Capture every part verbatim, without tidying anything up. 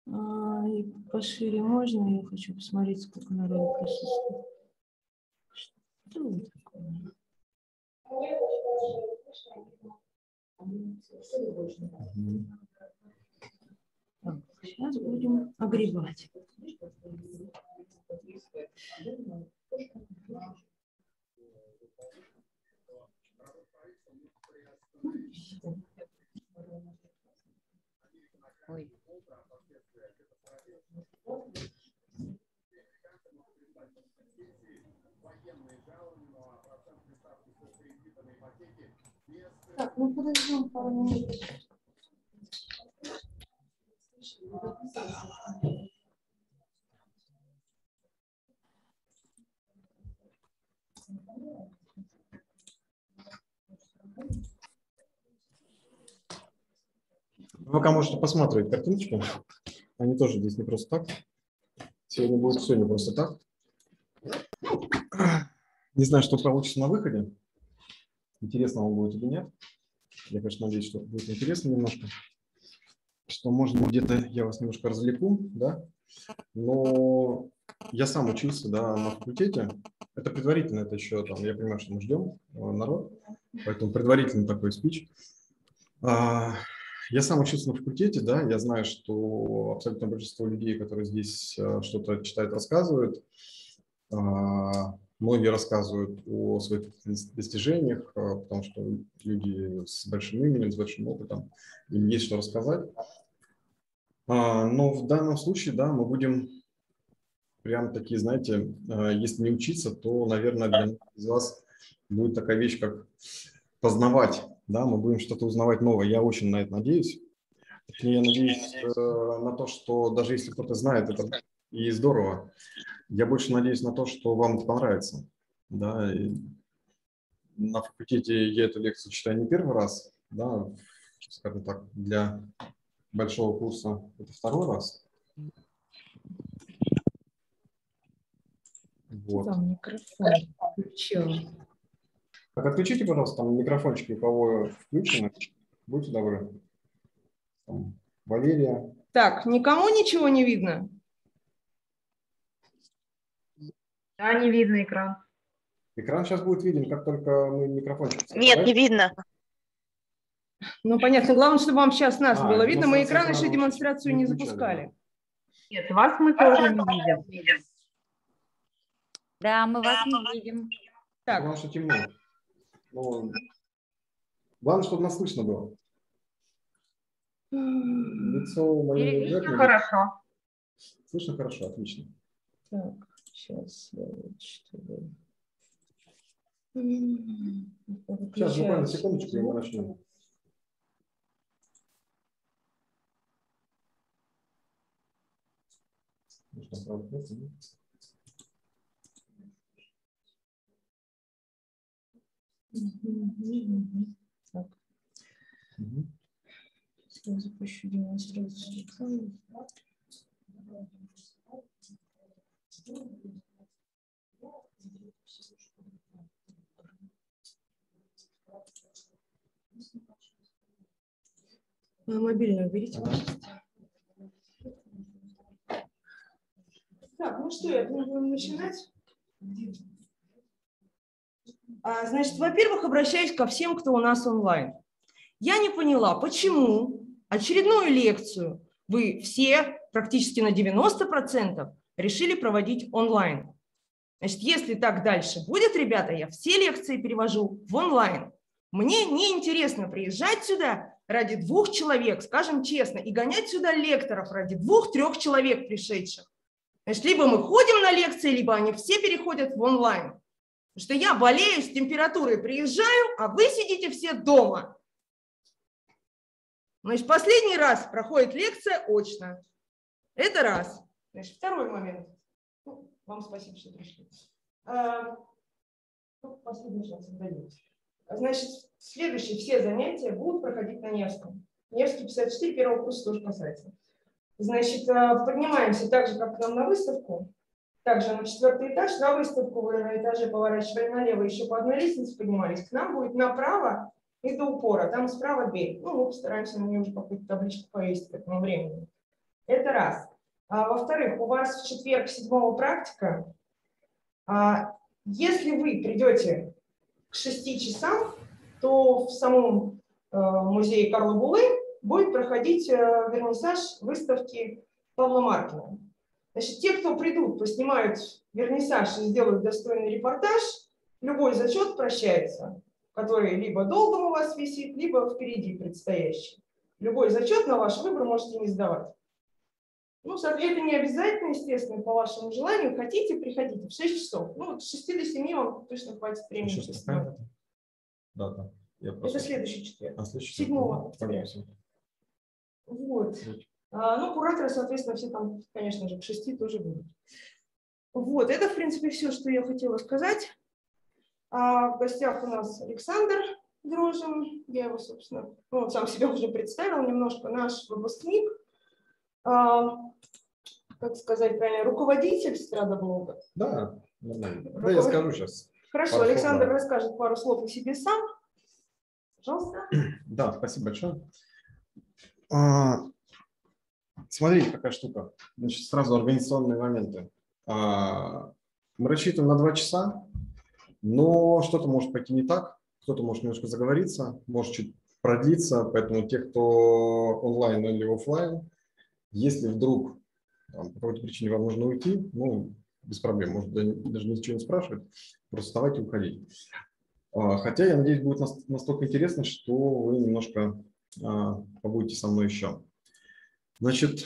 А, и пошире можно? Я хочу посмотреть, сколько народу присутствует. Что это такое? Так, сейчас будем огребать. Ой. Так, ну подождем пару минут. Вы пока можете посмотреть картиночки. Они тоже здесь не просто так. Сегодня будет все не просто так. Не знаю, что получится на выходе. Интересно вам будет или нет. Я, конечно, надеюсь, что будет интересно немножко. Что, может быть, где-то я вас немножко развлеку, да. Но я сам учился, да, на факультете. Это предварительно, это еще там, я понимаю, что мы ждем народ. Поэтому предварительный такой спич. Я сам учился на факультете, да, я знаю, что абсолютно большинство людей, которые здесь что-то читают, рассказывают, многие рассказывают о своих достижениях, потому что люди с большим именем, с большим опытом, им есть что рассказать. Но в данном случае, да, мы будем прям такие, знаете, если не учиться, то, наверное, для многих из вас будет такая вещь, как познавать, да, мы будем что-то узнавать новое. Я очень на это надеюсь. Точнее, я надеюсь э, на то, что даже если кто-то знает, это и здорово. Я больше надеюсь на то, что вам это понравится. Да, и на факультете я эту лекцию читаю не первый раз, да, скажем так, для большого курса это второй раз. Вот. Там микрофон включил. Так, отключите, пожалуйста, там микрофончики, у кого включены. Будьте добры. Там, Валерия. Так, никому ничего не видно? Да, не видно экран. Экран сейчас будет виден, как только мы микрофончик. Нет, не видно. Ну, понятно. Главное, чтобы вам сейчас нас А, было видно. Мы экран демонстрацию еще демонстрацию не не включали, запускали. Нет, вас мы тоже не видим. Да, мы вас не видим. Так, Потому что темно. Но главное, чтобы нас слышно было. Лицо мое не Слышно обязательно. хорошо. Слышно хорошо, отлично. так, сейчас я вот что ли. Сейчас буквально секундочку, и мы начнем. Нужно отправить. Так. Угу. Я запущу демонстрацию экрана. Мобильный уберите, пожалуйста. Так, ну что, я думаю, будем начинать. А, значит, во-первых, обращаюсь ко всем, кто у нас онлайн. Я не поняла, почему очередную лекцию вы все, практически на девяносто процентов, решили проводить онлайн. Значит, если так дальше будет, ребята, я все лекции перевожу в онлайн. Мне неинтересно приезжать сюда ради двух человек, скажем честно, и гонять сюда лекторов ради двух-трех человек пришедших. Значит, либо мы ходим на лекции, либо они все переходят в онлайн. Потому что я болею с температурой, приезжаю, а вы сидите все дома. Значит, последний раз проходит лекция очно. Это раз. Значит, второй момент. Ну, вам спасибо, что пришли. А, ну, последний шанс отдаете. Значит, следующие все занятия будут проходить на Невском. Невский пятьдесят четыре, первого курса тоже касается. Значит, поднимаемся так же, как к нам на выставку. Также на четвертый этаж, на выставку вы на этаже поворачивали налево, еще по одной лестнице поднимались. К нам будет направо и до упора. Там справа дверь. Ну, мы постараемся на нее уже какую-то табличку повесить к этому времени. Это раз. А, во-вторых, у вас в четверг седьмого практика. А, если вы придете к шести часам, то в самом э, музее Карла Булы будет проходить э, вернисаж выставки Павла Маркина. Значит, те, кто придут, поснимают вернисаж и сделают достойный репортаж, любой зачет прощается, который либо долгом у вас висит, либо впереди предстоящий. Любой зачет на ваш выбор можете не сдавать. Ну, это не обязательно, естественно, по вашему желанию. Хотите, приходите в шесть часов. Ну, с шести до семи вам точно хватит времени. Дата. Это следующий четверг. А, следующий седьмого октября. Вот. А, ну, кураторы, соответственно, все там, конечно же, к шести тоже будут. Вот, это, в принципе, все, что я хотела сказать. А в гостях у нас Александр Дрожжин. Я его, собственно, ну, он сам себя уже представил немножко. Наш выпускник. А, как сказать правильно, руководитель Страдаблога. Да, нормально. Руковод... Да, я скажу сейчас. Хорошо, пару Александр слов, да. расскажет пару слов о себе сам. Пожалуйста. Да, спасибо большое. А, смотрите, какая штука. Значит, сразу организационные моменты. А, мы рассчитываем на два часа, но что-то может пойти не так, кто-то может немножко заговориться, может чуть продлиться, поэтому те, кто онлайн или офлайн, если вдруг там, по какой-то причине вам нужно уйти, ну, без проблем, может даже ничего не спрашивать, просто вставайте и уходите. Хотя, я надеюсь, будет настолько интересно, что вы немножко побудете со мной еще. Значит,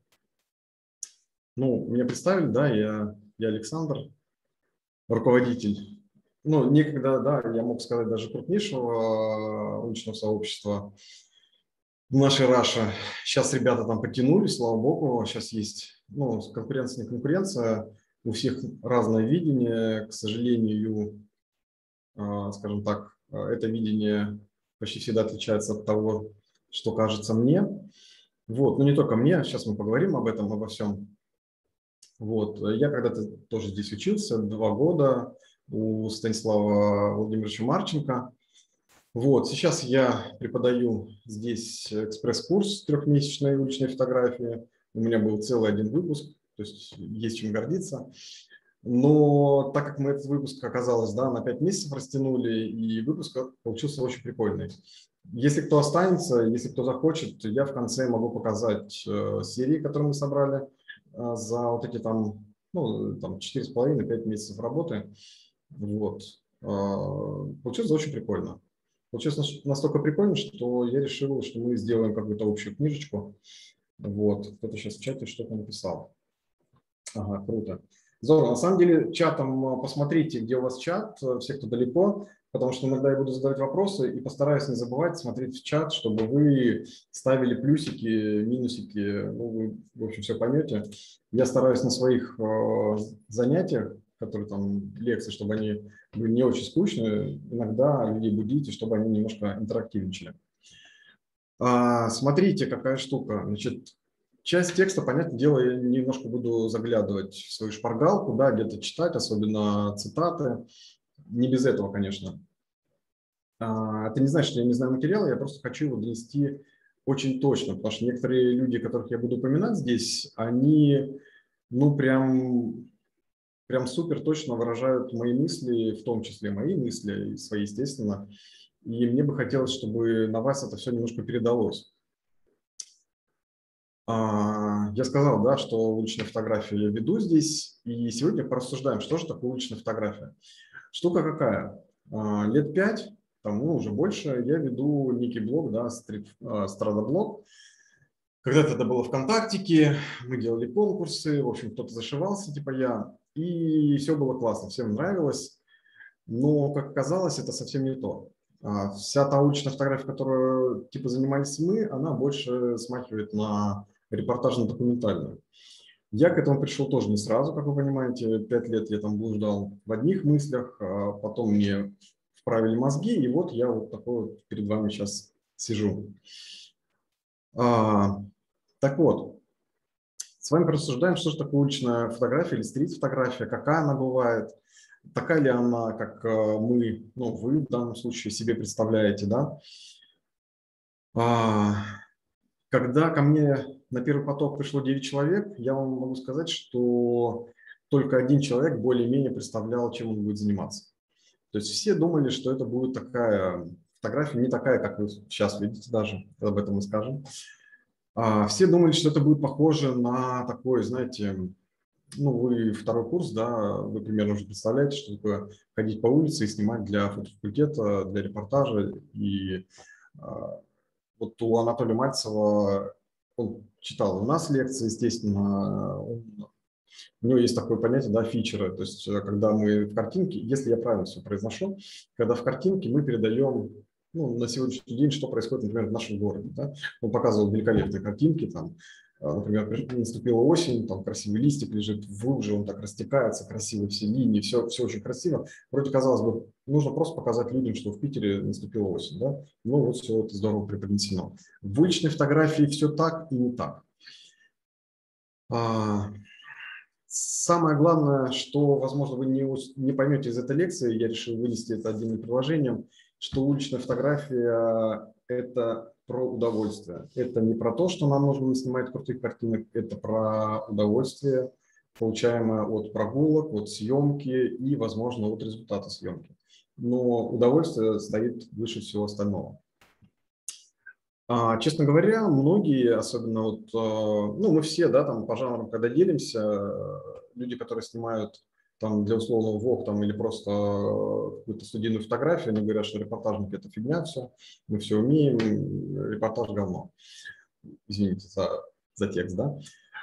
ну, меня представили, да, я, я Александр, руководитель, ну, некогда, да, я мог сказать, даже крупнейшего научного сообщества в нашей Раше. Сейчас ребята там подтянулись, слава богу, сейчас есть, ну, конкуренция, не конкуренция, у всех разное видение, к сожалению, скажем так, это видение почти всегда отличается от того, что кажется мне. Вот, но не только мне, сейчас мы поговорим об этом, обо всем. Вот, я когда-то тоже здесь учился, два года у Станислава Владимировича Марченко. Вот, сейчас я преподаю здесь экспресс-курс трехмесячной уличной фотографии. У меня был целый один выпуск, то есть есть чем гордиться. Но так как мы этот выпуск, оказалось, да, на пять месяцев растянули, и выпуск получился очень прикольный. Если кто останется, если кто захочет, я в конце могу показать э, серии, которые мы собрали э, за вот эти там, ну, там четыре с половиной — пять месяцев работы. Вот. Э, получилось очень прикольно. Получилось настолько прикольно, что я решил, что мы сделаем какую-то общую книжечку. Вот. Кто-то сейчас в чате что-то написал. Ага, круто. Здорово. На самом деле, чатом посмотрите, где у вас чат, все, кто далеко, потому что иногда я буду задавать вопросы и постараюсь не забывать смотреть в чат, чтобы вы ставили плюсики, минусики, ну, вы, в общем, все поймете. Я стараюсь на своих э, занятиях, которые там лекции, чтобы они были не очень скучные, иногда людей будите, чтобы они немножко интерактивничали. А, смотрите, какая штука. Значит, часть текста, понятное дело, я немножко буду заглядывать в свою шпаргалку, да, где-то читать, особенно цитаты. Не без этого, конечно. Это не значит, что я не знаю материала, я просто хочу его донести очень точно, потому что некоторые люди, которых я буду упоминать здесь, они, ну, прям, прям супер точно выражают мои мысли, в том числе мои мысли, свои, естественно. И мне бы хотелось, чтобы на вас это все немножко передалось. Я сказал, да, что уличную фотографию я веду здесь, и сегодня порассуждаем, что же такое уличная фотография. Штука какая? Лет пять, тому уже больше, я веду некий блог, да, Страдаблог. Когда-то это было ВКонтактике, мы делали конкурсы, в общем, кто-то зашивался, типа я, и все было классно, всем нравилось, но, как оказалось, это совсем не то. Вся та уличная фотография, которую типа занимались мы, она больше смахивает на репортажно-документальную. Я к этому пришел тоже не сразу, как вы понимаете. Пять лет я там блуждал в одних мыслях, а потом мне вправили мозги, и вот я вот такой вот перед вами сейчас сижу. А, так вот, с вами порассуждаем, что же такое уличная фотография или стрит-фотография, какая она бывает, такая ли она, как мы, ну, вы в данном случае себе представляете, да? А, когда ко мне на первый поток пришло девять человек, я вам могу сказать, что только один человек более-менее представлял, чем он будет заниматься. То есть все думали, что это будет такая фотография, не такая, как вы сейчас видите даже, об этом мы скажем. Все думали, что это будет похоже на такой, знаете, ну, вы второй курс, да, вы примерно уже представляете, что такое ходить по улице и снимать для фотофакультета, для репортажа. И а, вот у Анатолия Мальцева, он читал у нас лекции, естественно, он, у него есть такое понятие, да, фичеры, то есть когда мы в картинке, если я правильно все произношу, когда в картинке мы передаем, ну, на сегодняшний день, что происходит, например, в нашем городе, да? Он показывал великолепные картинки, там, например, наступила осень, там красивый листик лежит в луже, он так растекается, красиво все линии, все, все очень красиво. Вроде, казалось бы, нужно просто показать людям, что в Питере наступила осень, да? Ну, вот все это здорово преподнесено. В уличной фотографии все так и не так. Самое главное, что, возможно, вы не, не поймете из этой лекции, я решил вынести это отдельным приложением, что уличная фотография – это про удовольствие. Это не про то, что нам нужно снимать крутые картины, это про удовольствие, получаемое от прогулок, от съемки и, возможно, от результата съемки. Но удовольствие стоит выше всего остального. Честно говоря, многие, особенно вот, ну, мы все, да, там по жанрам, когда делимся, люди, которые снимают там для условного ВОК там, или просто какую-то студийную фотографию, они говорят, что репортажники – это фигня все, мы все умеем, репортаж – говно. Извините за, за текст, да.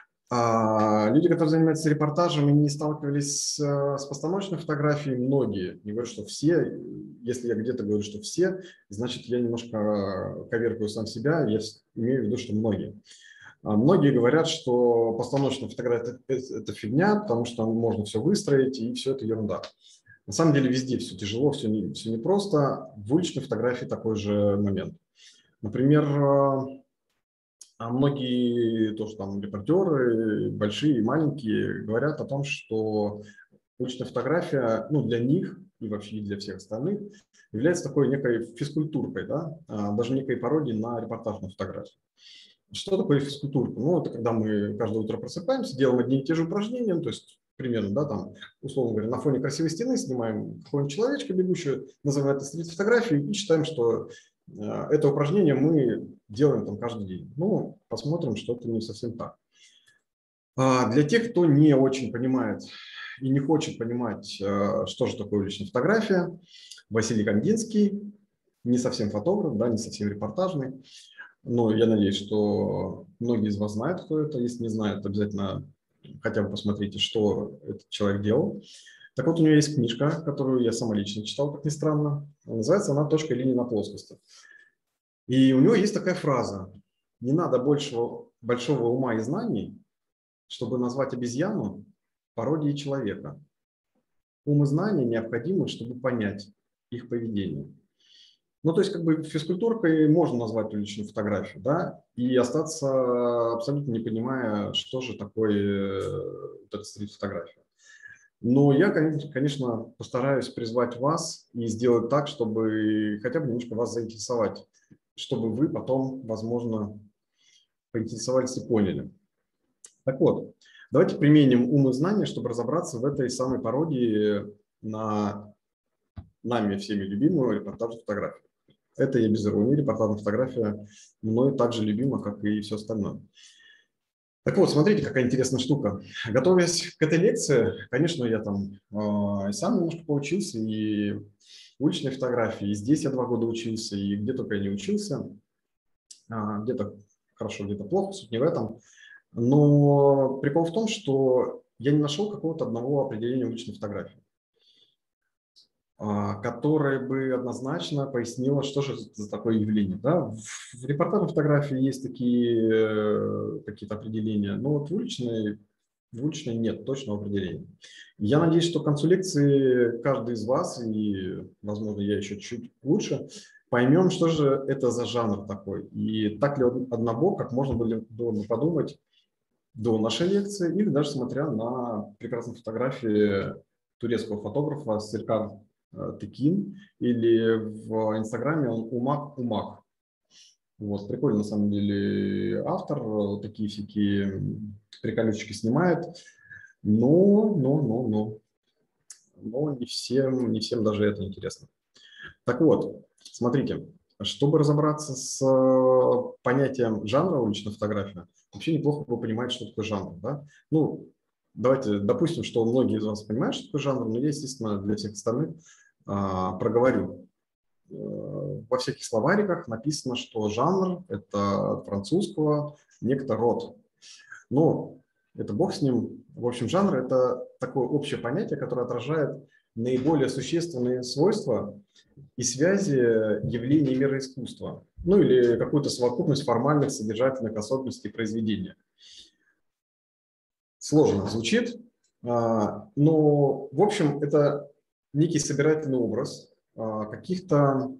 А люди, которые занимаются репортажем и не сталкивались с, с постановочной фотографией, многие, не говорю, что все, если я где-то говорю, что все, значит, я немножко коверкаю сам себя, я имею в виду, что многие. А многие говорят, что постановочная фотография – это, это фигня, потому что можно все выстроить, и все это ерунда. На самом деле везде все тяжело, все, не, все непросто. В уличной фотографии такой же момент. Например, А многие тоже там репортеры, большие и маленькие, говорят о том, что уличная фотография, ну, для них и вообще для всех остальных, является такой некой физкультуркой, да, даже некой пародией на репортажную фотографию. Что такое физкультурка? Ну, это когда мы каждое утро просыпаемся, делаем одни и те же упражнения, то есть примерно, да, там, условно говоря, на фоне красивой стены снимаем какого-нибудь человечка бегущего, называем это стрит-фотографией и считаем, что это упражнение мы делаем там каждый день. Ну, посмотрим, что это не совсем так. А для тех, кто не очень понимает и не хочет понимать, что же такое уличная фотография, Василий Кандинский, не совсем фотограф, да, не совсем репортажный, но я надеюсь, что многие из вас знают, кто это. Если не знают, обязательно хотя бы посмотрите, что этот человек делал. Так вот, у него есть книжка, которую я самолично читал, как ни странно. Называется она «Точка линии на плоскости». И у него есть такая фраза: «Не надо большего, большого ума и знаний, чтобы назвать обезьяну пародией человека. Ум и знания необходимы, чтобы понять их поведение». Ну, то есть, как бы физкультуркой можно назвать уличную фотографию, да, и остаться абсолютно не понимая, что же такое вот эта стрит-фотография. Но я, конечно, постараюсь призвать вас и сделать так, чтобы хотя бы немножко вас заинтересовать, чтобы вы потом, возможно, поинтересовались и поняли. Так вот, давайте применим ум и знания, чтобы разобраться в этой самой пародии на нами всеми любимую репортажную фотографию. Это я без иронии, репортажная фотография мною так же любима, как и все остальное. Так вот, смотрите, какая интересная штука. Готовясь к этой лекции, конечно, я там э, сам немножко поучился, и в уличной фотографии, и здесь я два года учился, и где только я не учился. А, где-то хорошо, где-то плохо, суть не в этом. Но прикол в том, что я не нашел какого-то одного определения уличной фотографии, которое бы однозначно пояснило, что же это за такое явление. Да? В репортажной фотографии есть такие какие-то определения, но вот в уличной, в уличной нет точного определения. Я надеюсь, что к концу лекции каждый из вас, и, возможно, я еще чуть лучше, поймем, что же это за жанр такой. И так ли он однобок, как можно было бы подумать до нашей лекции, или даже смотря на прекрасные фотографии турецкого фотографа Серкар Текин, или в Инстаграме он Умак Умак. Вот, прикольно, на самом деле, автор, вот такие всякие приколючки снимает, но, но, но, но, но не всем, не всем даже это интересно. Так вот, смотрите, чтобы разобраться с понятием жанра уличной фотографии, вообще неплохо бы понимать, что такое жанр, да? Ну, давайте допустим, что многие из вас понимают, что такое жанр, но я, естественно, для всех остальных а, проговорю. Во всяких словариках написано, что жанр – это от французского некто род. Но это бог с ним. В общем, жанр – это такое общее понятие, которое отражает наиболее существенные свойства и связи явлений мира искусства. Ну или какую-то совокупность формальных содержательных особенностей произведения. Сложно звучит, но, в общем, это некий собирательный образ каких-то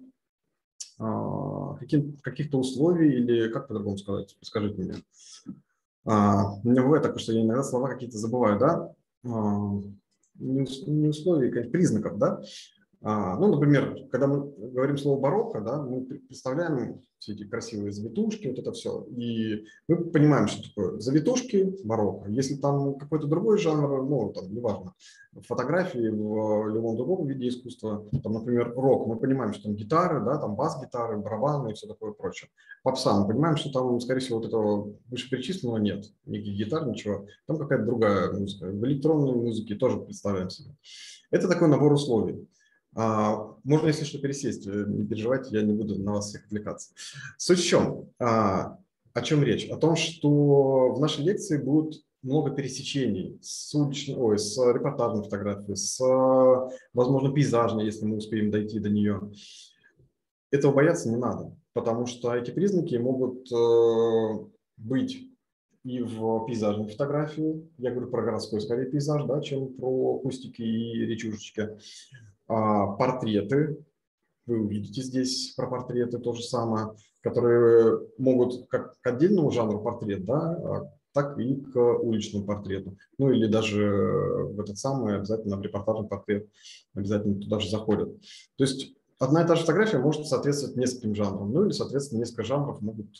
каких-то условий, или как по-другому сказать, скажите мне. А, у меня бывает такое, что я иногда слова какие-то забываю, да? А, не условий, признаков, да? А, ну, например, когда мы говорим слово барокко, да, мы представляем все эти красивые завитушки, вот это все, и мы понимаем, что такое завитушки барокко. Если там какой-то другой жанр, ну, там, неважно, фотографии в любом другом виде искусства, там, например, рок, мы понимаем, что там гитары, да, там бас-гитары, барабаны и все такое прочее. Попса, мы понимаем, что там, скорее всего, вот этого вышеперечисленного нет, никаких гитар, ничего, там какая-то другая музыка. В электронной музыке тоже представляем себе. Это такой набор условий. А, можно, если что, пересесть, не переживайте, я не буду на вас всех отвлекаться. Суть в чем? А, о чем речь? О том, что в нашей лекции будет много пересечений с, уличной, ой, с репортажной фотографией, с, возможно, пейзажной, если мы успеем дойти до нее. Этого бояться не надо, потому что эти признаки могут э, быть и в пейзажной фотографии, я говорю про городской, скорее, пейзаж, да, чем про кустики и речушечки. А, портреты, вы увидите здесь про портреты то же самое, которые могут как к отдельному жанру портрет, да, так и к уличному портрету. Ну или даже в этот самый обязательно в репортажный портрет обязательно туда же заходят. То есть одна и та же фотография может соответствовать нескольким жанрам, ну или, соответственно, несколько жанров могут...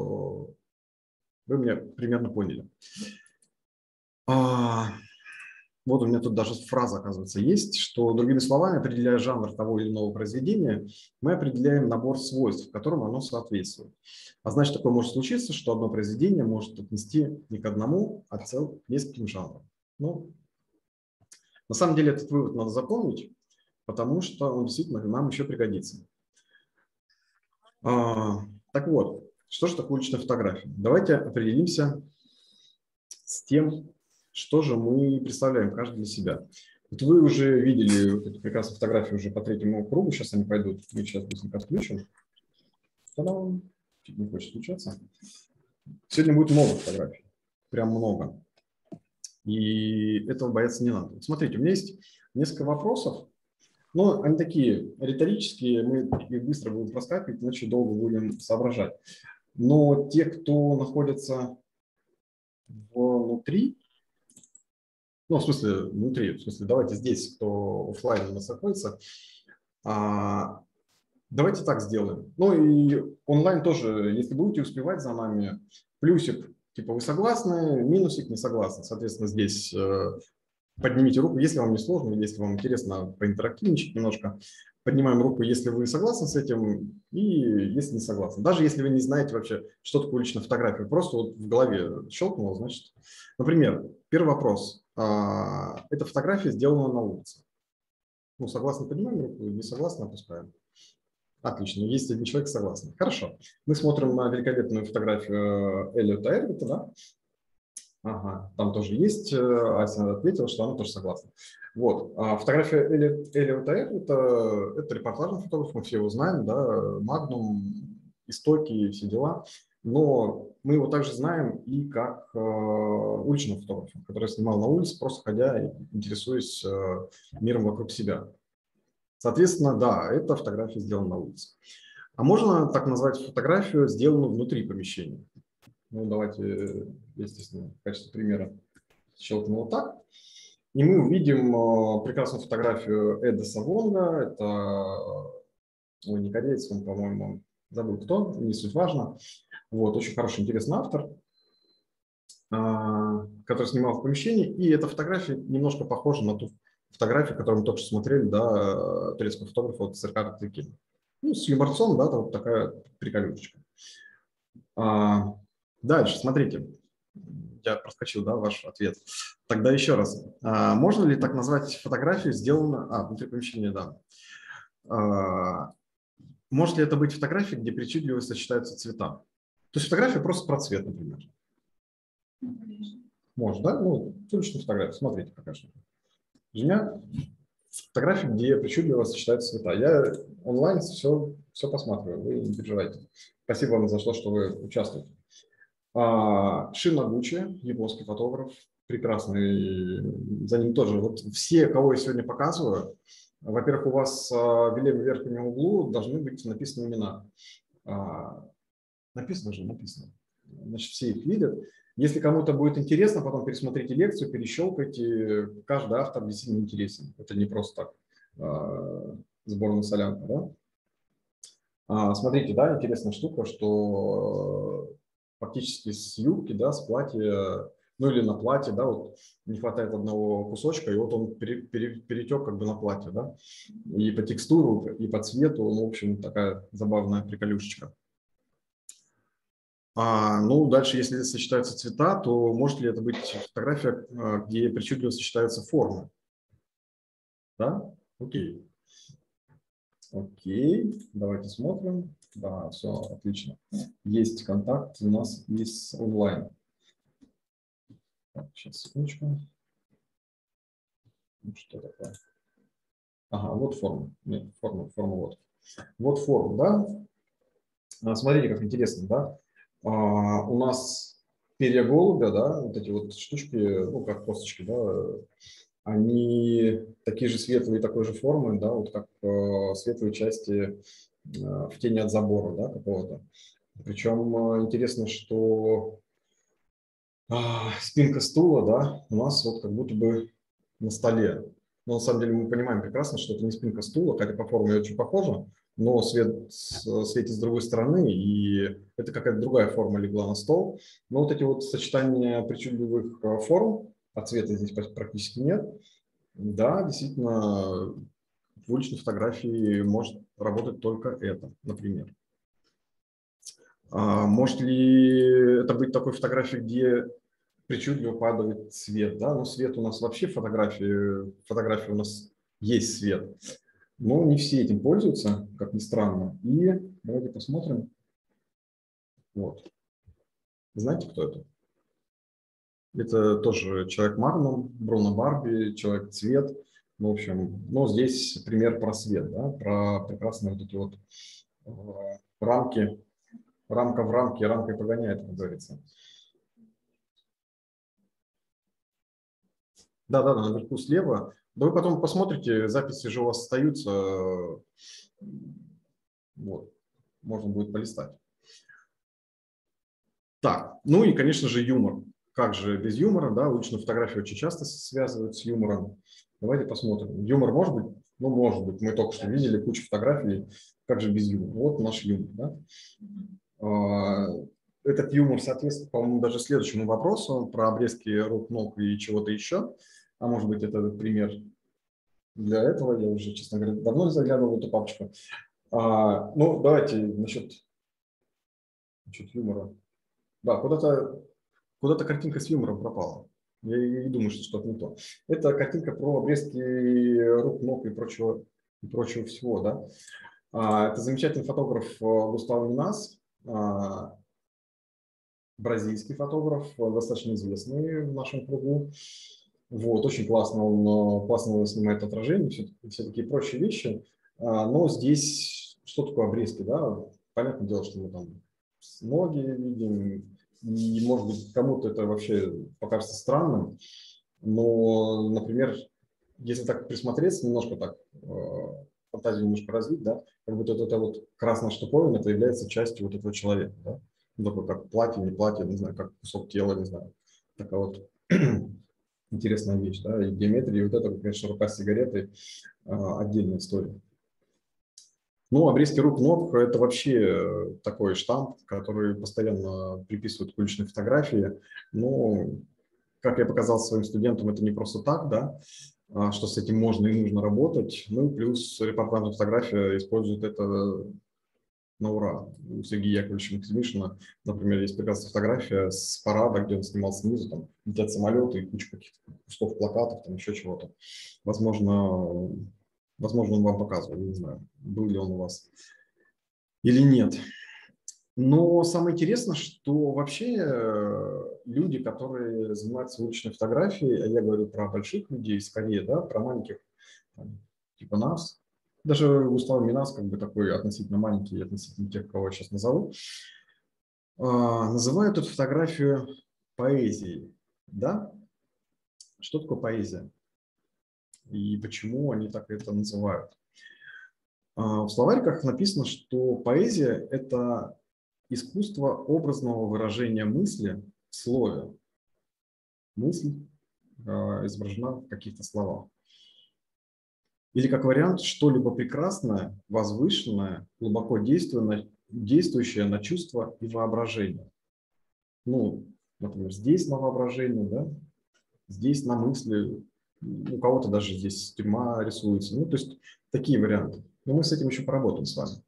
Вы меня примерно поняли. Вот у меня тут даже фраза, оказывается, есть, что, другими словами, определяя жанр того или иного произведения, мы определяем набор свойств, которым оно соответствует. А значит, такое может случиться, что одно произведение может отнести не к одному, а цел к нескольким жанрам. Ну, на самом деле этот вывод надо запомнить, потому что он действительно нам еще пригодится. А, так вот, что же такое уличная фотография? Давайте определимся с тем, что же мы представляем каждый для себя. Вот вы уже видели вот эту прекрасную фотографию уже по третьему кругу, сейчас они пойдут, мы сейчас быстренько включим. Та-дам! Чуть не хочет включаться. Сегодня будет много фотографий, прям много. И этого бояться не надо. Вот смотрите, у меня есть несколько вопросов, но они такие риторические, мы их быстро будем проскакивать, иначе долго будем соображать. Но те, кто находится внутри, ну, в смысле, внутри, в смысле, давайте здесь, кто офлайн у нас находится, а, давайте так сделаем. Ну и онлайн тоже, если будете успевать за нами, плюсик, типа вы согласны, минусик не согласны. Соответственно, здесь э, поднимите руку, если вам не сложно, если вам интересно поинтерактивничать немножко. Поднимаем руку, если вы согласны с этим, и если не согласны. Даже если вы не знаете вообще, что такое уличная фотография, просто вот в голове щелкнуло, значит. Например, первый вопрос. Эта фотография сделана на улице. Ну, согласны, поднимаем руку, не согласны, опускаем. Отлично, есть один человек согласен. Хорошо. Мы смотрим на великолепную фотографию Эллиота Эрвита, да? Ага, там тоже есть. Ася ответила, что она тоже согласна. Вот. А фотография Эллиота Эрвита – это репортажный фотограф, мы все его знаем, да, Магнум, истоки, все дела. Но мы его также знаем и как э, уличного фотографа, который снимал на улице, просто ходя и интересуясь э, миром вокруг себя. Соответственно, да, эта фотография сделана на улице. А можно так назвать фотографию, сделанную внутри помещения? Ну, давайте, естественно, в качестве примера щелкнем вот так. И мы увидим э, прекрасную фотографию Эда Савонга. Это, ой, не кореец, он, по-моему, забыл кто, не суть важно. Вот, очень хороший, интересный автор, который снимал в помещении, и эта фотография немножко похожа на ту фотографию, которую мы только что смотрели, да, турецкого фотографа вот, Серкара Тыкина. Ну, с юморцом, да, вот такая приколюшечка. А, дальше, смотрите, я проскочил, да, ваш ответ. Тогда еще раз. А, можно ли так назвать фотографию, сделанную... А, внутри помещения, да. А, может ли это быть фотография, где причудливо сочетаются цвета? То есть фотография просто про цвет, например. Может, да? Ну, уличная фотография. Смотрите, какая же. У меня фотографии, где причудливо сочетаются цвета. Я онлайн все, все посматриваю, вы не переживайте. Спасибо вам за то, что вы участвуете. А, Шин Ногучи, японский фотограф, прекрасный, за ним тоже. Вот все, кого я сегодня показываю, во-первых, у вас в левом верхнем углу должны быть написаны имена. А, написано же, написано. Значит, все их видят. Если кому-то будет интересно, потом пересмотрите лекцию, перещелкайте. Каждый автор действительно интересен. Это не просто так а, сборная солянка. Да? А, смотрите, да, интересная штука, что фактически с юбки, да, с платья, ну или на платье, да, вот не хватает одного кусочка, и вот он пере, пере, перетек как бы на платье, да, и по текстуру, и по цвету, ну, в общем, такая забавная приколюшечка. А, ну, дальше, если сочетаются цвета, то может ли это быть фотография, где причудливо сочетаются формы? Да? Окей. Окей, давайте смотрим. Да, все, отлично. Есть контакт у нас из онлайн. Так, сейчас, секундочку. Ну, что такое? Ага, вот форма. Нет, форма, форма вот. Вот форма, да? Смотрите, как интересно, да? А, у нас перья голубя, да, вот эти вот штучки, ну, как косточки, да, они такие же светлые, такой же формы, да, вот как э, светлые части э, в тени от забора, да, какого-то. Причем э, интересно, что э, спинка стула, да, у нас вот как будто бы на столе. Но на самом деле мы понимаем прекрасно, что это не спинка стула, хотя по форме очень похоже, но свет светит с другой стороны, и это какая-то другая форма легла на стол. Но вот эти вот сочетания причудливых форм, а цвета здесь практически нет, да, действительно, в уличной фотографии может работать только это, например. А может ли это быть такой фотографией, где причудливо падает свет? Да? Ну, свет у нас вообще в фотографии, фотографии у нас есть свет. Но не все этим пользуются, как ни странно. И давайте посмотрим. Вот. Знаете, кто это? Это тоже человек Мармон, Бруно Барби, человек цвет. В общем, ну, здесь пример про свет, да, про прекрасные вот эти вот э, рамки. Рамка в рамке, рамкой погоняет, как говорится. Да-да-да, наверху слева. Да вы потом посмотрите, записи же у вас остаются. Вот, можно будет полистать. Так, ну и, конечно же, юмор. Как же без юмора, да, уличную фотографию очень часто связывают с юмором. Давайте посмотрим. Юмор может быть? Ну, может быть. Мы только что видели кучу фотографий. Как же без юмора? Вот наш юмор, да. Этот юмор соответствует, по-моему, даже следующему вопросу про обрезки рук, ног и чего-то еще. А может быть, это пример для этого. Я уже, честно говоря, давно заглядывал в эту папочку. А, ну, давайте насчет, насчет юмора. Да, куда-то куда-то картинка с юмором пропала. Я не думаю, что что-то не то. Это картинка про обрезки рук, ног и прочего, и прочего всего. Да? А, это замечательный фотограф Густаво Минас, а, бразильский фотограф, достаточно известный в нашем кругу. Вот, очень классно, он классно снимает отражение, все, все такие прочие вещи. А, но здесь что такое обрезки? Да? Понятное дело, что мы там ноги видим, и, может быть, кому-то это вообще покажется странным, но, например, если так присмотреться, немножко так, фантазию немножко развить, да, как будто вот эта вот красная штуковина, это является частью вот этого человека, да, ну, такой как платье, не платье, не знаю, как кусок тела, не знаю, такая вот интересная вещь, да, и геометрия, и вот это, конечно, рука с сигаретой, отдельная история. Ну, обрезки рук, ног – это вообще такой штамп, который постоянно приписывают к уличной фотографии. Ну, как я показал своим студентам, это не просто так, да, что с этим можно и нужно работать. Ну, плюс репортажная фотография использует это на ура. У Сергея Яковлевича Максимишина, например, есть прекрасная фотография с парада, где он снимал снизу, там летят самолеты и куча каких-то кусков плакатов, там еще чего-то. Возможно, возможно, он вам показывал, я не знаю, был ли он у вас или нет. Но самое интересное, что вообще люди, которые занимаются уличной фотографией, а я говорю про больших людей скорее, да, про маленьких, там, типа нас, даже Густав Минас как бы такой относительно маленький, относительно тех, кого я сейчас назову, называют эту фотографию поэзией, да? Что такое поэзия? И почему они так это называют? В словариках написано, что поэзия – это искусство образного выражения мысли в слове. Мысль изображена в каких-то словах. Или как вариант, что-либо прекрасное, возвышенное, глубоко действующее на чувства и воображение. Ну, например, здесь на воображение, да? Здесь на мысли, у кого-то даже здесь тюрьма рисуется. Ну, то есть такие варианты. Но мы с этим еще поработаем с вами.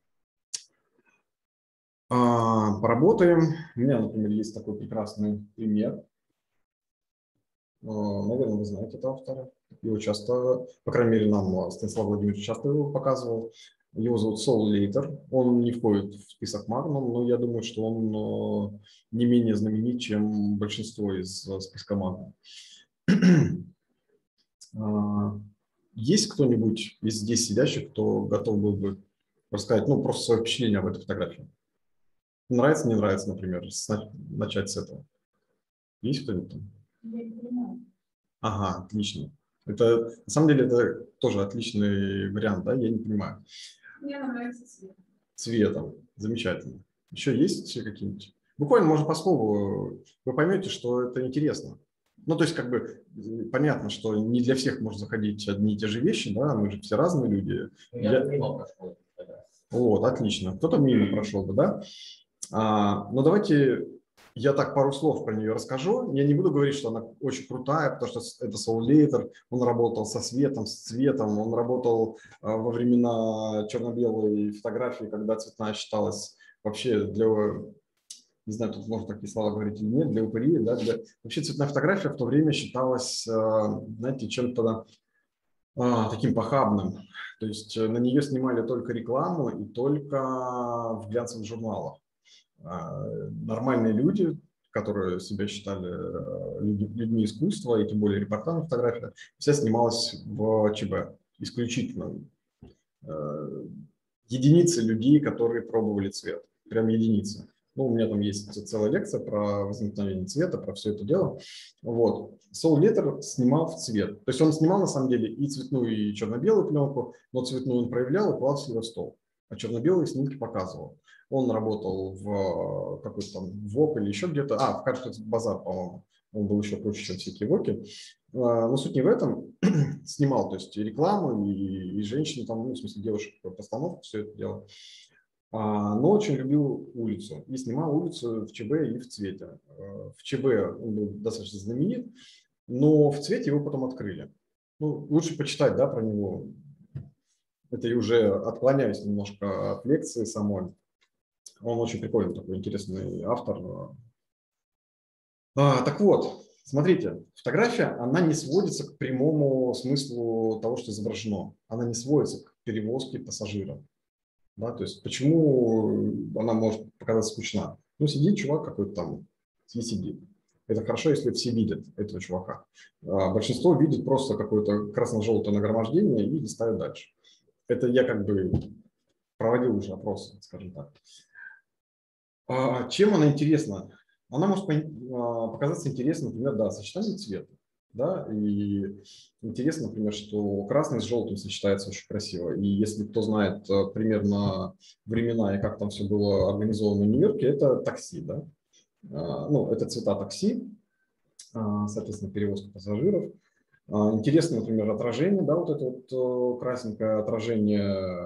А, поработаем. У меня, например, есть такой прекрасный пример. Наверное, вы знаете этого автора. Его часто, по крайней мере, нам Станислав Владимирович часто его показывал. Его зовут Сол Лейтер. Он не входит в список Магнум, но я думаю, что он не менее знаменит, чем большинство из списка Магнум. Есть кто-нибудь из здесь сидящих, кто готов был бы рассказать, ну, просто свое впечатление об этой фотографии? Нравится, не нравится, например, начать с этого? Есть кто-нибудь там? Я не понимаю. Ага, отлично. Это, на самом деле, это тоже отличный вариант, да, я не понимаю. Мне нравится цвет. Цветом, замечательно. Еще есть какие-нибудь? Буквально, можно по слову, вы поймете, что это интересно. Ну, то есть, как бы, понятно, что не для всех может заходить одни и те же вещи, да, мы же все разные люди. Я мимо прошел. Вот, отлично. Кто-то мимо прошел бы, да? А, ну, давайте я так пару слов про нее расскажу. Я не буду говорить, что она очень крутая, потому что это Сол Лейтер. Он работал со светом, с цветом. Он работал а, во времена черно-белой фотографии, когда цветная считалась вообще для... Не знаю, тут можно такие слова говорить или нет, для упыри, да, для... Вообще цветная фотография в то время считалась, знаете, чем-то а, таким похабным. То есть на нее снимали только рекламу и только в глянцевых журналах. А, нормальные люди, которые себя считали людьми искусства, и тем более репортажная фотография, вся снималась в ЧБ. Исключительно единицы людей, которые пробовали цвет. Прям единицы. Ну, у меня там есть целая лекция про возникновение цвета, про все это дело. Вот. Сол Лейтер снимал в цвет. То есть он снимал, на самом деле, и цветную, и черно-белую пленку, но цветную он проявлял и клал себе в стол. А черно-белые снимки показывал. Он работал в какой-то там ВОК или еще где-то. А, в Карштадт базар, по-моему. Он был еще круче, чем всякие ВОКи. Но суть не в этом. Снимал, то есть и рекламу, и, и женщин, там, ну, в смысле девушек, постановку, все это дело. Но очень любил улицу и снимал улицу в ЧБ и в цвете. В ЧБ он был достаточно знаменит, но в цвете его потом открыли. Ну, лучше почитать, да, про него. Это я уже отклоняюсь немножко от лекции самой. Он очень прикольный, такой интересный автор. А, так вот, смотрите, фотография, она не сводится к прямому смыслу того, что изображено. Она не сводится к перевозке пассажира. Да, то есть почему она может показаться скучна? Ну, сидит чувак какой-то там и сидит. Это хорошо, если все видят этого чувака. А большинство видит просто какое-то красно-желтое нагромождение и листают дальше. Это я как бы проводил уже опрос, скажем так. А чем она интересна? Она может показаться интересной, например, да, сочетание цвета. Да, и интересно, например, что красный с желтым сочетается очень красиво. И если кто знает примерно времена и как там все было организовано в Нью-Йорке, это такси, да. Ну, это цвета такси, соответственно, перевозка пассажиров. Интересно, например, отражение, да, вот это вот красненькое отражение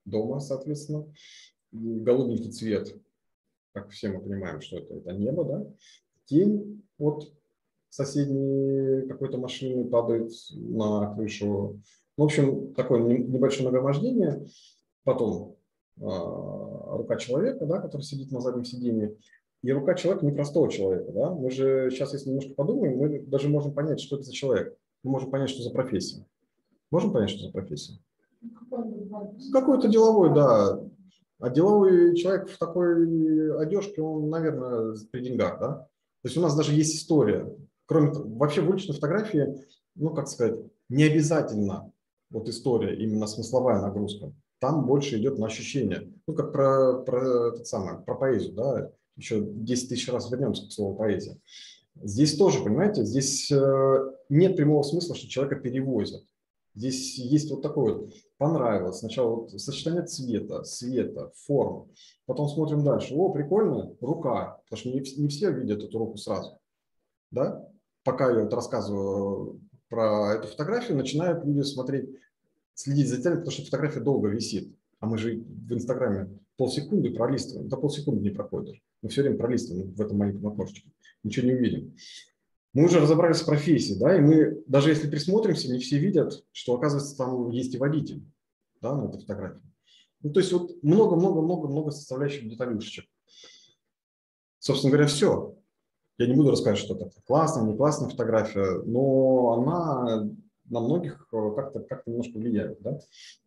дома, соответственно. И голубенький цвет, как все мы понимаем, что это, это небо, да. Тень от соседней какой-то машины падает на крышу. В общем, такое небольшое нагромождение. Потом э, рука человека, да, который сидит на заднем сиденье. И рука человека непростого человека. Да? Мы же сейчас, если немножко подумаем, мы даже можем понять, что это за человек. Мы можем понять, что за профессия. Можем понять, что за профессия? Какой-то деловой, да. А деловой человек в такой одежке, он, наверное, при деньгах, да? То есть у нас даже есть история. Кроме того, вообще в уличной фотографии, ну, как сказать, не обязательно вот история, именно смысловая нагрузка. Там больше идет на ощущение. Ну, как про, про, это самое, про поэзию, да? Еще десять тысяч раз вернемся к слову поэзия. Здесь тоже, понимаете, здесь нет прямого смысла, что человека перевозят. Здесь есть вот такое вот, понравилось. Сначала вот сочетание цвета, света, форм. Потом смотрим дальше. О, прикольно, рука. Потому что не, не все видят эту руку сразу. Да? Пока я вот рассказываю про эту фотографию, начинают люди смотреть, следить за деталями, потому что фотография долго висит. А мы же в Инстаграме полсекунды пролистываем. До полсекунды не проходит. Мы все время пролистываем в этом маленьком окошечке. Ничего не увидим. Мы уже разобрались с профессией, да, и мы, даже если присмотримся, не все видят, что, оказывается, там есть и водитель, да, на этой фотографии. Ну, то есть вот много-много-много-много составляющих деталюшечек. Собственно говоря, все. Я не буду рассказывать, что это классная, не классная фотография, но она на многих как-то как-то немножко влияет, да.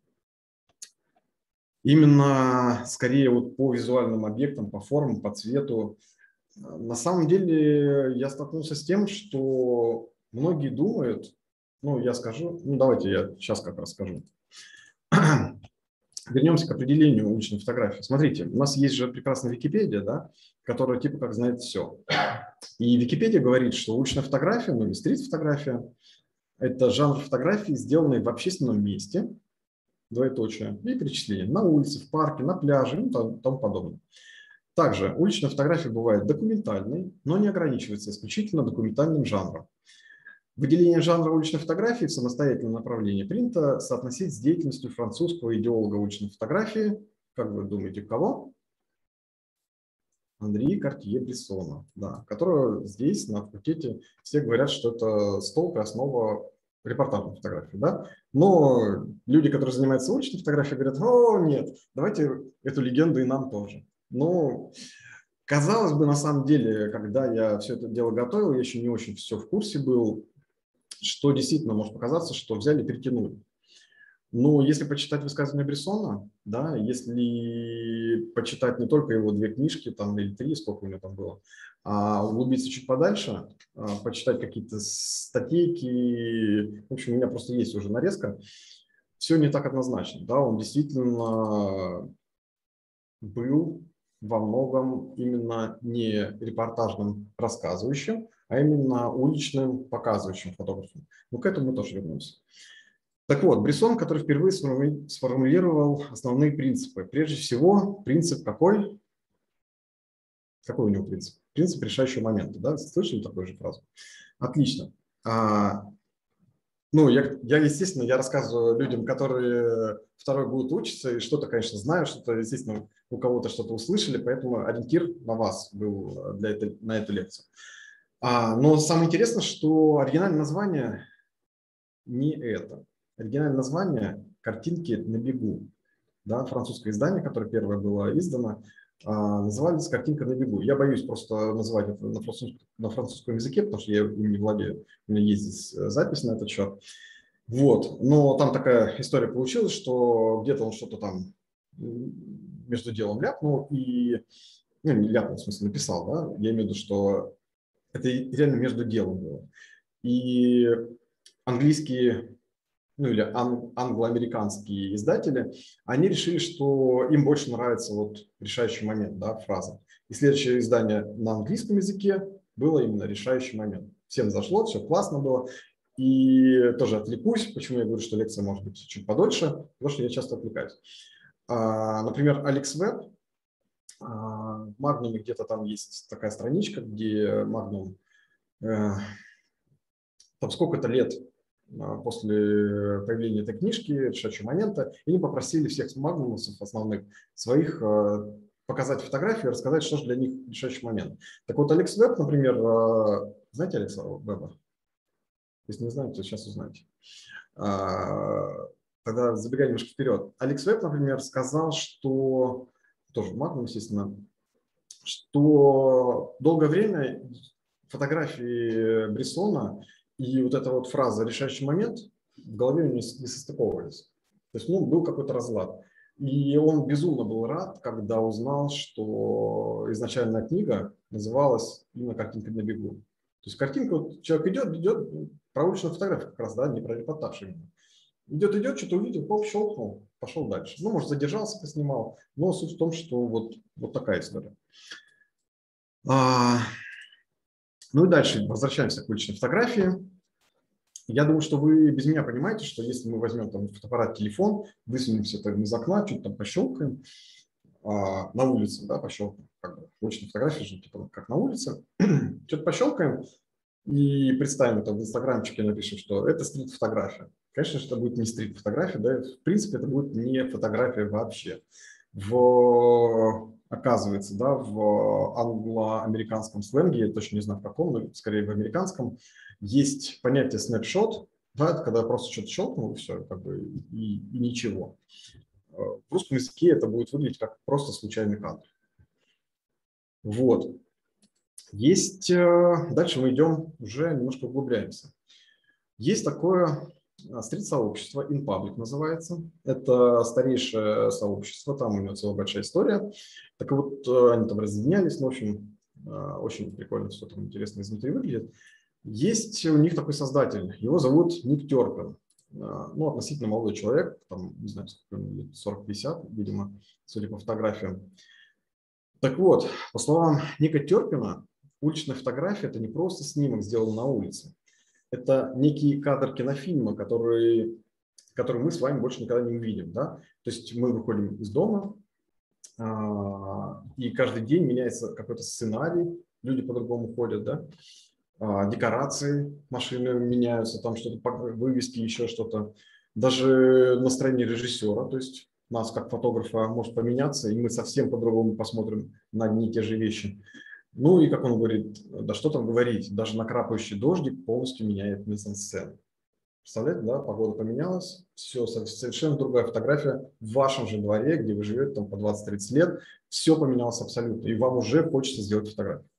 Именно скорее вот по визуальным объектам, по формам, по цвету. На самом деле я столкнулся с тем, что многие думают, ну я скажу, ну давайте я сейчас как расскажу. Вернемся к определению уличной фотографии. Смотрите, у нас есть же прекрасная Википедия, да, которая типа как знает все. И Википедия говорит, что уличная фотография, ну или стрит-фотография, это жанр фотографии, сделанный в общественном месте, двоеточие, и перечисление, на улице, в парке, на пляже и тому, тому подобное. Также уличная фотография бывает документальной, но не ограничивается исключительно документальным жанром. Выделение жанра уличной фотографии в самостоятельном направлении принято соотносить с деятельностью французского идеолога уличной фотографии, как вы думаете, кого? Андре Картье-Брессона, да, которого здесь на факультете все говорят, что это столб и основа репортажной фотографии. Да? Но люди, которые занимаются уличной фотографией, говорят: о, нет, давайте эту легенду и нам тоже. Ну, казалось бы, на самом деле, когда я все это дело готовил, я еще не очень все в курсе был, что действительно может показаться, что взяли и перетянули. Но если почитать высказывания Брессона, да, если почитать не только его две книжки, там или три, сколько у него там было, а углубиться чуть подальше, почитать какие-то статейки, в общем, у меня просто есть уже нарезка, все не так однозначно. Да, он действительно был во многом именно не репортажным рассказывающим, а именно уличным показывающим фотографом. Но к этому мы тоже вернемся. Так вот, Брессон, который впервые сформулировал основные принципы. Прежде всего, принцип какой? Какой у него принцип? Принцип решающего момента. Да? Слышали такую же фразу? Отлично. А, ну, я, я, естественно, я рассказываю людям, которые второй год учатся, и что-то, конечно, знаю, что-то, естественно, у кого-то что-то услышали, поэтому ориентир на вас был для этой, на эту лекцию. А, но самое интересное, что оригинальное название не это. Оригинальное название «Картинки на бегу». Да, французское издание, которое первое было издано, назывались «Картинка на бегу». Я боюсь просто называть это на французском, на французском языке, потому что я им не владею. У меня есть здесь запись на этот счет. Вот. Но там такая история получилась, что где-то он что-то там между делом ляпнул и... Ну, не ляпнул, в смысле, написал, да? Я имею в виду, что это реально между делом было. И английские... ну или ан- англо-американские издатели, они решили, что им больше нравится вот решающий момент, да, фраза. И следующее издание на английском языке было именно решающий момент. Всем зашло, все классно было. И тоже отвлекусь, почему я говорю, что лекция может быть чуть подольше, потому что я часто отвлекаюсь. А, например, Алекс Веб, в Magnum где-то там есть такая страничка, где Magnum, э, там сколько-то лет после появления этой книжки «Решающие моменты», и они попросили всех магнумусов основных своих показать фотографии, рассказать, что же для них решающий момент. Так вот, Алекс Веб, например, знаете Алекса Веба? Если не знаете, то сейчас узнаете. Тогда забегая немножко вперед. Алекс Веб, например, сказал, что, тоже Магнум, естественно, что долгое время фотографии Брессона и вот эта вот фраза «решающий момент» в голове у него не состыковывались. То есть, ну, был какой-то разлад. И он безумно был рад, когда узнал, что изначальная книга называлась именно «Картинка на бегу». То есть картинка, вот человек идет, идет, про уличную фотографию как раз, да, не про репортаж именно. Идет, идет, что-то увидел, поп, щелкнул, пошел дальше. Ну, может, задержался, поснимал, но суть в том, что вот, вот такая история. А, ну и дальше возвращаемся к уличной фотографии. Я думаю, что вы без меня понимаете, что если мы возьмем там фотоаппарат, телефон, высунемся там из окна, что-то там пощелкаем, а, на улице, да, пощелкаем, как бы, уличная фотография же, типа, как на улице, что-то пощелкаем и представим это в инстаграмчике, напишем, что это стрит-фотография. Конечно, это будет не стрит-фотография, да, в принципе, это будет не фотография вообще. В, оказывается, да, в англо-американском сленге, я точно не знаю в каком, но скорее в американском, есть понятие снапшот, да, это когда просто что-то щелкнул, и все, как бы, и, и ничего. В русском языке это будет выглядеть как просто случайный кадр. Вот. Есть, дальше мы идем, уже немножко углубляемся. Есть такое стрит-сообщество, InPublic называется. Это старейшее сообщество, там у него целая большая история. Так вот, они там разъединялись, но, в общем, очень прикольно, все там интересно изнутри выглядит. Есть у них такой создатель, его зовут Ник Терпин. Ну, относительно молодой человек, там, не знаю, сколько ему лет, сорок-пятьдесят, видимо, судя по фотографиям. Так вот, по словам Ника Терпина, уличная фотография – это не просто снимок, сделан на улице. Это некий кадр кинофильма, который, который мы с вами больше никогда не увидим. Да? То есть мы выходим из дома, и каждый день меняется какой-то сценарий, люди по-другому ходят, да? Декорации машины меняются, там что-то, вывески, еще что-то. Даже настроение режиссера, то есть нас как фотографа может поменяться, и мы совсем по-другому посмотрим на одни и те же вещи. Ну и, как он говорит, да что там говорить, даже накрапающий дождик полностью меняет мизансцену. Представляете, да, погода поменялась, все, совершенно другая фотография в вашем же дворе, где вы живете там по двадцать-тридцать лет, все поменялось абсолютно, и вам уже хочется сделать фотографию.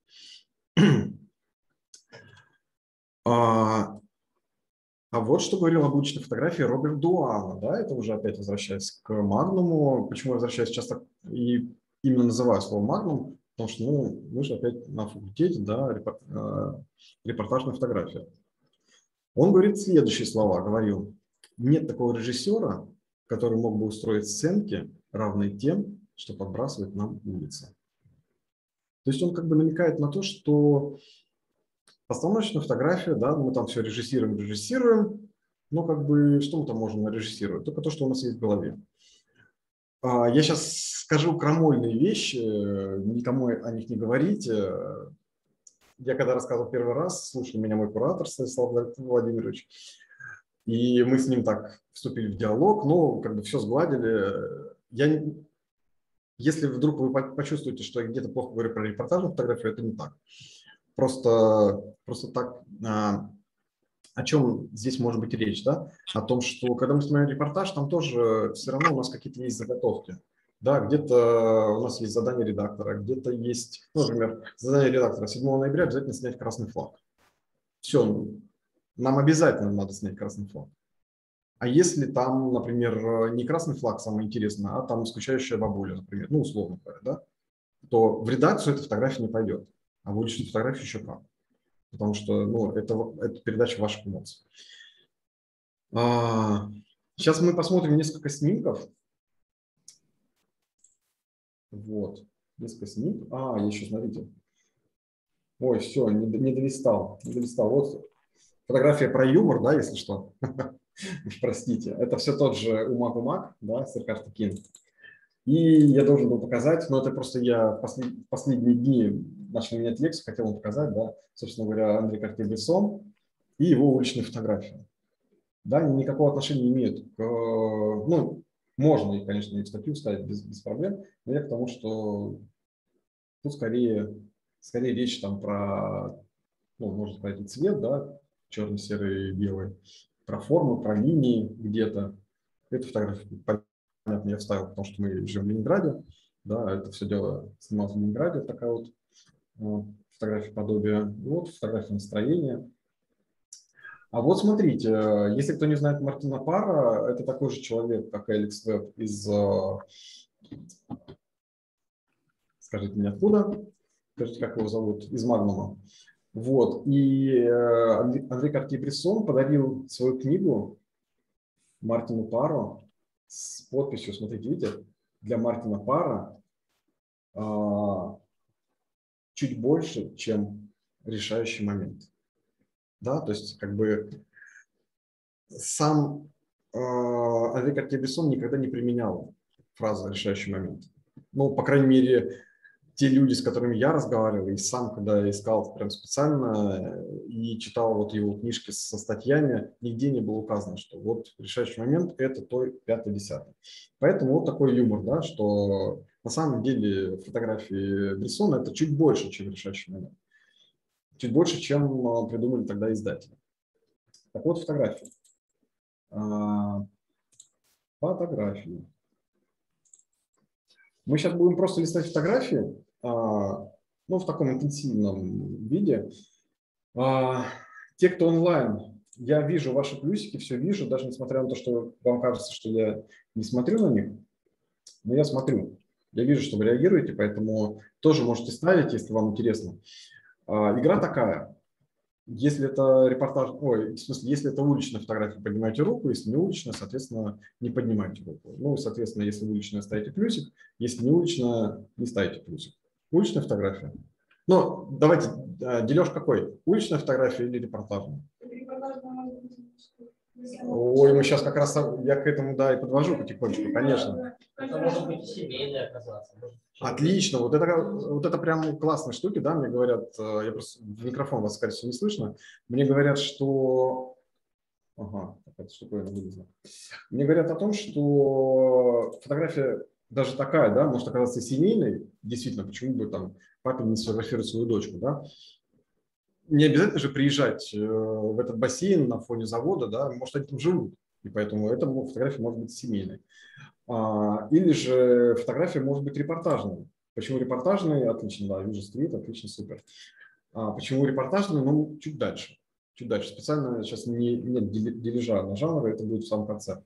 А, а вот что говорил об уличной фотографии Роберт Дуана, да, это уже опять возвращаясь к Магнуму. Почему я возвращаюсь часто и именно называю слово Магнум? Потому что ну, мы же опять на факультете, да, репортажная фотография. Он говорит следующие слова, говорил: нет такого режиссера, который мог бы устроить сценки, равные тем, что подбрасывает нам улица. То есть он как бы намекает на то, что постановочная фотография, да, мы там все режиссируем, режиссируем, но как бы что мы там можем нарежиссировать? Только то, что у нас есть в голове. Я сейчас скажу крамольные вещи, никому о них не говорите. Я когда рассказывал первый раз, слушал меня мой куратор Станислав Владимирович, и мы с ним так вступили в диалог, но как бы все сгладили. Я, если вдруг вы почувствуете, что я где-то плохо говорю про репортажную фотографию, это не так. Просто, просто так, а, о чем здесь может быть речь, да? О том, что когда мы снимаем репортаж, там тоже все равно у нас какие-то есть заготовки. Да, где-то у нас есть задание редактора, где-то есть, ну, например, задание редактора седьмого ноября обязательно снять красный флаг. Все, нам обязательно надо снять красный флаг. А если там, например, не красный флаг самое интересное, а там скучающая бабуля, например, ну, условно говоря, да, то в редакцию эта фотография не пойдет. А в уличную фотографию еще как. Потому что ну, это, это передача ваших эмоций. А, сейчас мы посмотрим несколько снимков. Вот. Несколько снимков. А, еще смотрите. Ой, все, не, не долистал. Не долистал. Вот фотография про юмор, да, если что. Простите. Это все тот же Умак-Умак, да, Сир Артыкин. И я должен был показать, но это просто я в послед, последние дни начал менять лекцию, хотел вам показать, да, собственно говоря, Андрей Картье-Брессон и его уличные фотографии. да, никакого отношения не имеют к, ну, можно, и, конечно, и в статью вставить без, без проблем, но я к тому, что тут скорее, скорее речь там про, ну, можно сказать, и цвет, да, черный, серый, белый, про форму, про линии где-то. Эту фотографию, понятно, я вставил, потому что мы живем в Ленинграде, да, это все дело снималось в Ленинграде, такая вот вот, фотография подобия, вот фотография настроения. А вот смотрите, если кто не знает Мартина Парра, это такой же человек, как Алекс Веб из, скажите мне откуда, скажите, как его зовут, из Магнума. Вот, и Андрей Картье-Брессон подарил свою книгу Мартину Парру с подписью, смотрите, видите, для Мартина Парра а, чуть больше, чем решающий момент. Да, то есть как бы сам э, Андрей Картье-Брессон никогда не применял фразу «решающий момент». Ну, по крайней мере, те люди, с которыми я разговаривал, и сам, когда искал прям специально и читал вот его книжки со статьями, нигде не было указано, что вот решающий момент – это то, пятое, десятое. Поэтому вот такой юмор, да, что на самом деле фотографии Брессона – это чуть больше, чем решающий момент. Чуть больше, чем придумали тогда издатели. Так вот, фотографии. Фотографии. Мы сейчас будем просто листать фотографии, ну, в таком интенсивном виде. Те, кто онлайн, я вижу ваши плюсики, все вижу, даже несмотря на то, что вам кажется, что я не смотрю на них, но я смотрю. Я вижу, что вы реагируете, поэтому тоже можете ставить, если вам интересно. Игра такая. Если это репортаж, ой, в смысле, если это уличная фотография, поднимайте руку, если не уличная, соответственно, не поднимайте руку. Ну, соответственно, если уличная, ставите плюсик, если не уличная, не ставите плюсик. Уличная фотография. Ну, давайте, дележ какой? Уличная фотография или репортажная? Ой, мы сейчас как раз, я к этому, да, и подвожу потихонечку, конечно. Это может быть и семейное оказаться. Отлично, вот это, вот это прям классные штуки, да, мне говорят, я просто в микрофон вас, скорее всего, не слышно, мне говорят, что, ага, эта штуковина вылезла. Мне говорят о том, что фотография даже такая, да, может оказаться семейной, действительно, почему бы там папе не сфотографировать свою дочку, да, не обязательно же приезжать в этот бассейн на фоне завода, да, может, они там живут, и поэтому эта фотография может быть семейной. Или же фотография может быть репортажной. Почему репортажной? Отлично, да, вижу стрит, отлично, супер. Почему репортажной? Ну, чуть дальше. Чуть дальше. Специально сейчас не, нет дележа на жанры, это будет в самом конце.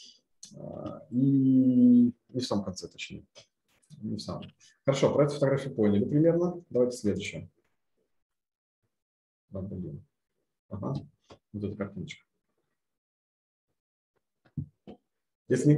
И не в самом конце, точнее. Не в самом. Хорошо, про эту фотографию поняли примерно. Давайте следующее. Ага, вот эта картиночка. Если...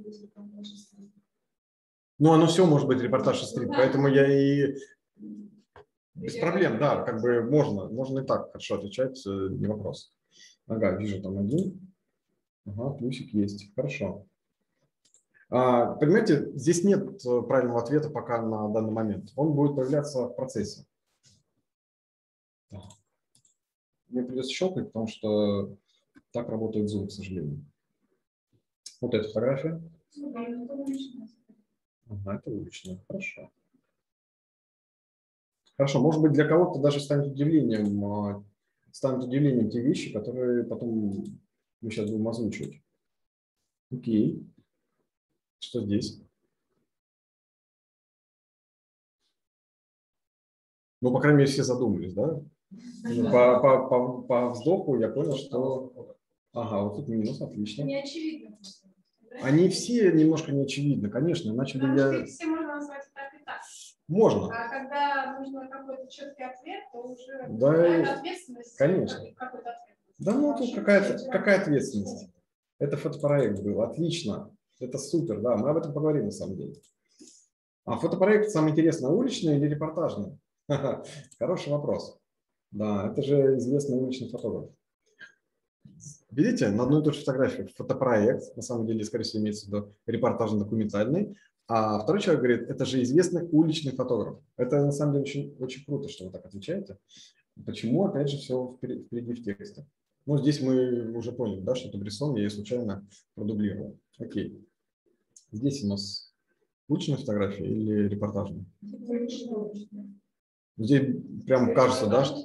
Ну, оно все может быть репортаж из стрит, поэтому я и... Без проблем, да, как бы можно, можно и так хорошо отвечать, не вопрос. Ага, вижу там один. Ага, плюсик есть, хорошо. А, понимаете, здесь нет правильного ответа пока на данный момент. Он будет появляться в процессе. Мне придется щелкать, потому что так работает Zoom, к сожалению. Вот эта фотография. Ага, это уличная. Хорошо. Хорошо, может быть, для кого-то даже станет удивлением, станут удивлением те вещи, которые потом мы сейчас будем озвучивать. Окей. Что здесь? Ну, по крайней мере, все задумались, да? По, по, по, по вздоху я понял, что... Ага, вот тут минус, отлично. Не очевидно. Они все немножко не очевидны, конечно, иначе бы я... Все можно назвать так и так. Можно. А когда нужно какой-то четкий ответ, то уже Да, ответственность. конечно. Какой-то ответ. Да, ну тут какая, какая ответственность? Это фотопроект был, отлично. Это супер, да, мы об этом поговорим на самом деле. А фотопроект самый интересный, уличный или репортажный? Хороший вопрос. Да, это же известный уличный фотограф. Видите, на одной и той же фотографии фотопроект, на самом деле, скорее всего, имеется в виду репортажно-документальный, а второй человек говорит, это же известный уличный фотограф. Это на самом деле очень, очень круто, что вы так отвечаете. Почему, опять же, все впереди в тексте. Ну, здесь мы уже поняли, да, что это Брессон, я ее случайно продублировал. Окей. Здесь у нас уличная фотография или репортажная? Здесь прям кажется, да, что...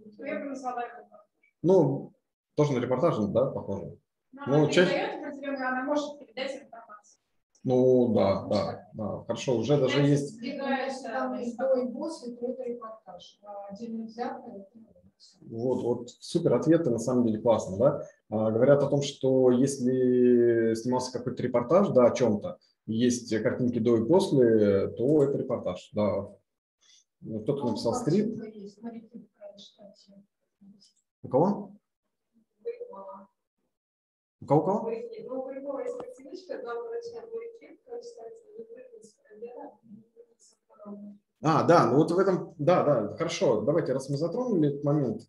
Ну, тоже на репортажную, да, похоже. Но ну, часть... она может передать информацию. Ну, да, да, да, хорошо, уже даже есть... Вот, вот супер ответы, на самом деле классно, да. А, говорят о том, что если снимался какой-то репортаж, да, о чем-то, есть картинки до и после, то это репортаж, да. Кто-то написал скрипт. У кого? У кого-кого? А, да, ну вот в этом, да, да, хорошо, давайте, раз мы затронули этот момент,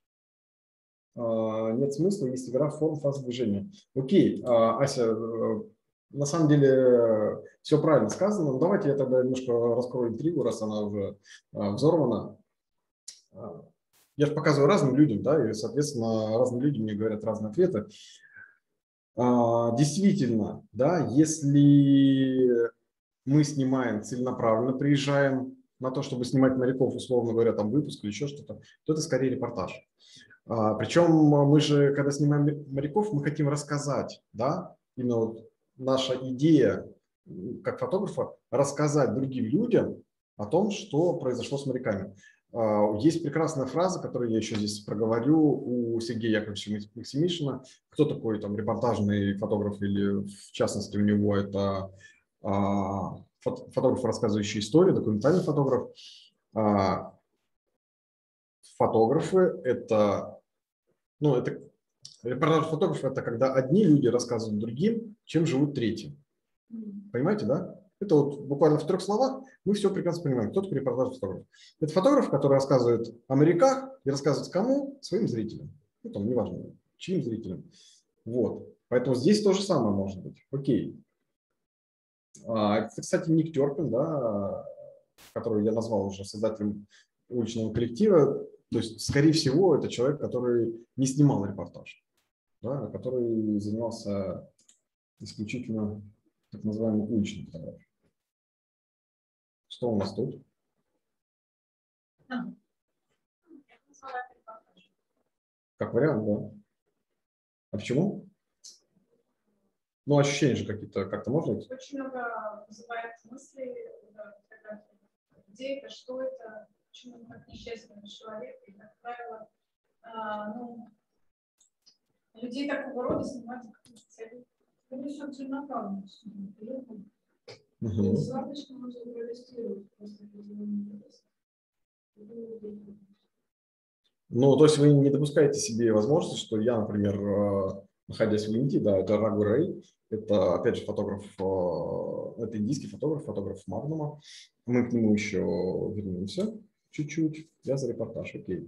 нет смысла, есть игра форм фаз движения. Окей, Ася, на самом деле все правильно сказано, но давайте я тогда немножко раскрою интригу, раз она уже взорвана. Я же показываю разным людям, да, и, соответственно, разные люди мне говорят разные ответы. Действительно, да, если мы снимаем целенаправленно, приезжаем на то, чтобы снимать моряков, условно говоря, там выпуск или еще что-то, то это скорее репортаж. Причем мы же, когда снимаем моряков, мы хотим рассказать, да, именно вот наша идея как фотографа рассказать другим людям о том, что произошло с моряками. Есть прекрасная фраза, которую я еще здесь проговорю у Сергея Яковлевича Максимишина. Кто такой там репортажный фотограф или в частности у него это фотограф, рассказывающий историю, документальный фотограф. Фотографы – это, ну, это репортаж фотограф – это когда одни люди рассказывают другим, чем живут третьи. Понимаете, да? Это вот буквально в трех словах мы все прекрасно понимаем, кто такой репортаж фотограф. Это фотограф, который рассказывает о моряках и рассказывает кому? Своим зрителям. Ну, там, неважно, чьим зрителям. Вот. Поэтому здесь то же самое может быть. Окей. Это, кстати, Ник Терпин, да, которого я назвал уже создателем уличного коллектива. То есть, скорее всего, это человек, который не снимал репортаж, да, который занимался исключительно так называемой уличной фотографией. Что у нас тут? Как вариант, да. А почему? Ну, ощущения же какие-то, как-то можно? Очень много вызывает мысли, где это, что это, почему он как несчастный человек, и, как правило, а, ну, людей такого рода снимать как специалист. Это все целенаправленно. Угу. Ну, то есть вы не допускаете себе возможности, что я, например, находясь в Индии, да, это Рагу Рэй, это, опять же, фотограф, это индийский фотограф, фотограф Магнума. Мы к нему еще вернемся чуть-чуть. Я за репортаж, окей.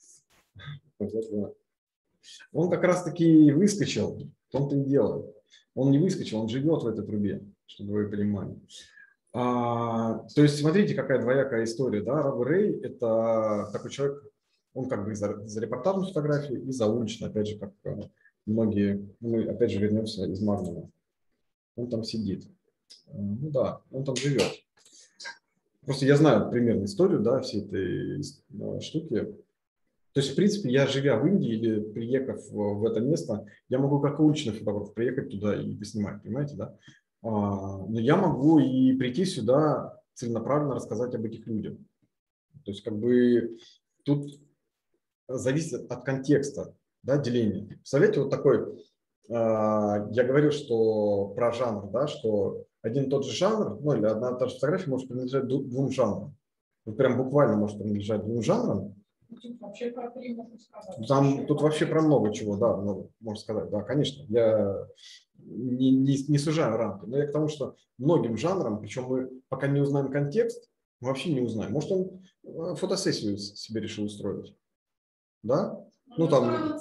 Он как раз-таки выскочил, в том-то и дело. Он не выскочил, он живет в этой трубе, чтобы вы понимали. А, то есть, смотрите, какая двоякая история. Да? Рагу Рэй – это такой человек, он как бы за, за репортажную фотографию и за уличную, опять же, как многие, мы опять же вернемся из Магнума. Он там сидит. Ну да, он там живет. Просто я знаю примерно историю, да, всей этой штуки. То есть, в принципе, я, живя в Индии или приехав в это место, я могу как уличный фотограф приехать туда и поснимать, понимаете, да? Но я могу и прийти сюда целенаправленно рассказать об этих людях. То есть, как бы тут зависит от контекста, да, деления. Представляете, вот такой, я говорю, что про жанр, да, что один и тот же жанр, ну или одна и та же фотография может принадлежать двум жанрам. Вот прям буквально может принадлежать двум жанрам. Тут вообще про три можно сказать. Там, вообще тут вообще про много чего, да, много, можно сказать, да, конечно. Я не, не, не сужаю рамки, но я к тому, что многим жанрам, причем мы пока не узнаем контекст, мы вообще не узнаем. Может, он фотосессию себе решил устроить, да? Ну, там...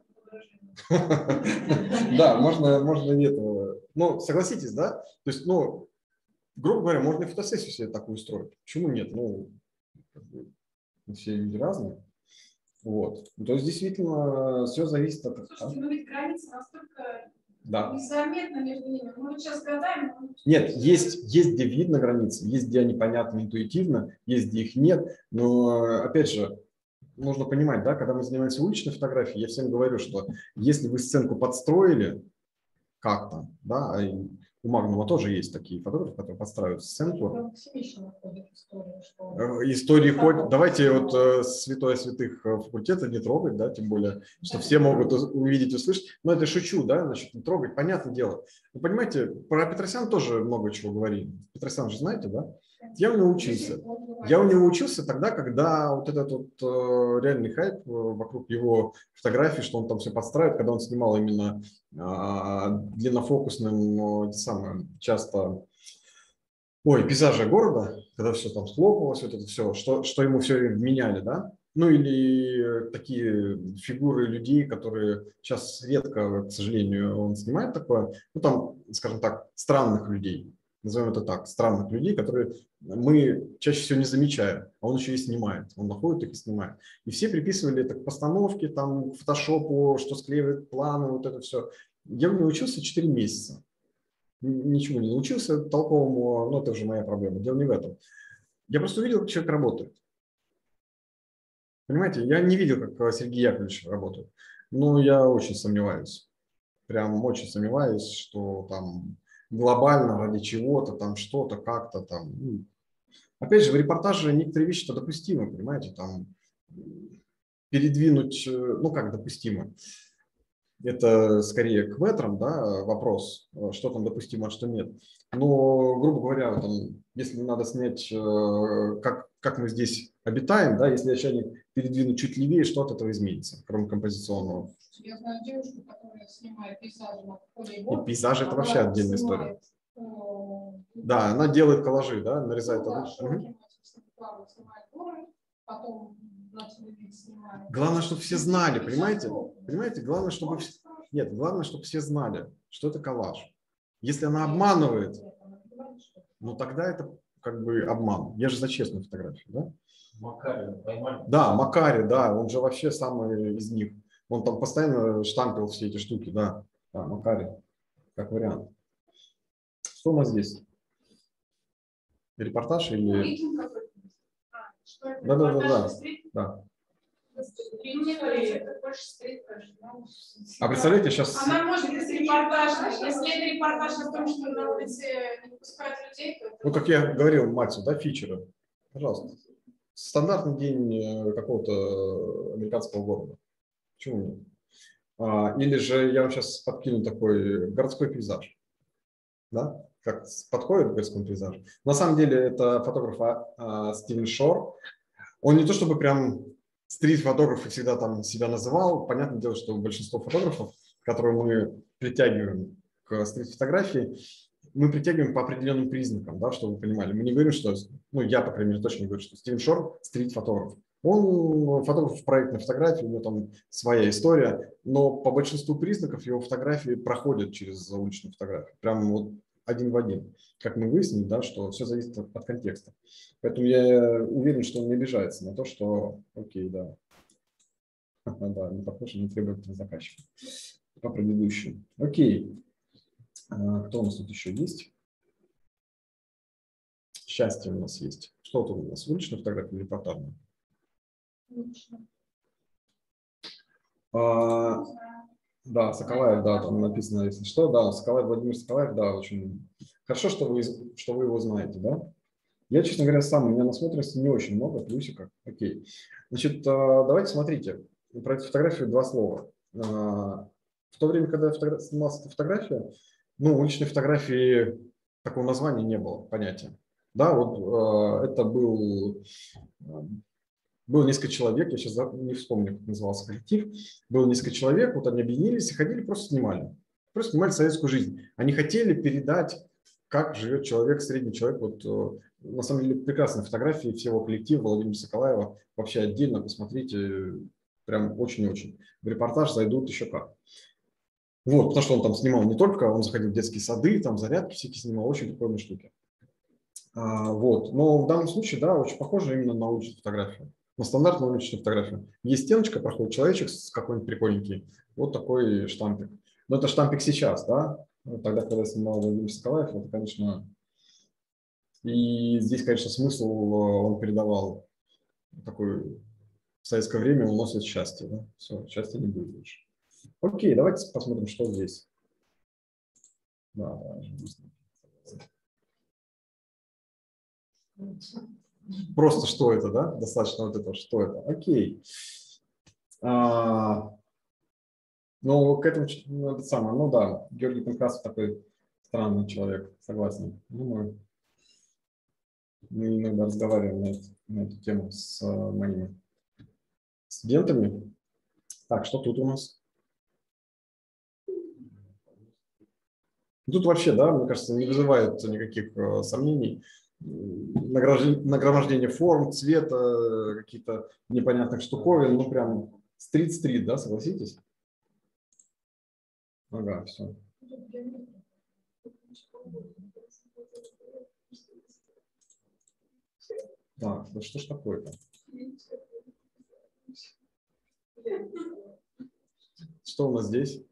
Да, можно, можно и этого. Ну, согласитесь, да? То есть, ну, грубо говоря, можно и фотосессию себе такую устроить. Почему нет? Ну, все люди разные. Вот. То есть действительно все зависит от... Слушайте, но ведь граница настолько Да. незаметна между ними. Мы вот сейчас гадаем. но- Нет, есть, есть где видно границы, есть где они понятны интуитивно, есть где их нет. Но, опять же, нужно понимать, да, когда мы занимаемся уличной фотографией, я всем говорю, что если вы сценку подстроили как-то, да, а и у Магнума тоже есть такие фотографы, которые подстраивают сценку. Там всемично ходит история, что... Э, Истории ходят. Давайте вот э, святое святых э, факультета не трогать, да, тем более, что все могут уз- увидеть, услышать. Но это шучу, да, значит, не трогать, понятное дело. Вы понимаете, про Петросяна тоже много чего говорили. Петросян же знаете, да? Я у него учился. Я у него учился тогда, когда вот этот вот э, реальный хайп э, вокруг его фотографий, что он там все подстраивает, когда он снимал именно э, длиннофокусным, э, самое, часто, ой, пейзажи города, когда все там схлопывалось, вот это все, что, что ему все время вменяли, да? Ну или такие фигуры людей, которые сейчас редко, к сожалению, он снимает такое, ну там, скажем так, странных людей. Назовем это так, странных людей, которые мы чаще всего не замечаем, а он еще и снимает, он находит их и снимает. И все приписывали это к постановке, там, к фотошопу, что склеивает планы, вот это все. Я у него учился четыре месяца. Ничего не научился толковому, но это уже моя проблема, дело не в этом. Я просто увидел, как человек работает. Понимаете, я не видел, как Сергей Яковлевич работает, но я очень сомневаюсь, прям очень сомневаюсь, что там... глобально ради чего-то, там что-то, как-то там. Ну, опять же, в репортаже некоторые вещи-то допустимы, понимаете, там передвинуть, ну как допустимо. Это скорее к метрам, да, вопрос, что там допустимо, а что нет. Но, грубо говоря, там, если надо снять, как, как мы здесь обитаем, да, если я чайник передвину чуть левее, что от этого изменится, кроме композиционного. Я знаю девушку, которая снимает пейзажи на поле. И пейзажи – это вообще отдельная история. Э, Да, она делает коллажи, да, нарезает. ну, да, одну. широкий Мгм. мотив, снимает горы, потом на телевидении снимает. Главное, чтобы все знали, понимаете? Понимаете, главное, чтобы все... Нет, главное, чтобы все знали, что это коллаж. Если она обманывает, ну тогда это как бы обман. Я же за честную фотографию, да? Макарина поймали? Да, Макари, да, он же вообще самый из них. Он там постоянно штампил все эти штуки, да. Да, Макари, как вариант. Что у нас здесь? Репортаж или... Да, да, да, да, да. А представляете, сейчас... Она может быть репортажной. Если это репортаж о том, что на улице не пускают людей, то... Ну, как я говорил, Матью, да, фичеры. Пожалуйста. Стандартный день какого-то американского города. Почему нет? А, или же я вам сейчас подкину такой городской пейзаж. Да? Как подходит к городскому пейзажу. На самом деле это фотограф а, Стивен Шор. Он не то чтобы прям стрит-фотограф и всегда там себя называл. Понятное дело, что большинство фотографов, которые мы притягиваем к стрит-фотографии, мы притягиваем по определенным признакам, да, чтобы вы понимали. Мы не говорим, что, ну я, по крайней мере, точно не говорю, что Стивен Шор стрит-фотограф. Он фотограф проектной фотографии, у него там своя история, но по большинству признаков его фотографии проходят через уличную фотографию. Прям вот один в один. Как мы выяснили, да, что все зависит от, от контекста. Поэтому я уверен, что он не обижается на то, что окей, да, да, не похож, не требует заказчика по предыдущему. Окей. Кто у нас тут еще есть? Счастье у нас есть. Что тут у нас? Уличная фотография или репортажная? А, да, Соколаев, да, там написано, если что, да, Соколаев, Владимир Соколаев, да, очень хорошо, что вы, что вы его знаете, да. Я, честно говоря, сам, у меня насмотренности не очень много, плюсиков, окей. Значит, давайте смотрите, про эту фотографию два слова. В то время, когда я фотограф... снимался эта фотография, ну, уличной фотографии такого названия не было, понятия. Да, вот это был... Было несколько человек, я сейчас не вспомню, как назывался коллектив. Было несколько человек, вот они объединились и ходили, просто снимали. Просто снимали советскую жизнь. Они хотели передать, как живет человек, средний человек. Вот, на самом деле, прекрасные фотографии всего коллектива Владимира Соколаева. Вообще отдельно посмотрите, прям очень-очень. В репортаж зайдут еще как. Вот, потому что он там снимал не только, он заходил в детские сады, там зарядки всякие снимал, очень прикольные штуки. А, вот, но в данном случае, да, очень похоже именно на уличную фотографию. На стандартную уличную фотографию. Есть стеночка, проходит человечек с какой-нибудь прикольненький. Вот такой штампик. Но это штампик сейчас, да? Тогда, когда я снимал Владимир Соколаев, это, конечно... И здесь, конечно, смысл он передавал такой... В советское время уносит счастье. Да? Все, счастья не будет больше. Окей, давайте посмотрим, что здесь. Да, просто что это, да? Достаточно вот этого, что это. Окей. А, ну, к этому, ну, это самое, ну да, Георгий Панкрасов такой странный человек, согласен. Думаю, мы иногда разговариваем на эту, на эту тему с uh, моими студентами. Так, что тут у нас? Тут вообще, да, мне кажется, не вызывает никаких uh, сомнений. Награждение, нагромождение форм, цвета, какие-то непонятных штуковин, ну прям стрит-стрит, да, согласитесь? Ага, все. Так, да что ж такое-то? Что у нас здесь?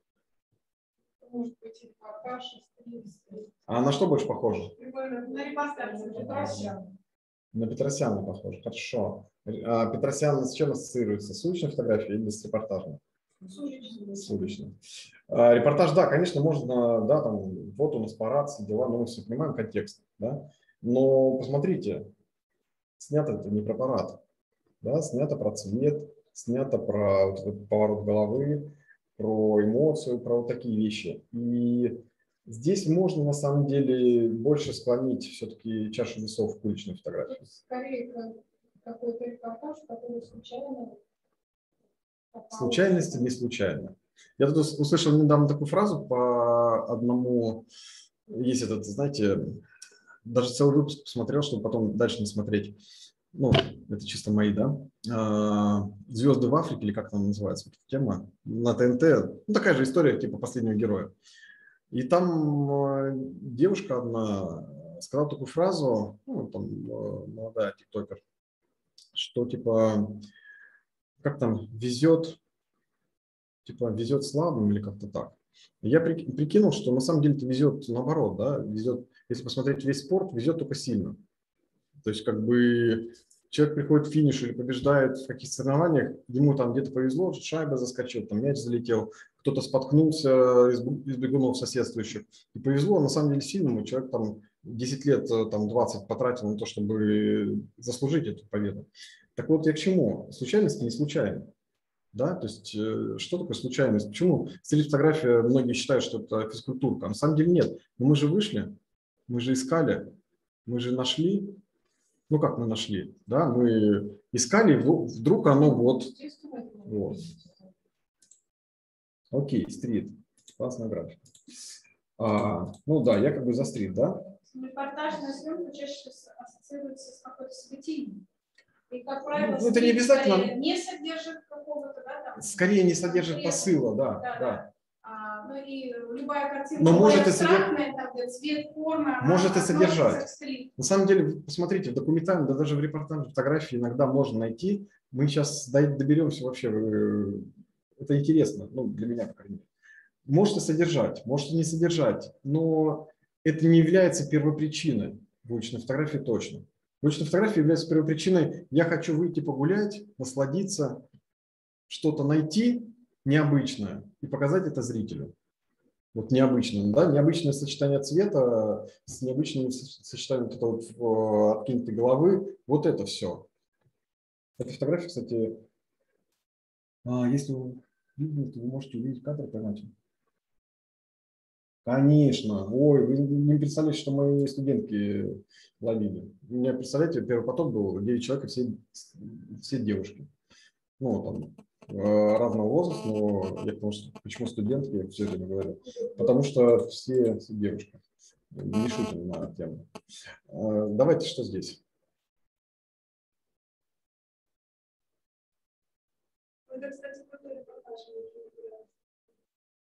А на что больше похоже? На репортаж. На Петросяна похоже. Хорошо. А Петросян с чем ассоциируется? С уличной фотографией или с репортажем? С уличной. А, репортаж, да, конечно, можно, да, там, вот у нас парад, все дела, но мы все понимаем контекст, да. Но посмотрите, снято это не про парад, да, снято про цвет, снято про вот этот поворот головы, про эмоцию, про вот такие вещи. И здесь можно на самом деле больше склонить все-таки чашу весов к уличной фотографии. Скорее, какой-то репортаж, который случайно... Случайность не случайно. Я тут услышал недавно такую фразу по одному, есть этот, знаете, даже целый выпуск посмотрел, чтобы потом дальше не смотреть. Ну, это чисто мои, да. «Звезды в Африке», или как там называется эта тема, на ТНТ. Ну, такая же история, типа «Последнего героя». И там девушка одна сказала такую фразу, ну, там, молодая тиктокер, что типа, как там, везет, типа, везет слабым или как-то так. Я прикинул, что на самом деле это везет наоборот, да, везет, если посмотреть весь спорт, везет только сильно. То есть как бы человек приходит к финишу или побеждает в каких-то соревнованиях, ему там где-то повезло, шайба заскочил, там мяч залетел, кто-то споткнулся из бегунов соседствующих. И повезло, на самом деле, сильному. Человек там десять лет, там двадцать потратил на то, чтобы заслужить эту победу. Так вот, я к чему? Случайности не случайны. Да? То есть, что такое случайность? Почему стрит-фотография, многие считают, что это физкультурка. На самом деле нет. Но мы же вышли, мы же искали, мы же нашли. Ну, как мы нашли? Да? Мы искали, вдруг оно вот. вот. Окей, стрит. Классная графика. А, ну да, я как бы за стрит, да? Репортажная съемка чаще ассоциируется с какой-то событием. И, как правило, ну, это не обязательно. Не содержит какого-то, да, там, скорее не содержит посыла, да. да, да. да. А, ну и любая картина, но может и содержать, там, цвет, форма, может и содержать. Стрит. На самом деле, посмотрите, в документальном, да даже в репортаже фотографии иногда можно найти. Мы сейчас доберемся вообще, это интересно, ну, для меня, по крайней мере. Может и содержать, может и не содержать, но это не является первопричиной в уличной фотографии точно. Уличная фотография является первопричиной. Я хочу выйти погулять, насладиться, что-то найти необычное и показать это зрителю. Вот необычное, да, необычное сочетание цвета с необычным сочетанием вот этого вот откинутой головы. Вот это все. Эта фотография, кстати, если вы видите, вы можете увидеть кадр, поймать. Конечно. Ой, вы не представляете, что мои студентки ловили. У меня, представляете, первый поток был девять человек, и все, все девушки. Ну, там, разного возраста, но я потому что, почему студентки, я все время говорю. Потому что все, все девушки. Не шутим на тему. Давайте, что здесь? Это, кстати, крутой репортаж.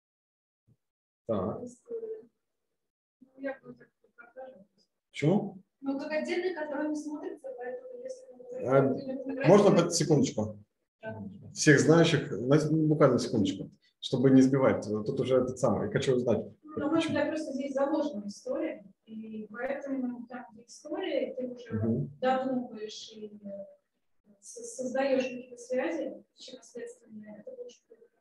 Так. Я Почему? Ну, как отдельный, который не смотрится, поэтому если... А, можно под секундочку? Всех знающих, буквально секундочку, чтобы не сбивать. Тут уже этот самый, хочу узнать. Ну, на мой взгляд, просто здесь заложена история, и поэтому там, где история, ты уже угу. додумываешь и создаешь какие-то связи, чем следственные, это больше...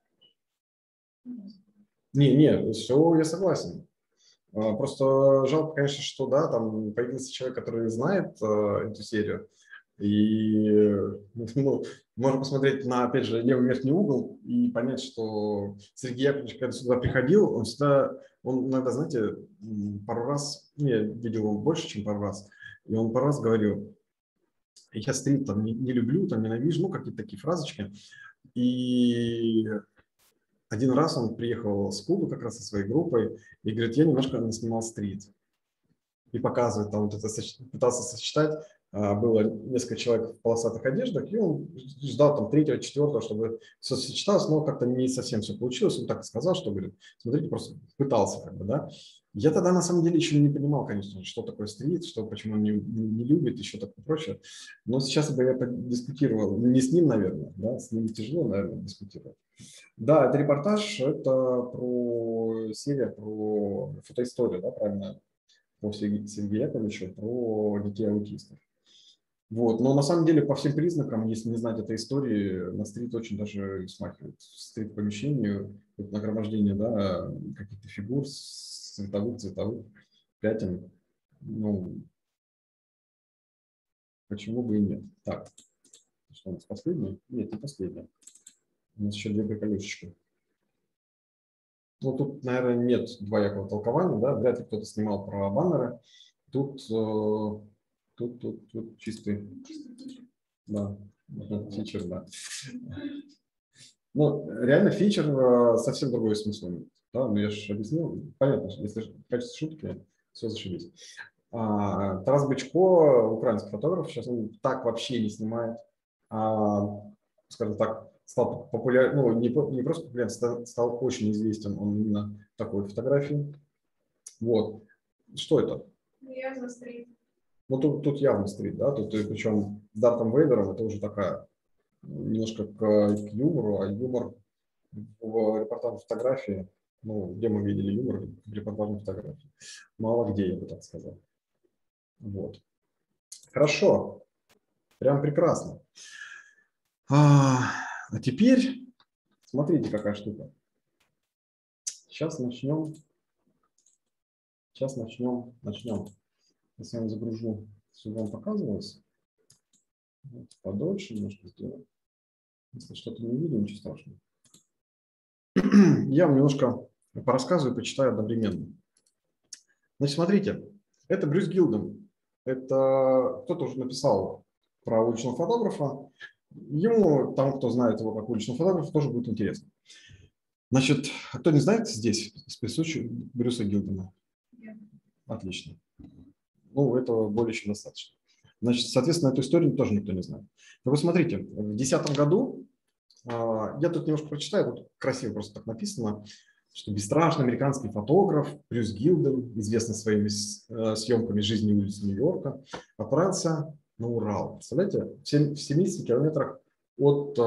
Не, не, все, я согласен. Просто жалко, конечно, что да, там появился человек, который знает э, эту серию, и ну, можно посмотреть на, опять же, левый верхний угол и понять, что Сергей Яковлевич, когда сюда приходил, он всегда, он иногда, знаете, пару раз, я видел его больше, чем пару раз, и он пару раз говорил, я стрит там не, не люблю, там ненавижу, ну, какие-то такие фразочки, и... Один раз он приехал с Кубы как раз со своей группой и говорит, я немножко снимал стрит. И показывает, там вот это, пытался сочетать, было несколько человек в полосатых одеждах, и он ждал там третьего, четвертого, чтобы все сочеталось, но как-то не совсем все получилось. Он так и сказал, что, говорит, смотрите, просто пытался как бы, да. Я тогда на самом деле еще не понимал, конечно, что такое стрит, что, почему он не, не любит, еще такое прочее. Но сейчас бы я дискутировал, не с ним, наверное, да, с ним тяжело, наверное, дискутировать. Да, это репортаж, это про серия, про фотоисторию, да, правильно, по Сергею Яковлевичу, про детей аутистов. Вот, но на самом деле по всем признакам, если не знать этой истории, на стрит очень даже смахивает. Стрит-помещению, нагромождение, да, каких-то фигур, цветовых, цветовых пятен, ну, почему бы и нет. Так, что у нас последний? Нет, не последний. У нас еще две приколюшечки. Ну, тут, наверное, нет двоякого толкования, да, вряд ли кто-то снимал про баннеры. Тут, э, тут, тут, тут чистый, да, фичер, да. Ну, реально фичер э, совсем другой смысл имеет. Да, ну, я же объяснил, понятно, если в качестве шутки, все зашибись. А, Тарас Бычко, украинский фотограф, сейчас он так вообще не снимает, а, скажем так, стал популярен, ну, не, не просто популярен, стал, стал очень известен он именно такой фотографией. Вот. Что это? Явно стрит. Ну, тут, тут явно стрит, да, тут, причем с Дартом Вейдером это уже такая немножко к, к юмору, а юмор в репортажной фотографии, ну, где мы видели юмор в репортажной фотографии? Мало где, я бы так сказал. Вот. Хорошо. Прям прекрасно. А, а теперь смотрите, какая штука. Сейчас начнем. Сейчас начнем. Начнем. Я с вами загружу, чтобы вам показывалось. Вот, подольше немножко сделаю. Если что-то не видно, ничего страшного. Я вам немножко порассказываю, почитаю одновременно. Значит, смотрите, это Брюс Гилден. Это кто-то уже написал про уличного фотографа. Ему, тому, кто знает его как уличного фотографа, тоже будет интересно. Значит, кто не знает здесь присутствует Брюса Гилдена? Yeah. Отлично. Ну, этого более чем достаточно. Значит, соответственно, эту историю тоже никто не знает. Так вот, смотрите, в две тысячи десятом году, я тут немножко прочитаю, тут красиво просто так написано, что бесстрашный американский фотограф Брюс Гилден, известный своими съемками жизни улиц Нью-Йорка, отправился на Урал. Представляете, в семидесяти километрах от,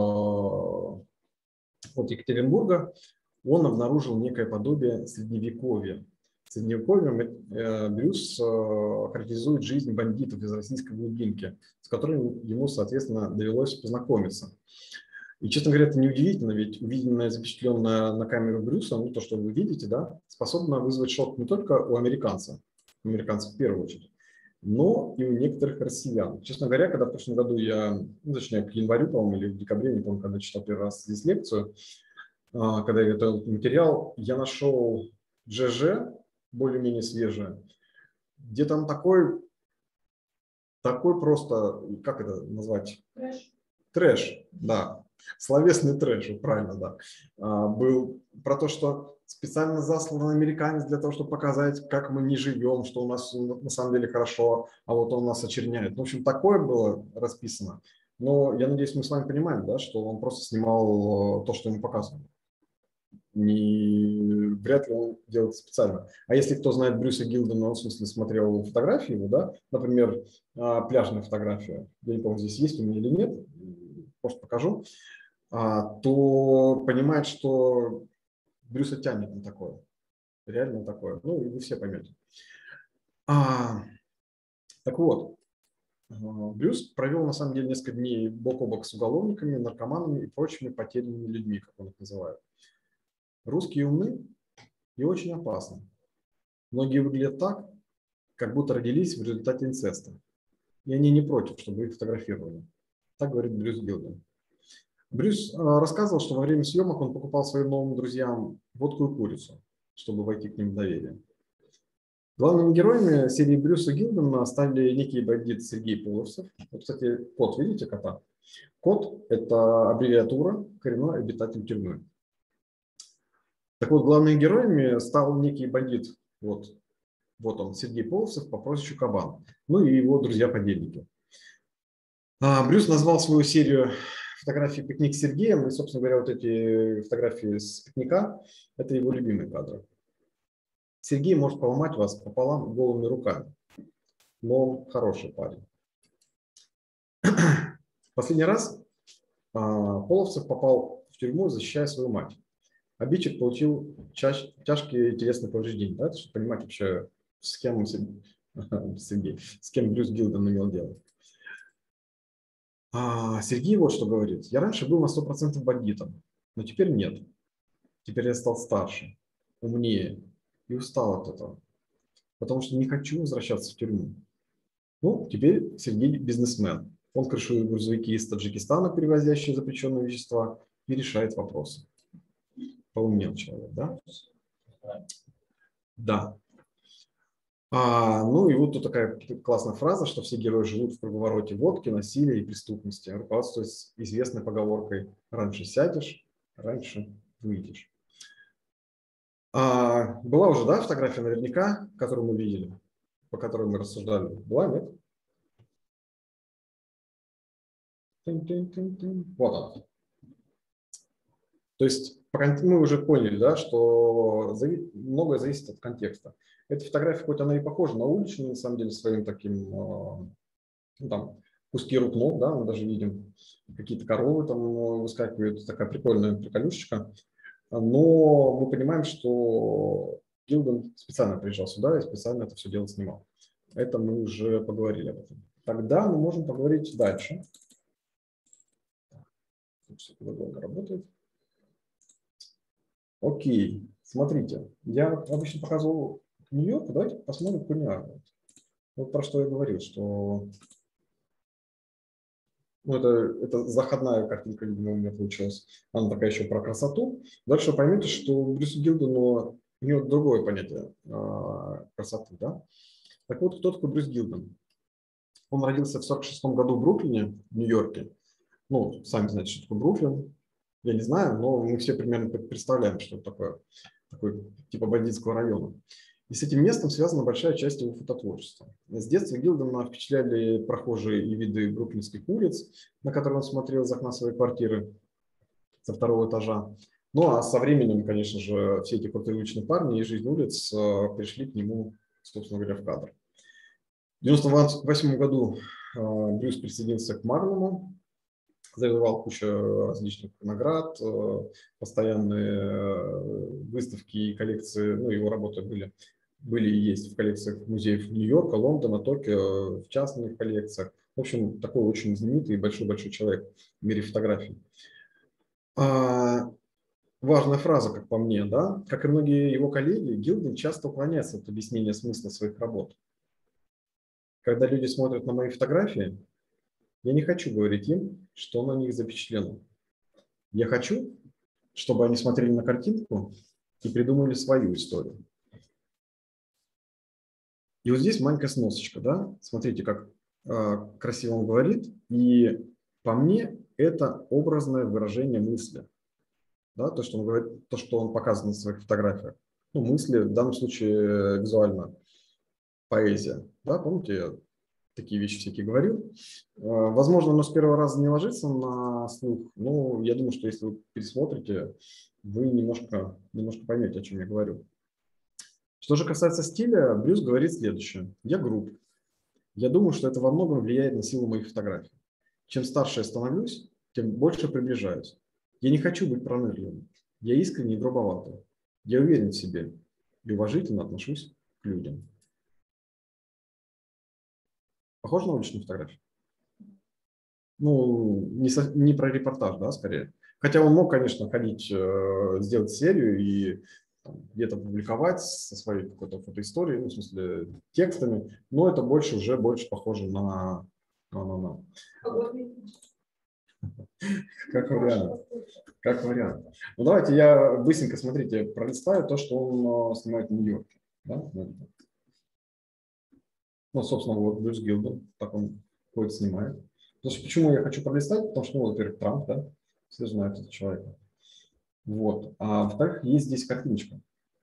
от Екатеринбурга он обнаружил некое подобие средневековья. Средневековьем Брюс характеризует жизнь бандитов из российской глубинки, с которыми ему, соответственно, довелось познакомиться. И, честно говоря, это неудивительно, ведь увиденное, запечатленное на камеру Брюса, ну, то, что вы видите, да, способно вызвать шок не только у американцев, американцев в первую очередь, но и у некоторых россиян. Честно говоря, когда в прошлом году я, ну, точнее, к январю, по-моему, или в декабре, не помню, когда читал первый раз здесь лекцию, когда я готовил материал, я нашел джи жи, более-менее свежее, где там такой, такой просто, как это назвать? Трэш. Трэш, да. Словесный трэш, правильно, да. А, был про то, что специально заслан американец для того, чтобы показать, как мы не живем, что у нас на самом деле хорошо, а вот он нас очерняет. В общем, такое было расписано. Но я надеюсь, мы с вами понимаем, да, что он просто снимал то, что ему показывали. не, вряд ли он делает специально. А если кто знает Брюса Гилдена, в смысле смотрел фотографии его, да, например, пляжная фотография, я не помню, здесь есть у меня или нет, может покажу, то понимает, что Брюса тянет на такое, реально на такое. Ну, и вы все поймете. А, так вот, Брюс провел на самом деле несколько дней бок о бок с уголовниками, наркоманами и прочими потерянными людьми, как он их называет. Русские умны и очень опасны. Многие выглядят так, как будто родились в результате инцеста. И они не против, чтобы их фотографировали. Так говорит Брюс Гилден. Брюс рассказывал, что во время съемок он покупал своим новым друзьям водку и курицу, чтобы войти к ним в доверие. Главными героями серии Брюса Гилдена стали некий бандит Сергей Половцев. Вот, кстати, кот, видите кота? Кот – это аббревиатура коренной обитатель тюрьмы. Так вот, главными героями стал некий бандит, вот, вот он, Сергей Половцев по прозвищу Кабан, ну и его друзья-подельники. Брюс назвал свою серию фотографий «Пикник с Сергеем», и, собственно говоря, вот эти фотографии с пикника – это его любимые кадры. Сергей может поломать вас пополам голыми руками, но он хороший парень. Последний раз Половцев попал в тюрьму, защищая свою мать. Обидчик получил чаш, тяжкие телесные повреждения. Да, чтобы понимать вообще, с кем, Сергей, с кем Брюс Гилден имел дело. А Сергей вот что говорит. Я раньше был на сто процентов бандитом, но теперь нет. Теперь я стал старше, умнее и устал от этого, потому что не хочу возвращаться в тюрьму. Ну, теперь Сергей бизнесмен. Он крышует грузовики из Таджикистана, перевозящие запрещенные вещества, и решает вопросы. Поумнел человек, да? Да. А, ну и вот тут такая классная фраза, что все герои живут в круговороте водки, насилия и преступности, руководствуясь известной поговоркой «раньше сядешь, раньше выйдешь». А, была уже, да, фотография наверняка, которую мы видели, по которой мы рассуждали? Была, нет? Вот она. То есть мы уже поняли, да, что многое зависит от контекста. Эта фотография, хоть она и похожа на уличную, на самом деле, своим таким, ну, там, куски рук ног, да, мы даже видим, какие-то коровы там выскакивают, такая прикольная приколюшечка. Но мы понимаем, что Гилден специально приезжал сюда и специально это все дело снимал. Это мы уже поговорили об этом. Тогда мы можем поговорить дальше. Все-таки долго работает. Окей, смотрите, я обычно показывал Нью-Йорк, давайте посмотрим Куниар. Вот про что я говорил, что ну, это, это заходная картинка, видимо, у меня получилась. Она такая еще про красоту. Дальше вы поймете, что Брюс Гилден, у него другое понятие а, красоты. Да? Так вот, кто такой Брюс Гилден? Он родился в сорок шестом году в Бруклине, в Нью-Йорке. Ну, сами знаете, что такое Бруклин. Я не знаю, но мы все примерно представляем, что это такое, такой типа бандитского района. И с этим местом связана большая часть его фототворчества. С детства Гилдена впечатляли прохожие и виды бруклинских улиц, на которые он смотрел из окна своей квартиры со второго этажа. Ну а со временем, конечно же, все эти крутые уличные парни и жизнь улиц пришли к нему, собственно говоря, в кадр. В девяносто восьмом году Брюс присоединился к Магнуму, завоевал кучу различных наград, постоянные выставки и коллекции, ну, его работы были, были и есть в коллекциях музеев Нью-Йорка, Лондона, Токио, в частных коллекциях. В общем, такой очень знаменитый и большой-большой человек в мире фотографий. А, важная фраза, как по мне, да, как и многие его коллеги, Гилден часто уклоняется от объяснения смысла своих работ. Когда люди смотрят на мои фотографии, я не хочу говорить им, что на них запечатлено. Я хочу, чтобы они смотрели на картинку и придумали свою историю. И вот здесь маленькая сносочка, да? Смотрите, как э, красиво он говорит. И по мне это образное выражение мысли. Да? То, что он говорит, то, что он показывает на своих фотографиях. Ну, мысли, в данном случае визуально, поэзия. Да? Помните, такие вещи всякие говорил. Возможно, оно с первого раза не ложится на слух, но я думаю, что если вы пересмотрите, вы немножко, немножко поймете, о чем я говорю. Что же касается стиля, Брюс говорит следующее. Я груб. Я думаю, что это во многом влияет на силу моих фотографий. Чем старше я становлюсь, тем больше приближаюсь. Я не хочу быть пронырливым. Я искренне и грубоватый. Я уверен в себе и уважительно отношусь к людям. Похоже на уличную фотографию? Ну, не, со, не про репортаж, да, скорее. Хотя он мог, конечно, ходить, э, сделать серию и где-то публиковать со своей какой-то фотоисторией, ну, в смысле текстами, но это больше уже больше похоже на... на, на, на. Как вариант. Как вариант. Ну, давайте я быстренько, смотрите, пролистаю то, что он снимает в Нью-Йорке. Да? Ну, собственно, вот Брюс Гилден, так он ходит, снимает. Потому что, почему я хочу пролистать? Потому что, ну, во-первых, Трамп, да, все знают этого человека. Вот. А во-вторых, есть здесь картиночка.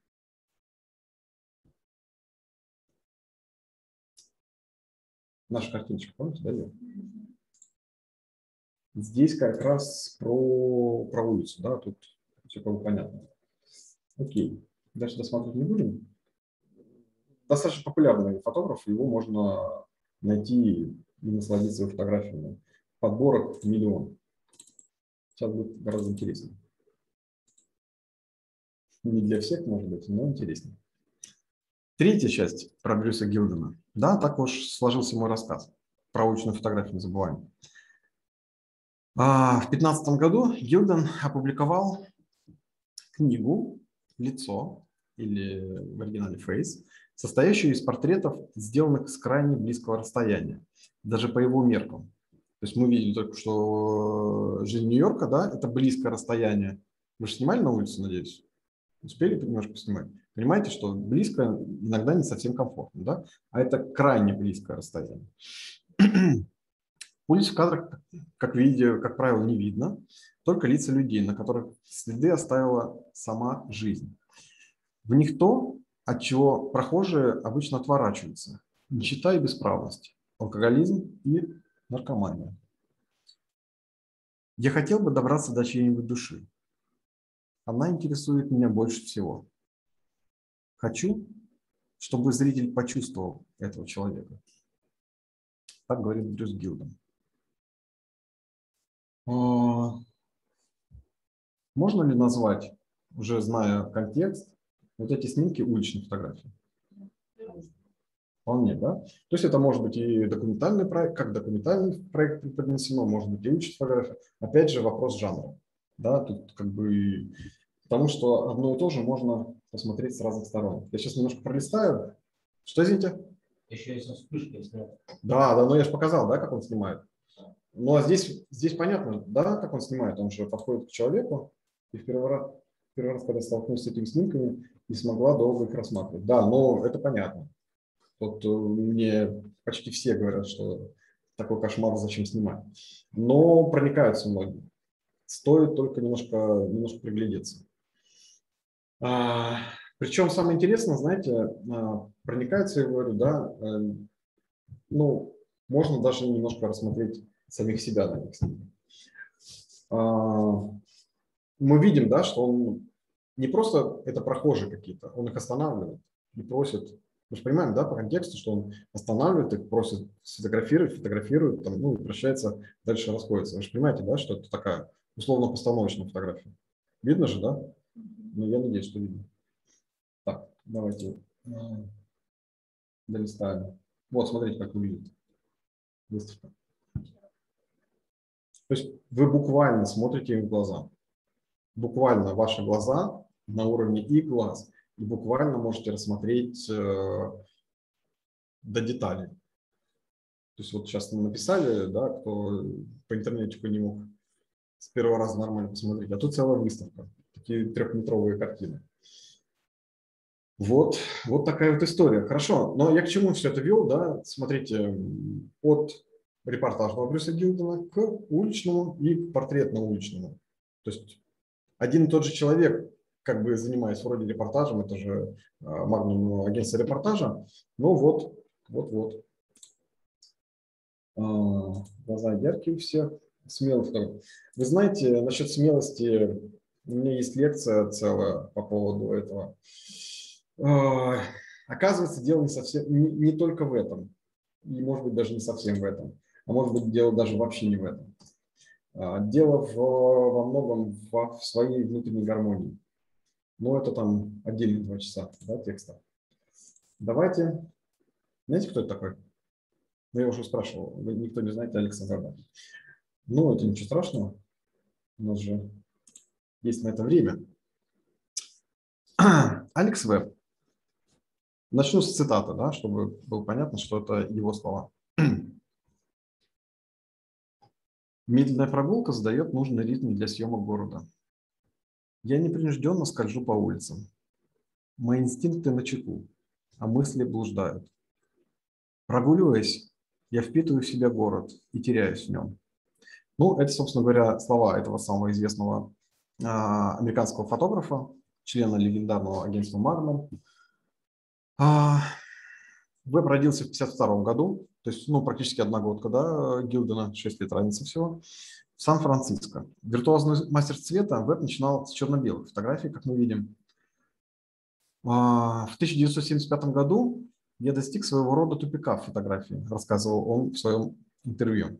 Наша картиночка, помните, да? Ее? Здесь как раз про, про улицу, да, тут все как бы понятно. Окей, дальше досматривать не будем. Достаточно популярный фотограф, его можно найти и насладиться его фотографиями. Подборок миллион. Сейчас будет гораздо интереснее. Не для всех, может быть, но интереснее. Третья часть про Брюса Гилдена. Да, так уж сложился мой рассказ. Про уличную фотографию не забываем. А, в две тысячи пятнадцатом году Гилден опубликовал книгу «Лицо» или в оригинале «Face», состоящую из портретов, сделанных с крайне близкого расстояния, даже по его меркам. То есть мы видели только, что жизнь Нью-Йорка, да, это близкое расстояние. Вы же снимали на улице, надеюсь? Успели немножко поснимать? Понимаете, что близко иногда не совсем комфортно, да? А это крайне близкое расстояние. Улиц в кадрах, как видите, как правило, не видно, только лица людей, на которых следы оставила сама жизнь. В них то, от чего прохожие обычно отворачиваются: нищета и бесправность, алкоголизм и наркомания. Я хотел бы добраться до чьей-нибудь души. Она интересует меня больше всего. Хочу, чтобы зритель почувствовал этого человека. Так говорит Брюс Гилден. Можно ли назвать, уже зная контекст, вот эти снимки уличной фотографии? Вполне, да? То есть это может быть и документальный проект, как документальный проект преподнесено, может быть и уличная фотография. Опять же, вопрос жанра. Да, тут как бы... Потому что одно и то же можно посмотреть с разных сторон. Я сейчас немножко пролистаю. Что, извините? Еще и со вспышкой снят. Да, да, но я же показал, да, как он снимает. Ну, а здесь, здесь понятно, да, как он снимает. Он же подходит к человеку, и в первый раз, первый раз, когда столкнулся с этими снимками, не смогла долго их рассматривать. Да, но это понятно. Вот мне почти все говорят, что такой кошмар, зачем снимать. Но проникаются многие. Стоит только немножко, немножко приглядеться. А, причем самое интересное, знаете, а, проникаются, я говорю, да, а, ну, можно даже немножко рассмотреть самих себя на них. А, мы видим, да, что он не просто это прохожие какие-то, он их останавливает и просит. Мы же понимаем, да, по контексту, что он останавливает их, просит сфотографировать, фотографирует, там, ну, и прощается, дальше расходится. Вы же понимаете, да, что это такая условно-постановочная фотография. Видно же, да? Ну, я надеюсь, что видно. Так, давайте долистаем. Вот, смотрите, как выглядит выставка. То есть вы буквально смотрите им в глаза. Буквально ваши глаза на уровне их глаз. И буквально можете рассмотреть э, до деталей. То есть вот сейчас написали, да, кто по интернетику не мог с первого раза нормально посмотреть. А тут целая выставка. Такие трехметровые картины. Вот, вот такая вот история. Хорошо, но я к чему все это вел, да? Смотрите, от репортажного Брюса Гилдена к уличному и к портретно-уличному. То есть один и тот же человек, как бы занимаясь вроде репортажем, это же Magnum агентство репортажа, но вот, вот, вот. Глаза яркие у всех. Смелых. Вы знаете, насчет смелости, у меня есть лекция целая по поводу этого. Оказывается, дело не совсем, не, не только в этом. И, может быть, даже не совсем в этом. А может быть, дело даже вообще не в этом. Дело в, во многом в, в своей внутренней гармонии. Но это там отдельные два часа, да, текста. Давайте. Знаете, кто это такой? Ну, я уже спрашивал. Вы никто не знаете Алекса Веба. Ну, это ничего страшного. У нас же есть на это время. Алекс Веб. Начну с цитаты, да, чтобы было понятно, что это его слова. Медленная прогулка задает нужный ритм для съемок города. Я непринужденно скольжу по улицам. Мои инстинкты начеку, а мысли блуждают. Прогуливаясь, я впитываю в себя город и теряюсь в нем. Ну, это, собственно говоря, слова этого самого известного а, американского фотографа, члена легендарного агентства Magnum. А, Веб родился в пятьдесят втором году, то есть ну, практически одногодка, да, Гилдена, шесть лет разницы всего, в Сан-Франциско. Виртуозный мастер цвета Веб начинал с черно-белых фотографий, как мы видим. А, в тысяча девятьсот семьдесят пятом году я достиг своего рода тупика в фотографии, рассказывал он в своем интервью.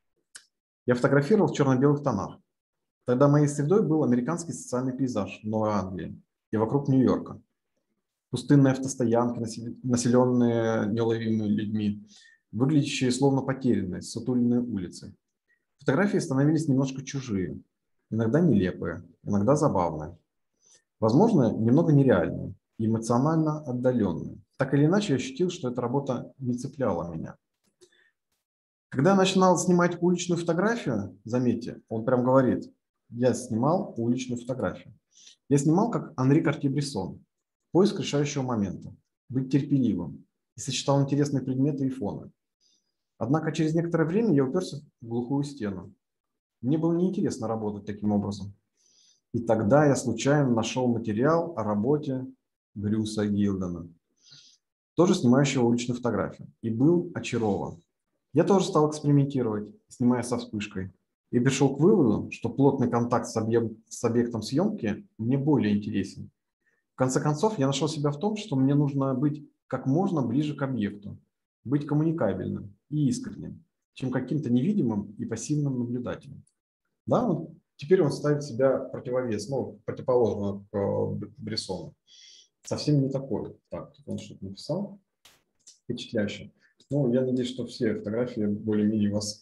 Я фотографировал в черно-белых тонах. Тогда моей средой был американский социальный пейзаж Новой Англии и вокруг Нью-Йорка. Пустынные автостоянки, населенные неуловимыми людьми, выглядящие словно потерянные, сутуленные улицы. Фотографии становились немножко чужие, иногда нелепые, иногда забавные. Возможно, немного нереальные, эмоционально отдаленные. Так или иначе, я ощутил, что эта работа не цепляла меня. Когда я начинал снимать уличную фотографию, заметьте, он прям говорит, я снимал уличную фотографию. Я снимал как Анри Картье-Брессон. Поиск решающего момента, быть терпеливым и сочетал интересные предметы и фоны. Однако через некоторое время я уперся в глухую стену. Мне было неинтересно работать таким образом. И тогда я случайно нашел материал о работе Брюса Гилдена, тоже снимающего уличную фотографию, и был очарован. Я тоже стал экспериментировать, снимая со вспышкой, и пришел к выводу, что плотный контакт с, объект, с объектом съемки мне более интересен. В конце концов, я нашел себя в том, что мне нужно быть как можно ближе к объекту, быть коммуникабельным и искренним, чем каким-то невидимым и пассивным наблюдателем. Да, вот теперь он ставит себя противовес, ну, противоположно к Брессону. Совсем не такой. Так, тут он что-то написал. Впечатляюще. Ну, я надеюсь, что все фотографии более-менее вас,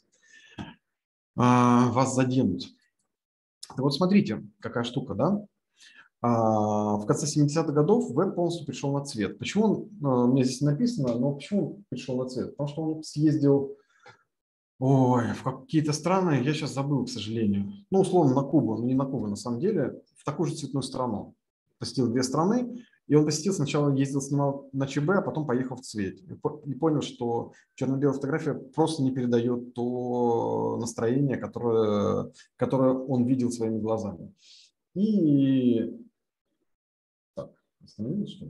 а, вас заденут. Так вот, смотрите, какая штука, да? В конце семидесятых годов Веб полностью пришел на цвет. Почему он, у меня здесь написано, но почему он пришел на цвет? Потому что он съездил ой, в какие-то страны, я сейчас забыл, к сожалению. Ну, условно, на Кубу, но не на Кубу, на самом деле, в такую же цветную страну. Посетил две страны, и он посетил, сначала ездил, снимал на ЧБ, а потом поехал в цвет. И понял, что черно-белая фотография просто не передает то настроение, которое, которое он видел своими глазами. И... Так, остановились, что ли?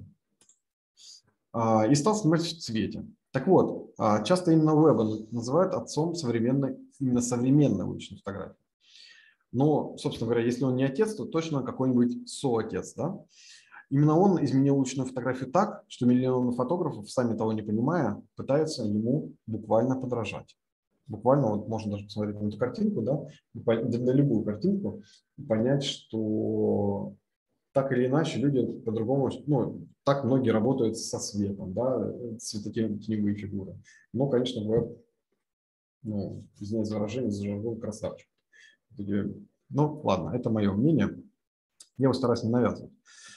А, и стал снимать в цвете. Так вот, часто именно Веба называют отцом современной, именно современной уличной фотографии. Но, собственно говоря, если он не отец, то точно какой-нибудь соотец, да? Именно он изменил уличную фотографию так, что миллионы фотографов, сами того не понимая, пытаются ему буквально подражать. Буквально, вот можно даже посмотреть на эту картинку, да, на любую картинку, и понять, что так или иначе люди по-другому, ну, так многие работают со светом, да, цветотеневые фигуры. Но, конечно, Веб, ну, извиняюсь за выражение, зажигал красавчик. Ну, ладно, это мое мнение. Я его стараюсь не навязывать.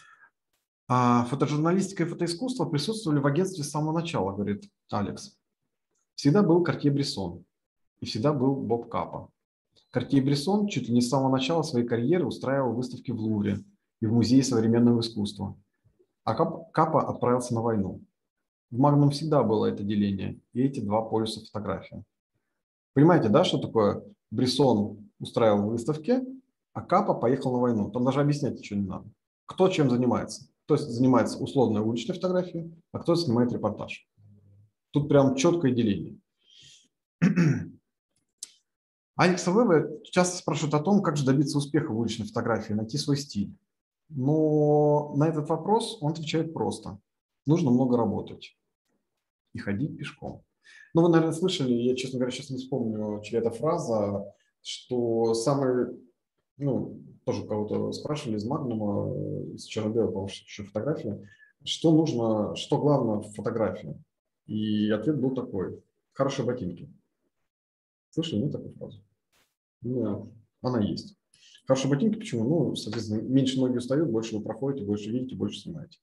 А фотожурналистика и фотоискусство присутствовали в агентстве с самого начала, говорит Алекс. Всегда был Картье-Брессон и всегда был Боб Капа. Картье-Брессон чуть ли не с самого начала своей карьеры устраивал выставки в Лувре и в Музее современного искусства. А Капа отправился на войну. В Magnum всегда было это деление и эти два полюса фотографии. Понимаете, да, что такое? Брессон устраивал выставки, а Капа поехал на войну. Там даже объяснять ничего не надо. Кто чем занимается? Кто занимается условной уличной фотографией, а кто снимает репортаж. Тут прям четкое деление. Алекса Веба часто спрашивают о том, как же добиться успеха в уличной фотографии, найти свой стиль. Но на этот вопрос он отвечает просто. Нужно много работать и ходить пешком. Ну, вы, наверное, слышали, я, честно говоря, сейчас не вспомню, чья это фраза, что самый, ну, тоже кого-то спрашивали из Магнума, из черно-белой, по-моему, еще фотографии, что нужно, что главное в фотографии. И ответ был такой: хорошие ботинки. Слышали, нет такой фразы? Ну, она есть. Хорошие ботинки, почему? Ну, соответственно, меньше ноги устают, больше вы проходите, больше видите, больше снимаете.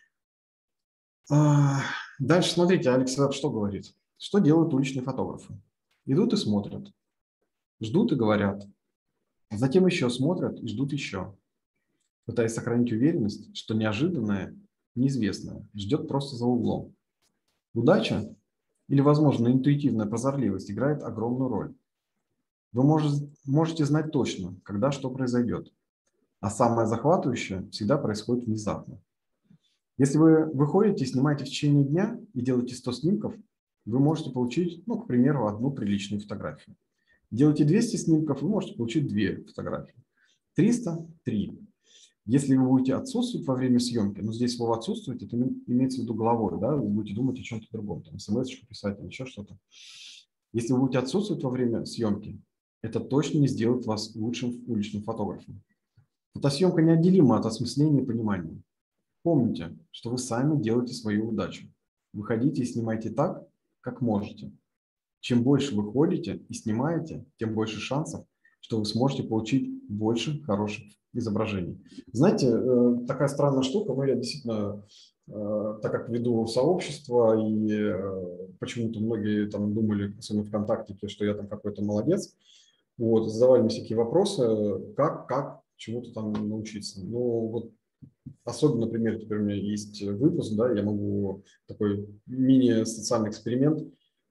А, дальше смотрите, Алекс Веб что говорит? Что делают уличные фотографы? Идут и смотрят, ждут и говорят, а затем еще смотрят и ждут еще, пытаясь сохранить уверенность, что неожиданное, неизвестное ждет просто за углом. Удача или, возможно, интуитивная прозорливость играет огромную роль. Вы можете, можете знать точно, когда что произойдет, а самое захватывающее всегда происходит внезапно. Если вы выходите и снимаете в течение дня и делаете сто снимков, вы можете получить, ну, к примеру, одну приличную фотографию. Делаете двести снимков, вы можете получить две фотографии. триста – три. Если вы будете отсутствовать во время съемки, ну, здесь слово «отсутствовать» это имеется в виду головой, да, вы будете думать о чем-то другом, там, смс-очку писать или еще что-то. Если вы будете отсутствовать во время съемки, это точно не сделает вас лучшим уличным фотографом. Фотосъемка неотделима от осмысления и понимания. Помните, что вы сами делаете свою удачу. Выходите и снимайте так, как можете. Чем больше вы ходите и снимаете, тем больше шансов, что вы сможете получить больше хороших изображений. Знаете, такая странная штука, но я действительно, так как веду сообщество, и почему-то многие там думали, особенно ВКонтакте, что я там какой-то молодец, вот, задавали мне всякие вопросы, как, как чему-то там научиться. Ну, вот особенно, например, теперь у меня есть выпуск, да, я могу такой мини-социальный эксперимент.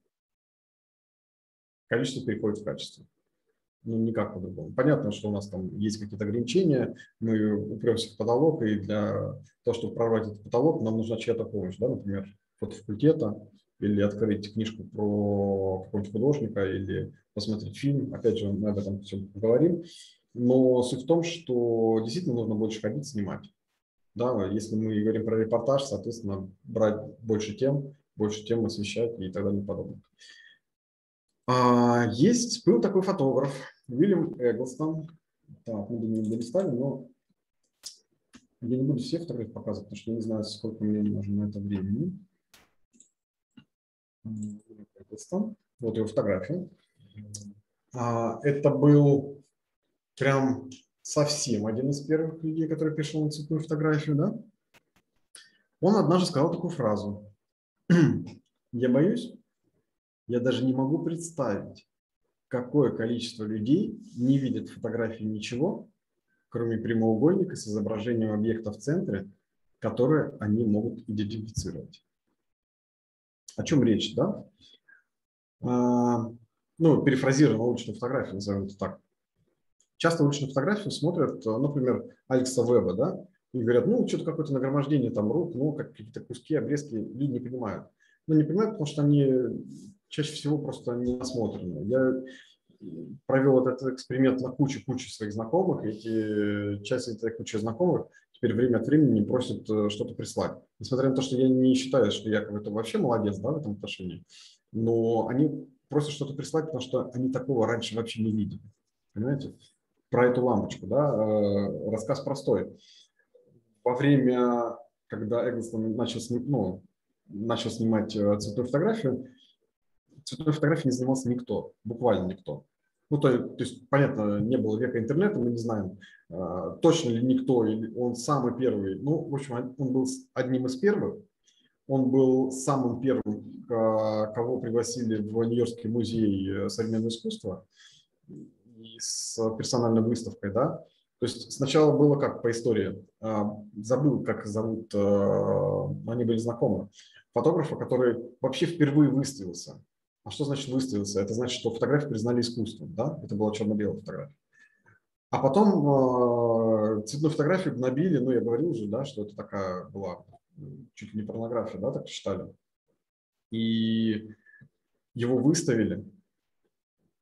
Количество переходит в качество. Ну, никак по-другому. Понятно, что у нас там есть какие-то ограничения, мы упремся в потолок, и для того, чтобы прорвать этот потолок, нам нужна чья-то помощь, да, например, фотофакультета, или открыть книжку про какого-нибудь художника, или посмотреть фильм. Опять же, мы об этом все поговорим. Но суть в том, что действительно нужно больше ходить, снимать. Да, если мы говорим про репортаж, соответственно, брать больше тем, больше тем освещать и так далее и подобное. А, есть, был такой фотограф Уильям Эглстон. Так, мы не долистали, но я не буду все фотографии показывать, потому что я не знаю, сколько мне нужно на это времени. Эглстон. Вот его фотография. А, это был прям совсем один из первых людей, который пришел на цветную фотографию, да? Он однажды сказал такую фразу: «Я боюсь, я даже не могу представить, какое количество людей не видит фотографии ничего, кроме прямоугольника с изображением объекта в центре, которые они могут идентифицировать». О чем речь, да? А, ну, перефразируя научную фотографию, назовем это так. Часто уличную фотографию смотрят, например, Алекса Веба, да, и говорят, ну, что-то какое-то нагромождение там рук, ну, какие-то куски, обрезки, люди не понимают. Ну, не понимают, потому что они чаще всего просто не насмотрены. Я провел этот эксперимент на кучу-кучу своих знакомых, и эти, часть этой кучи знакомых теперь время от времени просят что-то прислать. Несмотря на то, что я не считаю, что я какой-то вообще молодец, да, в этом отношении, но они просят что-то прислать, потому что они такого раньше вообще не видели. Понимаете? Про эту лампочку, да, рассказ простой. Во время, когда Эглстон начал, ну, начал снимать цветную фотографию, цветной фотографией не занимался никто, буквально никто. Ну, то, то есть, понятно, не было века интернета, мы не знаем, точно ли никто, или он самый первый. Ну, в общем, он был одним из первых. Он был самым первым, кого пригласили в Нью-Йоркский музей современного искусства с персональной выставкой, да. То есть сначала было как по истории, забыл, как зовут, они были знакомы, фотографа, который вообще впервые выставился. А что значит выставился? Это значит, что фотографию признали искусством, да, это была черно-белая фотография. А потом цветную фотографию гнобили, ну, я говорил уже, да, что это такая была чуть ли не порнография, да, так считали. И его выставили,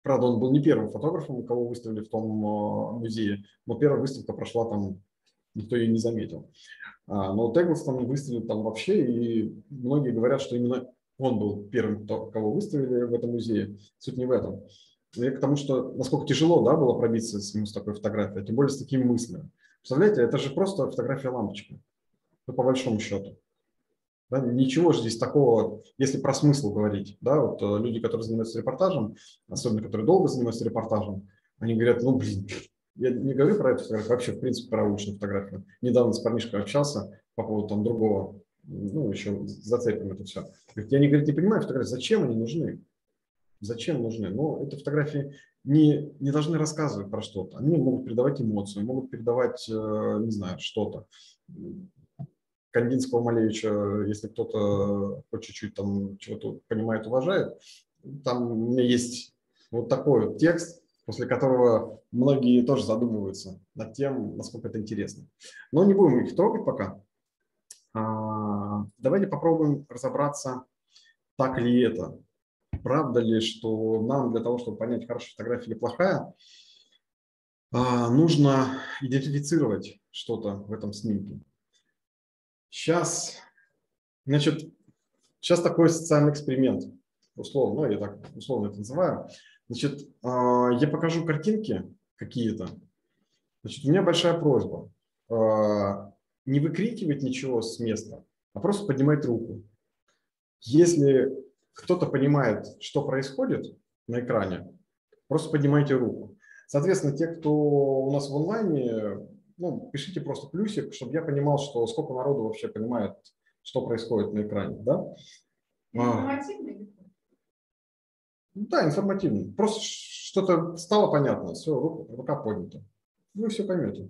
Правда, он был не первым фотографом, кого выставили в том музее, но первая выставка прошла там, никто ее не заметил. Но Теглстон выстрелил там вообще, и многие говорят, что именно он был первым, кого выставили в этом музее. Суть не в этом. И к тому, что насколько тяжело, да, было пробиться с ним с такой фотографией, тем более с такими мыслями. Представляете, это же просто фотография лампочки, ну, по большому счету. Да, ничего же здесь такого, если про смысл говорить. Да, вот люди, которые занимаются репортажем, особенно которые долго занимаются репортажем, они говорят, ну, блин, я не говорю про эту фотографию, вообще, в принципе, про уличную фотографию. Недавно с парнишкой общался по поводу там другого, ну, еще зацепим это все. Я не, говорит, не понимаю фотографии, зачем они нужны? Зачем нужны? Ну, эти фотографии не, не должны рассказывать про что-то. Они могут передавать эмоцию, могут передавать, не знаю, что-то. Кандинского Малевича, если кто-то хоть чуть-чуть там чего-то понимает, уважает, там у меня есть вот такой вот текст, после которого многие тоже задумываются над тем, насколько это интересно. Но не будем их трогать пока. А, давайте попробуем разобраться, так ли это. Правда ли, что нам для того, чтобы понять, хорошая фотография или плохая, а, нужно идентифицировать что-то в этом снимке. Сейчас, значит, сейчас такой социальный эксперимент, условно, ну, я так условно это называю. Значит, я покажу картинки какие-то. Значит, у меня большая просьба не выкрикивать ничего с места, а просто поднимать руку. Если кто-то понимает, что происходит на экране, просто поднимайте руку. Соответственно, те, кто у нас в онлайне, ну, пишите просто плюсик, чтобы я понимал, что сколько народу вообще понимает, что происходит на экране. Да? Информативный? Да, информативный. Просто что-то стало понятно, все, рука, рука поднята. Вы все поймете.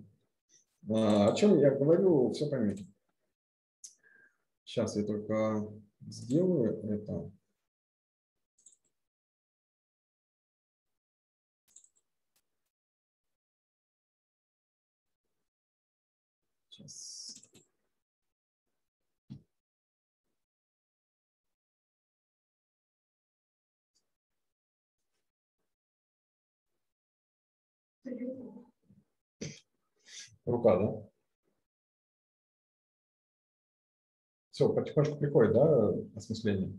О чем я говорю, все поймете. Сейчас я только сделаю это. Сейчас. Рука, да? Все, потихонечку приходит, да, осмысление?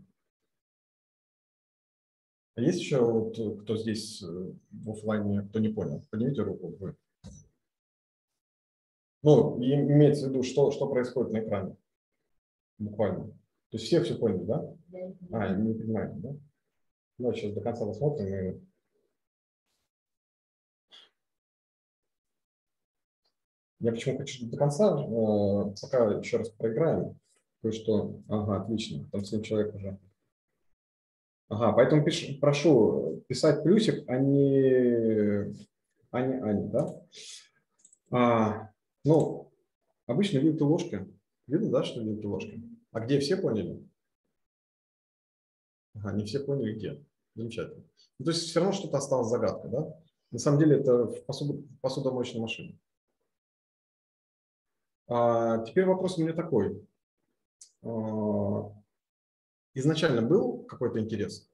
А есть еще вот, кто здесь в офлайне, кто не понял? Поднимите руку. Вы. Ну, имеется в виду, что, что происходит на экране. Буквально. То есть все все поняли, да? А, не понимаете, да? Ну, сейчас до конца посмотрим. И... Я почему хочу до конца, пока еще раз проиграем. Кое-что. Ага, отлично. Там семь человек уже. Ага, поэтому пишу, прошу писать плюсик, а не Аня, Аня, да? А, ну, обычно вилки ложки. Видно, да, что вилки ложки? А где все поняли? Ага, не все поняли, где. Замечательно. Ну, то есть все равно что-то осталось загадкой, да? На самом деле это в посуд, посудомоечной машине. А, теперь вопрос у меня такой. А, изначально был какой-то интерес?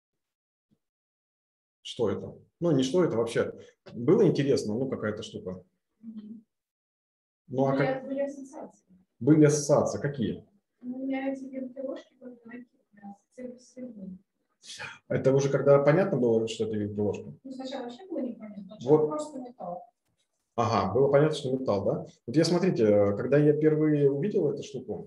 Что это? Ну, не что это вообще. Было интересно, ну, какая-то штука. Ну, а как... Были ассоциации. Были ассоциации. Какие? У меня эти вилки ложки были ассоциации. Это уже когда понятно было, что это вилки ложка? Ну, сначала вообще было непонятно. Вот. Просто металл. Ага, было понятно, что металл, да? Вот я, смотрите, когда я впервые увидел эту штуку,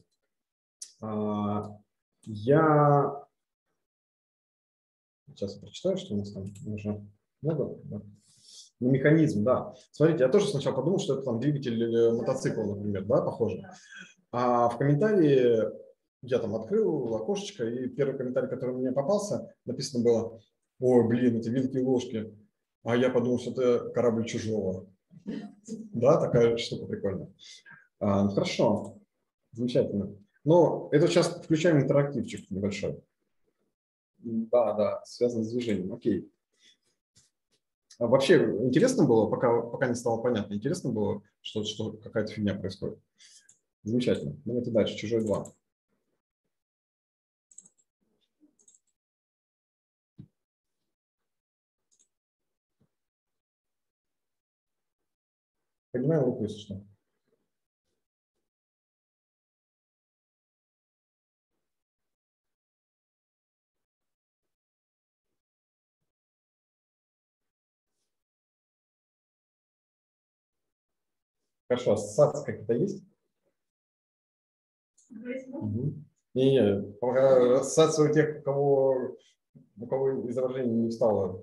я... Сейчас я прочитаю, что у нас там уже много. Да. Ну, механизм, да. Смотрите, я тоже сначала подумал, что это там двигатель мотоцикла, например, да, похоже. А в комментарии я там открыл окошечко, и первый комментарий, который мне попался, написано было: ой, блин, эти вилки и ложки. А я подумал, что это корабль Чужого. Да, такая штука прикольная. А, хорошо, замечательно. Но это сейчас включаем интерактивчик небольшой. Да, да, связано с движением. Окей. А вообще интересно было, пока, пока не стало понятно, интересно было, что, что какая-то фигня происходит. Замечательно. Давайте дальше. Чужой два. Поднимаем руку, если что. Хорошо, ассоциации какие-то есть? Угу. Не-не, пока ассоциации у тех, у кого, у кого изображение не встало.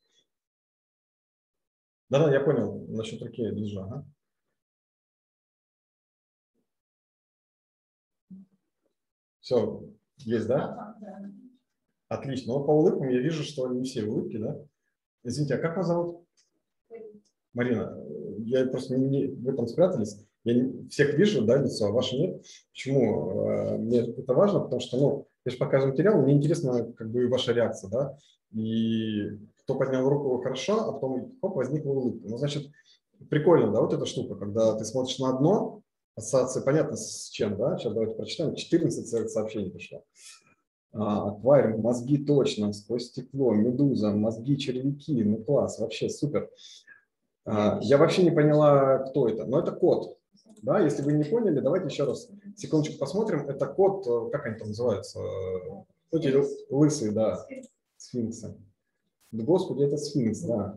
Да-да, я понял, насчет руки вижу. Ага. Все, есть, да? Отлично. Ну, по улыбкам я вижу, что не все улыбки, да? Извините, а как вас зовут? Марина, я просто не, не, в этом спрятались. Я не, всех вижу, да, лицо, а ваше нет. Почему? Мне это важно, потому что, ну, я же показываю материал, мне интересна, как бы, ваша реакция, да. И кто поднял руку, хорошо, а потом, хоп, возникла улыбка. Ну, значит, прикольно, да, вот эта штука, когда ты смотришь на одно, ассоциация понятно с чем, да. Сейчас давайте прочитаем. четырнадцать сообщений пришло. А, аквариум, мозги точно, сквозь стекло, медуза, мозги, червяки, ну класс, вообще супер. А, я вообще не поняла, кто это, но это кот. Да, если вы не поняли, давайте еще раз секундочку посмотрим. Это кот, как они там называются? Эти лысые, да, сфинксы. Да, господи, это сфинкс, да.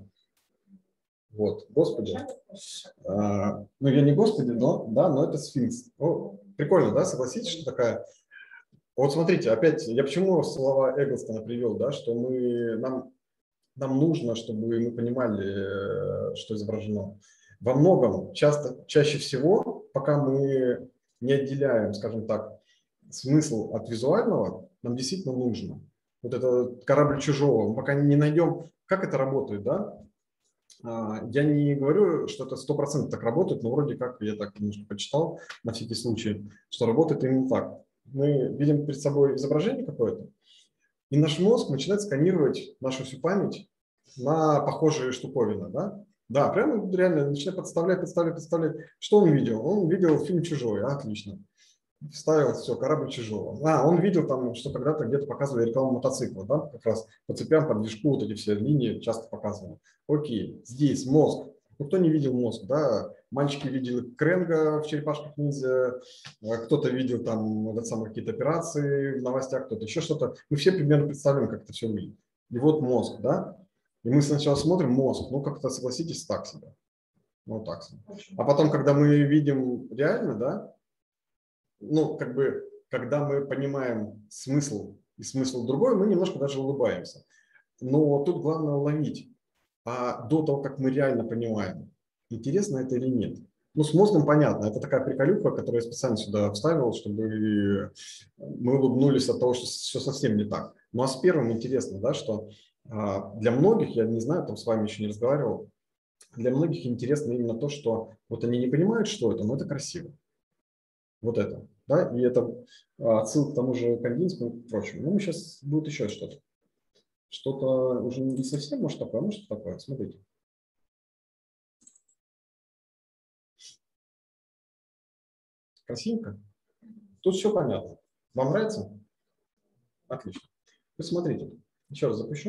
Вот, господи. А, ну, я не господи, но, да, но это сфинкс. О, прикольно, да, согласитесь, что такая... Вот смотрите, опять, я почему слова Эглстона привел, да, что мы, нам, нам нужно, чтобы мы понимали, что изображено. Во многом, часто, чаще всего, пока мы не отделяем, скажем так, смысл от визуального, нам действительно нужно. Вот это корабль чужого, мы пока не найдем, как это работает, да. Я не говорю, что это сто процентов так работает, но вроде как я так немножко почитал на всякий случай, что работает именно так. Мы видим перед собой изображение какое-то, и наш мозг начинает сканировать нашу всю память на похожие штуковины, да? Да, прямо реально начинает подставлять, подставлять, подставлять. Что он видел? Он видел фильм «Чужой», отлично. Вставил, все, корабль чужого. А, он видел там, что когда-то где-то показывали рекламу мотоцикла, да, как раз по цепям, по движку, вот эти все линии часто показывали. Окей, здесь мозг. Ну, кто не видел мозг, да? Мальчики видели Кренга в «Черепашках ниндзя», кто-то видел там какие-то операции в новостях, кто-то еще что-то. Мы все примерно представляем, как это все выглядит. И вот мозг, да? И мы сначала смотрим мозг, ну, как-то, согласитесь, так себе. Ну, так себе. А потом, когда мы видим реально, да, ну, как бы, когда мы понимаем смысл и смысл другой, мы немножко даже улыбаемся. Но тут главное уловить. А до того, как мы реально понимаем, интересно это или нет. Ну, с мозгом понятно. Это такая приколюха, которую я специально сюда вставил, чтобы мы улыбнулись от того, что все совсем не так. Ну, а с первым интересно, да, что для многих, я не знаю, там с вами еще не разговаривал, для многих интересно именно то, что вот они не понимают, что это, но это красиво. Вот это, да, и это отсылка к тому же Кандинскому и прочему. Ну, сейчас будет еще что-то. Что-то уже не совсем, может, такое, может, что такое. Смотрите. Красивенько. Тут все понятно. Вам нравится? Отлично. Вы смотрите. Еще раз запущу.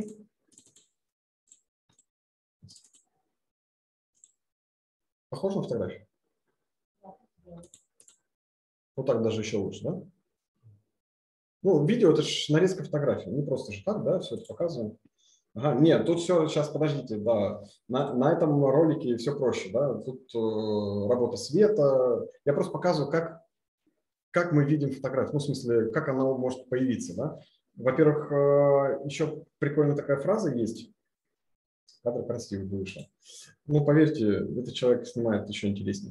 Похоже на фотографию? Вот так даже еще лучше, да? Ну, видео – это же нарезка фотографий. Не просто же так, да, все это показываем. Ага, нет, тут все, сейчас, подождите, да. На, на этом ролике все проще, да. Тут э, работа света. Я просто показываю, как, как мы видим фотографию. Ну, в смысле, как она может появиться, да. Во-первых, э, еще прикольная такая фраза есть. Кадр красивый вышел. Ну, поверьте, этот человек снимает еще интереснее.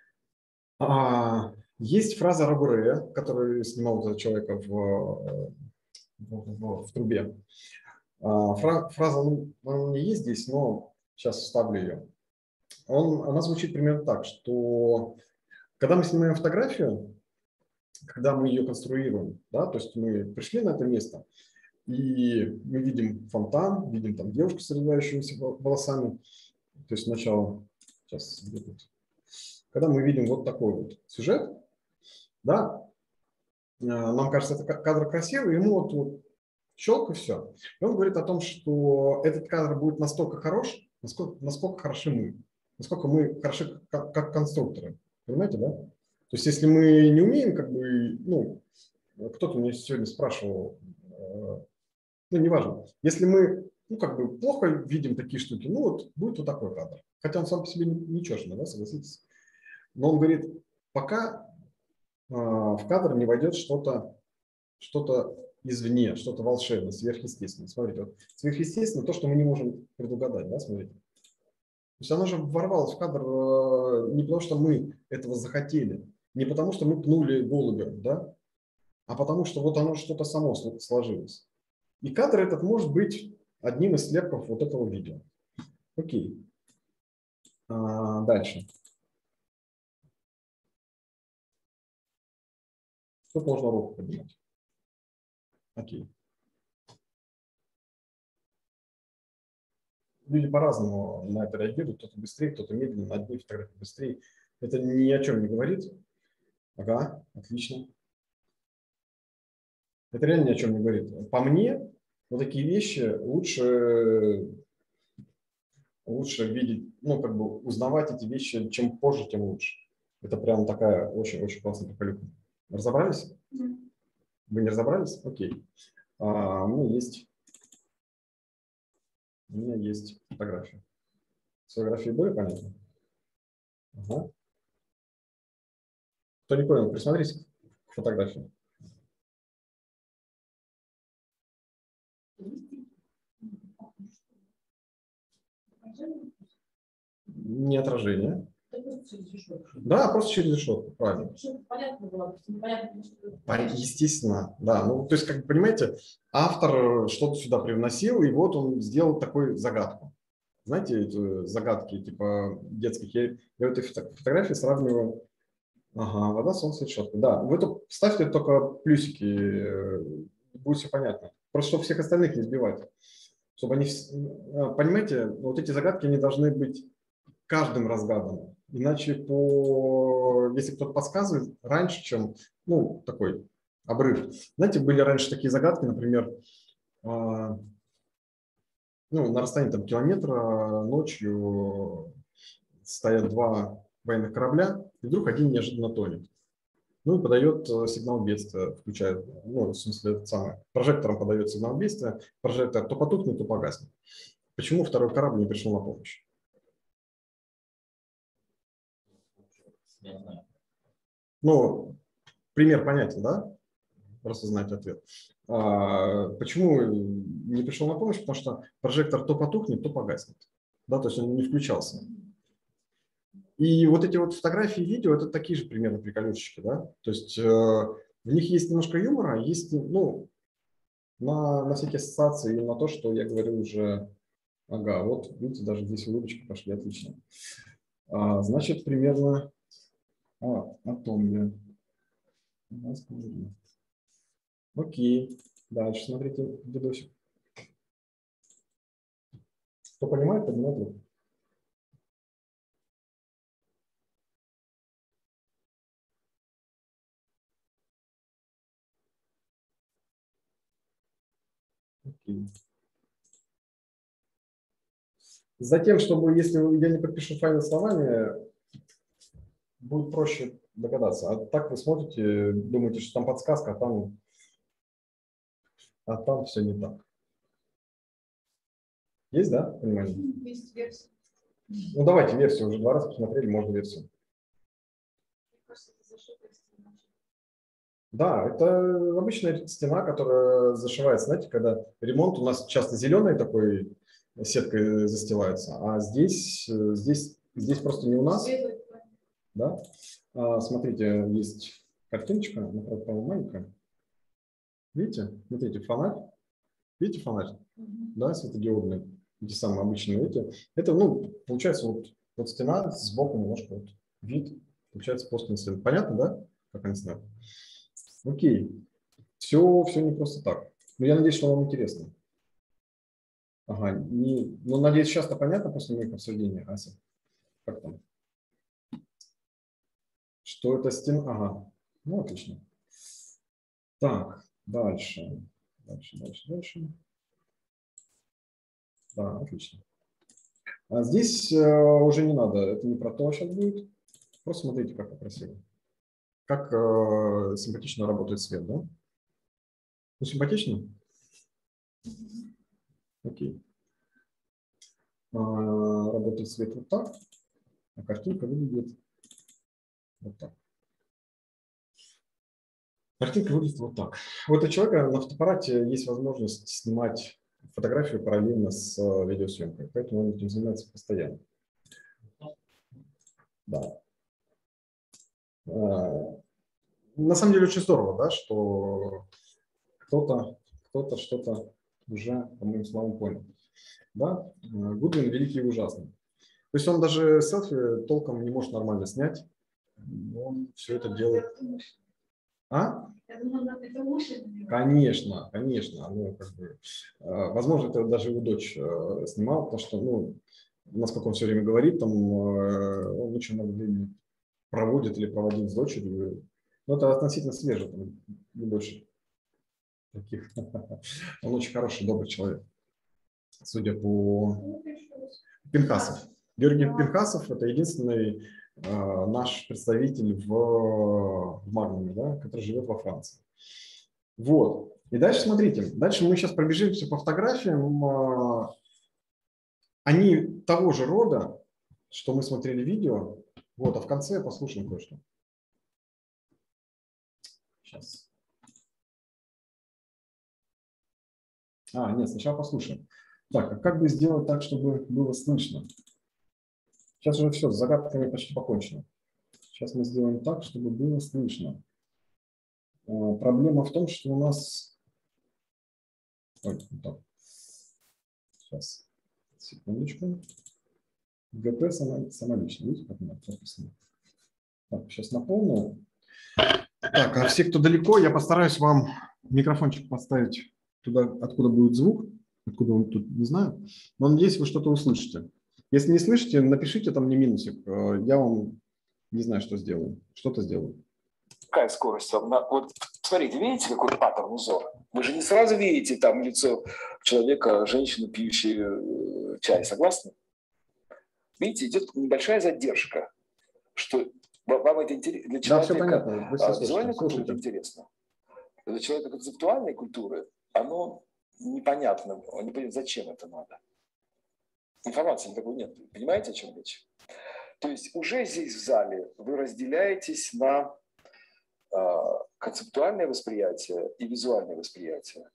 А, есть фраза Рабуре, который снимал этого человека в, в, в, в трубе. А, фраза, ну, она не есть здесь, но сейчас вставлю ее. Он, она звучит примерно так, что когда мы снимаем фотографию, когда мы ее конструируем, да, то есть мы пришли на это место, и мы видим фонтан, видим там девушку с развивающимися волосами. То есть сначала, сейчас, когда мы видим вот такой вот сюжет, да, нам кажется, это кадр красивый, ему вот, вот щелк и все. И он говорит о том, что этот кадр будет настолько хорош, насколько, насколько хороши мы. насколько мы хороши как, как конструкторы. Понимаете, да? То есть если мы не умеем, как бы, ну, кто-то меня сегодня спрашивал, ну, неважно, если мы, ну, как бы плохо видим такие штуки, ну, вот будет вот такой кадр. Хотя он сам по себе ничего, да, согласитесь. Но он говорит, пока э, в кадр не войдет что-то, что-то извне, что-то волшебное, сверхъестественное. Смотрите, вот сверхъестественное то, что мы не можем предугадать, да, смотрите. То есть оно же ворвалось в кадр э, не потому, что мы этого захотели, не потому, что мы пнули голубя, да, а потому, что вот оно что-то само сложилось. И кадр этот может быть одним из слепков вот этого видео. Окей. А, дальше. Тут можно руку поднимать. Окей. Люди по-разному на это реагируют. Кто-то быстрее, кто-то медленнее, на одни фотографии быстрее. Это ни о чем не говорит. Ага, отлично. Это реально ни о чем не говорит. По мне, вот такие вещи лучше, лучше видеть, ну, как бы узнавать эти вещи, чем позже, тем лучше. Это прям такая очень-очень классная приколюха. Разобрались? Mm. Вы не разобрались? Окей. А, у меня есть, у меня есть фотография. С фотографией более понятно? Ага. Кто не понял, присмотрите к фотографии. Не отражение. Да, просто через решетку, правильно. Естественно, да. Ну, то есть, как бы, понимаете, автор что-то сюда привносил, и вот он сделал такую загадку. Знаете, эти загадки, типа детских, я, я в этой фотографии сравниваю. Ага, вода, солнце, решетка. Да, вы тут ставьте только плюсики, будет все понятно. Просто чтобы всех остальных не сбивать. Чтобы они, понимаете, вот эти загадки, они должны быть каждым разгаданы. Иначе, по, если кто-то подсказывает раньше, чем, ну, такой обрыв. Знаете, были раньше такие загадки, например, ну, на расстоянии там, километра ночью стоят два военных корабля, и вдруг один неожиданно тонет. Ну и подает сигнал бедствия, включает, ну, в смысле, это самое, прожектором подает сигнал бедствия, прожектор то потухнет, то погаснет. Почему второй корабль не пришел на помощь? Ну, пример понятен, да? Просто знать ответ. А, почему не пришел на помощь? Потому что прожектор то потухнет, то погаснет. Да, то есть он не включался. И вот эти вот фотографии и видео, это такие же примерно приколюшечки, да? То есть э, в них есть немножко юмора, есть, ну, на, на всякие ассоциации и на то, что я говорю уже, ага, вот, видите, даже здесь улыбочки пошли, отлично. А, значит, примерно а, о том я. Окей, дальше смотрите видосик. Кто понимает, поднимает руку. Окей. Затем, чтобы, если я не подпишу файл словами, будет проще догадаться. А так вы смотрите, думаете, что там подсказка, а там, а там все не так. Есть, да, понимание? Есть версия. Ну, давайте версию. Уже два раза посмотрели, можно версию. Мне кажется, это зашитая стена. Да, это обычная стена, которая зашивается. Знаете, когда ремонт у нас часто зеленой такой сеткой застилается, а здесь, здесь, здесь просто не у нас. Да? А, смотрите, есть картиночка, направо маленькая. Видите? Смотрите, фонарь. Видите фонарь? Mm-hmm. Да, светодиодный. Эти самые обычные, видите? Это, ну, получается, вот, вот стена сбоку немножко вот, вид. Получается постная стена. Понятно, да? Как они снят? Окей. Все, все не просто так. Но я надеюсь, что вам интересно. Ага. Не, ну, надеюсь, сейчас-то понятно после моих обсуждений, Ася? Как там? Что это стена? Ага. Ну, отлично. Так, дальше. Дальше, дальше, дальше. Да, отлично. А здесь уже не надо, это не про то сейчас будет. Просто смотрите, как красиво. Как симпатично работает свет, да? Ну, симпатично? Окей. Работает свет вот так, а картинка выглядит вот так. Картинка выглядит вот так. У этого человека на фотоаппарате есть возможность снимать фотографию параллельно с видеосъемкой, поэтому он этим занимается постоянно. Да. На самом деле очень здорово, да, что кто-то кто-то что-то уже, по моим словам, понял. Да? Гудвин великий и ужасный. То есть он даже селфи толком не может нормально снять. Он все это делает. А? Я думала, это умышленно. Конечно, конечно. Ну, как бы, возможно, это даже его дочь снимала, потому что, ну, насколько он все время говорит, там он очень много времени проводит или проводит с дочерью. Но это относительно свеже, там, не больше таких. Он очень хороший, добрый человек, судя по Пинхасов. Георгий Пинхасов – это единственный э, наш представитель в, в Магнуме, да, который живет во Франции. Вот. И дальше смотрите. Дальше мы сейчас пробежимся по фотографиям. Э, они того же рода, что мы смотрели видео. Вот, а в конце послушаем кое-что. Сейчас. А, нет, сначала послушаем. Так, а как бы сделать так, чтобы было слышно? Сейчас уже все, с загадками почти покончено. Сейчас мы сделаем так, чтобы было слышно. А, проблема в том, что у нас... Ой, вот так. Сейчас, секундочку. ГП само, самолично. Видите, как у меня прописано? Так, сейчас на полную. Так, а все, кто далеко, я постараюсь вам микрофончик поставить туда, откуда будет звук. Откуда он тут, не знаю. Но надеюсь, вы что-то услышите. Если не слышите, напишите там мне минусик. Я вам не знаю, что сделаю. Что-то сделаю. Какая скорость? Вот смотрите, видите, какой паттерн узора? Вы же не сразу видите там лицо человека, женщины, пьющей чай. Согласны? Видите, идет небольшая задержка. Что вам это интересно? Для человека, да, все понятно. Вы визуальной культуры это интересно. Для человека концептуальной культуры оно непонятно. Он не понимает, зачем это надо. Информации никакой нет. Понимаете, о чем речь? То есть уже здесь в зале вы разделяетесь на э, концептуальное восприятие и визуальное восприятие.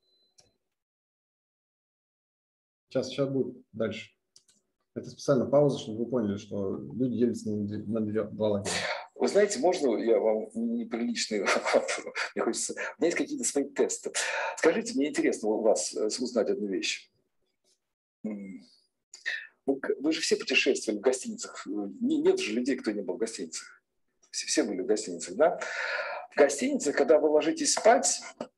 Сейчас, сейчас будет дальше. Это специально пауза, чтобы вы поняли, что люди делятся на два лагеря. Вы знаете, можно я вам неприличный мне хочется... У меня есть какие-то свои тесты. Скажите, мне интересно у вас узнать одну вещь. Вы же все путешествовали в гостиницах. Нет же людей, кто не был в гостиницах. Все, все были в гостиницах, да? В гостинице, когда вы ложитесь спать,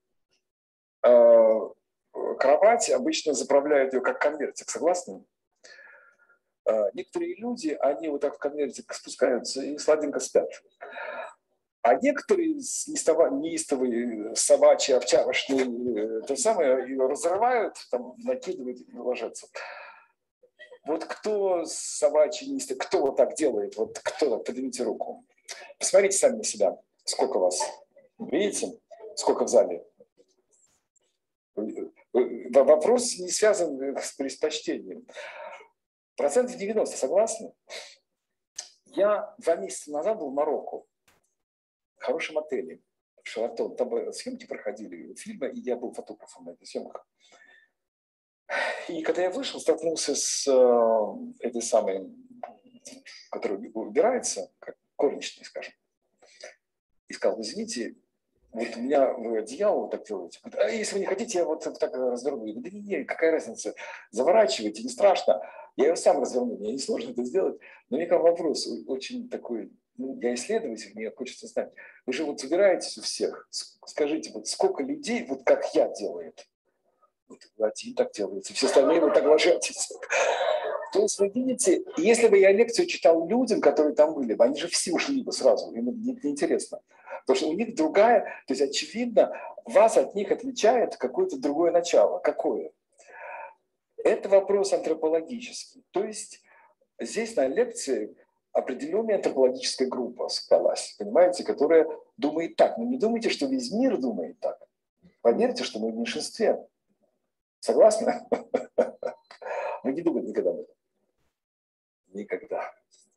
кровать обычно заправляют ее как конвертик, согласны? Некоторые люди, они вот так в конвертик спускаются и сладенько спят. А некоторые неистовые собачьи, овчарочные, то самое, ее разрывают, там, накидывают и ложатся. Вот кто собачий неистовый, кто вот так делает? Вот кто так? Поднимите руку. Посмотрите сами на себя. Сколько вас? Видите? Сколько в зале? Вопрос не связан с предпочтением. Процентов девяносто, согласны? Я два месяца назад был в Марокко, в хорошем отеле, в Шаратон. Там съемки проходили, фильмы, и я был фотографом на этих съемках. И когда я вышел, столкнулся с э, этой самой, которая убирается, как горничной, скажем, и сказал: извините, вот у меня вы одеяло вот так делаете. А если вы не хотите, я вот так разверну. Я говорю: да не, какая разница, заворачивайте, не страшно. Я его сам разверну, мне несложно это сделать. Но мне как вопрос очень такой, ну, я исследователь, мне хочется знать. Вы же вот собираетесь у всех. Скажите, вот сколько людей, вот как я, делает? Вот один так делается, все остальные вот так ложатся. То есть, вы видите, если бы я лекцию читал людям, которые там были, они же все ушли бы сразу, им это неинтересно. Потому что у них другая, то есть, очевидно, вас от них отличает какое-то другое начало. Какое? Это вопрос антропологический. То есть, здесь на лекции определенная антропологическая группа собралась, понимаете, которая думает так. Но не думайте, что весь мир думает так. Поверьте, что мы в меньшинстве. Согласны? Мы не думаем никогда об этом. Никогда.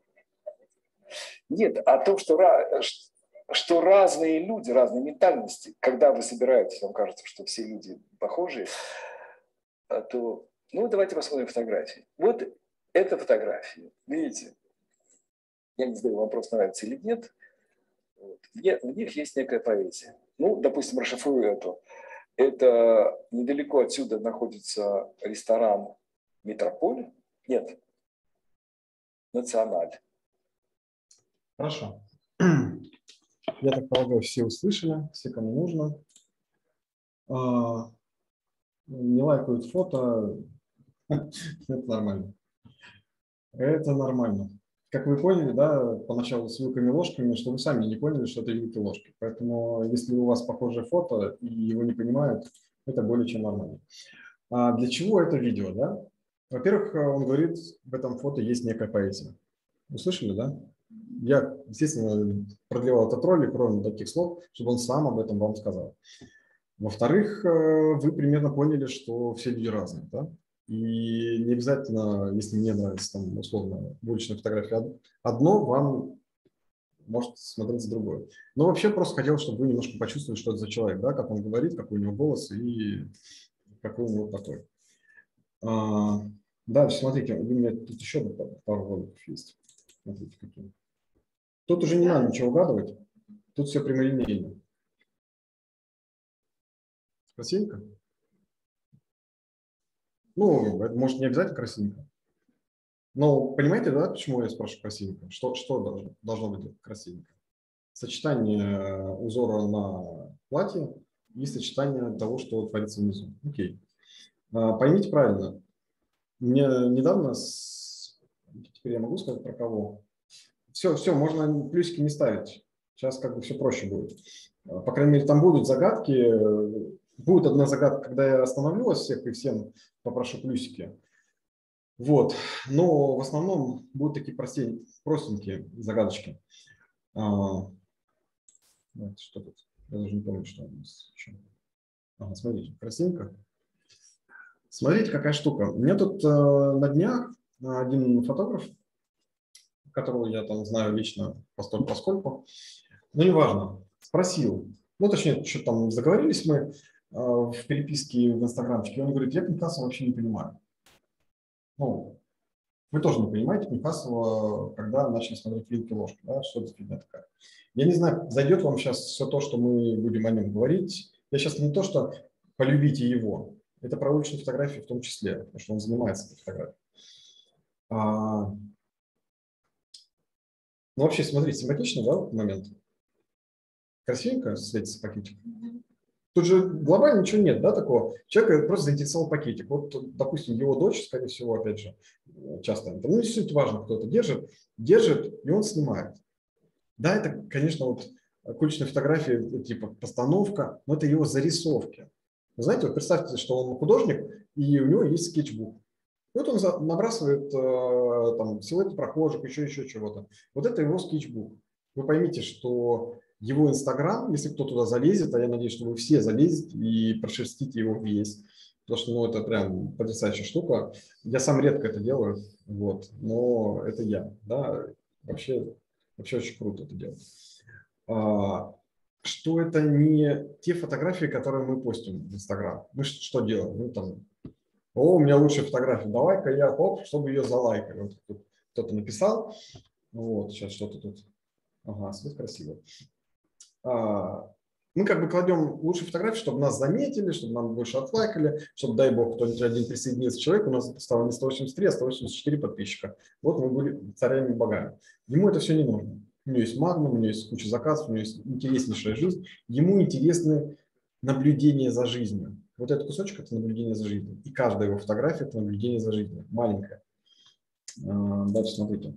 Нет, о том, что, что разные люди, разные ментальности, когда вы собираетесь, вам кажется, что все люди похожие, то, ну, давайте посмотрим фотографии. Вот это фотографии. Видите? Я не знаю, вам просто нравится или нет. Вот. В них есть некая поэзия. Ну, допустим, расшифрую эту. Это недалеко отсюда находится ресторан «Метрополь». Нет, «Националь». Хорошо. Я так полагаю, все услышали, все, кому нужно. Не лайкают фото. Это нормально. Это нормально. Как вы поняли, да, поначалу с вилками-ложками, что вы сами не поняли, что это вилки-ложки. Поэтому, если у вас похожее фото и его не понимают, это более чем нормально. А для чего это видео, да? Во-первых, он говорит, в этом фото есть некая поэзия. Услышали, да? Я, естественно, продлевал этот ролик ровно таких слов, чтобы он сам об этом вам сказал. Во-вторых, вы примерно поняли, что все люди разные, да? И не обязательно, если мне нравится, там, условно, уличная фотография одно, вам может смотреться другое. Но вообще просто хотел, чтобы вы немножко почувствовали, что это за человек, да, как он говорит, какой у него голос и какой у него такой. А, дальше, смотрите, у меня тут еще пару роликов есть. Смотрите, какие. Тут уже не надо ничего угадывать, тут все прямолинейно. Красивенько? Ну, это может не обязательно красивенько. Но понимаете, да, почему я спрашиваю красивенько? Что, что должно, должно быть красивенько? Сочетание узора на платье и сочетание того, что творится внизу. Окей. А, поймите правильно. Мне недавно, с... теперь я могу сказать про кого. Все, все, можно плюсики не ставить. Сейчас как бы все проще будет. По крайней мере, там будут загадки. Будет одна загадка, когда я остановлю вас всех и всем попрошу плюсики. Вот. Но в основном будут такие простенькие, простенькие загадочки. А, что тут? Я даже не помню, что у нас еще. Ага, смотрите, красивенько. Смотрите, какая штука. У меня тут э, на днях один фотограф, которого я там знаю лично постольку поскольку, ну, неважно, спросил. Ну, точнее, что там заговорились мы э, в переписке в инстаграмчике. Он говорит, я Пинкассо вообще не понимаю. Ну, вы тоже не понимаете Пинкассо, когда начали смотреть вилки-ложки, да, что это фигня такая. Я не знаю, зайдет вам сейчас все то, что мы будем о нем говорить. Я сейчас не то, что полюбите его. Это про уличные фотографии в том числе, потому что он занимается этой фотографией. А... Ну, вообще, смотрите, симпатично, да, в момент? Красивенько светится пакетик. Тут же глобально ничего нет, да, такого. Человека просто заинтересовал пакетик. Вот, допустим, его дочь, скорее всего, опять же, часто, ну, не суть важно, кто это держит, держит, и он снимает. Да, это, конечно, вот уличная фотография, типа постановка, но это его зарисовки. Вы знаете, вот представьте, что он художник, и у него есть скетчбук. И вот он набрасывает э, там силуэты прохожих, еще, еще чего-то. Вот это его скетчбук. Вы поймите, что его Инстаграм, если кто туда залезет, а я надеюсь, что вы все залезете и прошерстите его весь, потому что, ну, это прям потрясающая штука. Я сам редко это делаю, вот, но это я, да, вообще, вообще очень круто это делать. А, что это не те фотографии, которые мы постим в Инстаграм. Мы что делаем? Ну, там, о, у меня лучшая фотография, давай-ка я, оп, чтобы ее залайкали. Вот тут кто-то написал, вот, сейчас что-то тут, ага, свет красивый. А, мы как бы кладем лучшие фотографии, чтобы нас заметили, чтобы нам больше отлайкали, чтобы, дай бог, кто-нибудь один присоединится человек, у нас стало не сто восемьдесят три, а сто восемьдесят четыре подписчика. Вот мы были царями и богами. Ему это все не нужно. У него есть Магнум, у него есть куча заказов, у него есть интереснейшая жизнь. Ему интересны наблюдения за жизнью. Вот этот кусочек – это наблюдение за жизнью. И каждая его фотография – это наблюдение за жизнью. Маленькая. Дальше смотрите.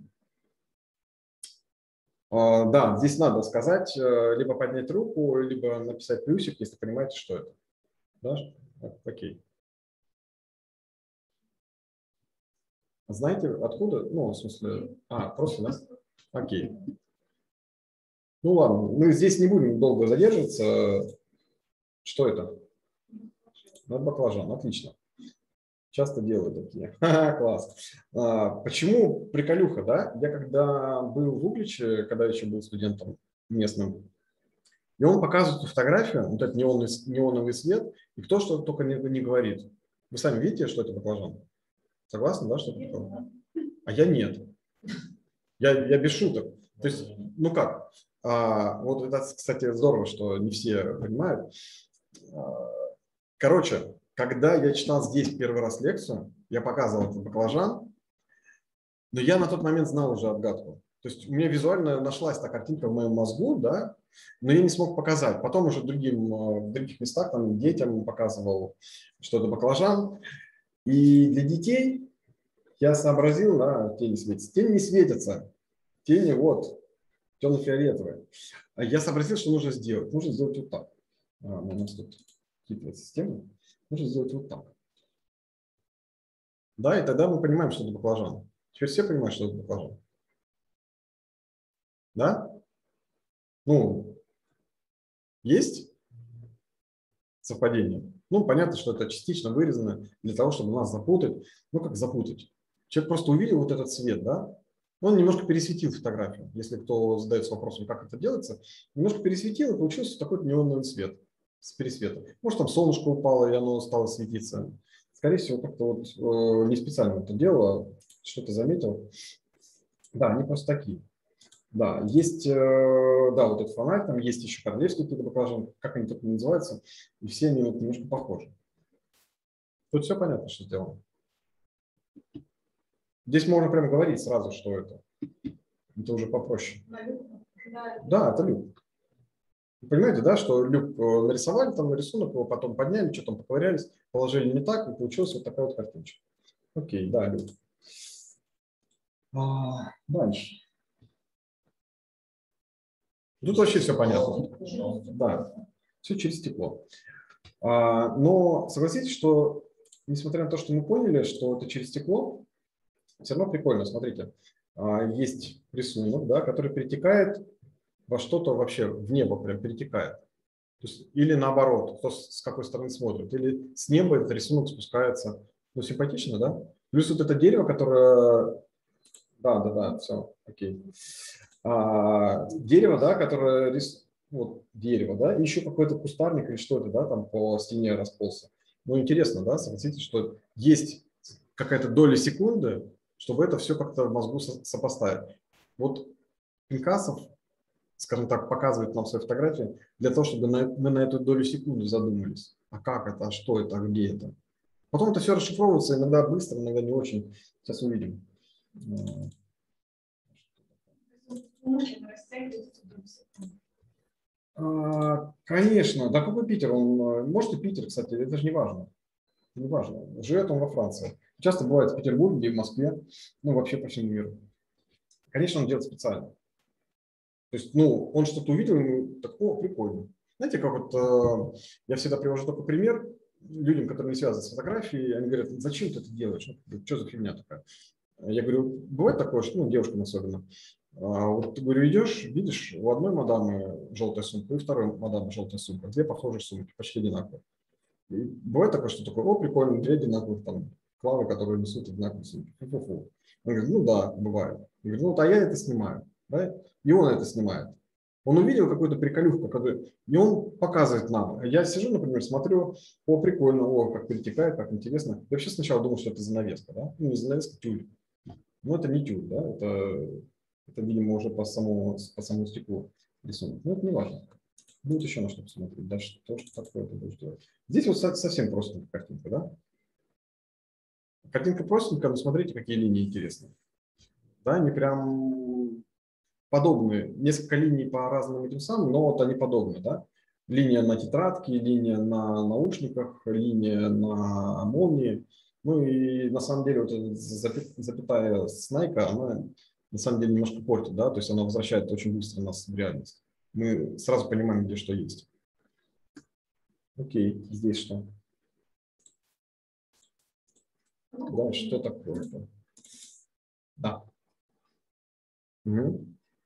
Да, здесь надо сказать, либо поднять руку, либо написать плюсик, если понимаете, что это. Да? Окей. Знаете, откуда? Ну, в смысле, а, просто, да? Окей. Ну ладно, мы здесь не будем долго задерживаться. Что это? Ну, баклажан, отлично. Часто делаю такие. Ха-ха, класс. А, почему приколюха, да? Я когда был в Угличе, когда еще был студентом местным, и он показывает фотографию, вот этот неоновый, неоновый свет, и кто что только не, не говорит. Вы сами видите, что это баклажан? Согласны, да, что это баклажан? А я нет. Я, я без шуток. То есть, ну как? А, вот это, кстати, здорово, что не все понимают. А, короче, когда я читал здесь первый раз лекцию, я показывал этот баклажан, но я на тот момент знал уже отгадку. То есть у меня визуально нашлась та картинка в моем мозгу, да, но я не смог показать. Потом уже другим, в других местах, там, детям показывал, что это баклажан. И для детей я сообразил, да, тени светятся. Тени не светятся. Тени вот, темно-фиолетовые. А я сообразил, что нужно сделать. Нужно сделать вот так. А, у нас тут хитрая система. Нужно сделать вот так. Да, и тогда мы понимаем, что это баклажан. Теперь все понимают, что это баклажан. Да? Ну, есть совпадение? Ну, понятно, что это частично вырезано для того, чтобы нас запутать. Ну, как запутать? Человек просто увидел вот этот цвет, да? Он немножко пересветил фотографию. Если кто задается вопросом, как это делается, немножко пересветил, и получился такой неоновый свет с пересветом. Может, там солнышко упало, и оно стало светиться. Скорее всего, как-то вот э, не специально это дело, что-то заметил. Да, они просто такие. Да, есть, э, да, вот этот фонарь, там есть еще королевские какие-то баклажаны, как они так называются, и все они вот немножко похожи. Тут все понятно, что сделано. Здесь можно прямо говорить сразу, что это. Это уже попроще. Да, это люк. Вы понимаете, да, что люк нарисовали, там рисунок, его потом подняли, что там поковырялись, положили не так, и получилась вот такая вот картиночка. Окей, да, люк. А, дальше. Тут вообще все понятно. Да, все через стекло. А, но согласитесь, что несмотря на то, что мы поняли, что это через стекло, все равно прикольно. Смотрите, а, есть рисунок, да, который перетекает во что-то вообще, в небо прям перетекает. То есть, или наоборот, кто с какой стороны смотрит, или с неба этот рисунок спускается. Ну, симпатично, да? Плюс вот это дерево, которое... Да, да, да, все, окей. А, дерево, да, которое... Рис... Вот, дерево, да, и еще какой-то кустарник или что-то, да, там по стене расползся. Ну, интересно, да, согласитесь, что есть какая-то доля секунды, чтобы это все как-то в мозгу сопоставить. Вот Пинкасов, скажем так, показывает нам свои фотографии для того, чтобы мы на эту долю секунды задумались. А как это, а что это, а где это? Потом это все расшифровывается, иногда быстро, иногда не очень. Сейчас увидим. А, конечно. Да какой Питер? Он, может и Питер, кстати, это же не важно. Не важно. Живет он во Франции. Часто бывает в Петербурге и в Москве, ну вообще по всему миру. Конечно, он делает специально. То есть, ну, он что-то увидел, ему так, о, прикольно. Знаете, как вот э, я всегда привожу такой пример людям, которые не связаны с фотографией, они говорят, зачем ты это делаешь? Ну, что за фигня такая? Я говорю, бывает такое, что, ну, девушкам особенно. А, вот, говорю, идешь, видишь, у одной мадамы желтая сумка, и у второй мадамы желтая сумка. Две похожие сумки, почти одинаковые. И бывает такое, что такое, о, прикольно, две одинаковых там клавы, которые несут одинаковые сумки. Фу-фу-фу. Он говорит, ну да, бывает. Я говорю, ну вот, а я это снимаю. Да? И он это снимает. Он увидел какую-то приколюху, который... и он показывает нам. Я сижу, например, смотрю, о, прикольно, о, как перетекает, как интересно. Я вообще сначала думал, что это занавеска, да? Ну, не занавеска, тюль. Но это не тюль, да? Это, это видимо, уже по самому, по самому стеклу рисунок. Но это не важно. Будет еще на что посмотреть. Дальше то, что такое ты будешь делать. Здесь вот совсем простенькая картинка, да? Картинка простенькая, но смотрите, какие линии интересные. Да, они прям подобные. Несколько линий по разным этим самым, но вот они подобны, да? Линия на тетрадке, линия на наушниках, линия на молнии. Ну и на самом деле вот эта запятая снайка, она на самом деле немножко портит, да? То есть она возвращает очень быстро нас в реальность. Мы сразу понимаем, где что есть. Окей, здесь что? Да, что такое-то? Да. Угу.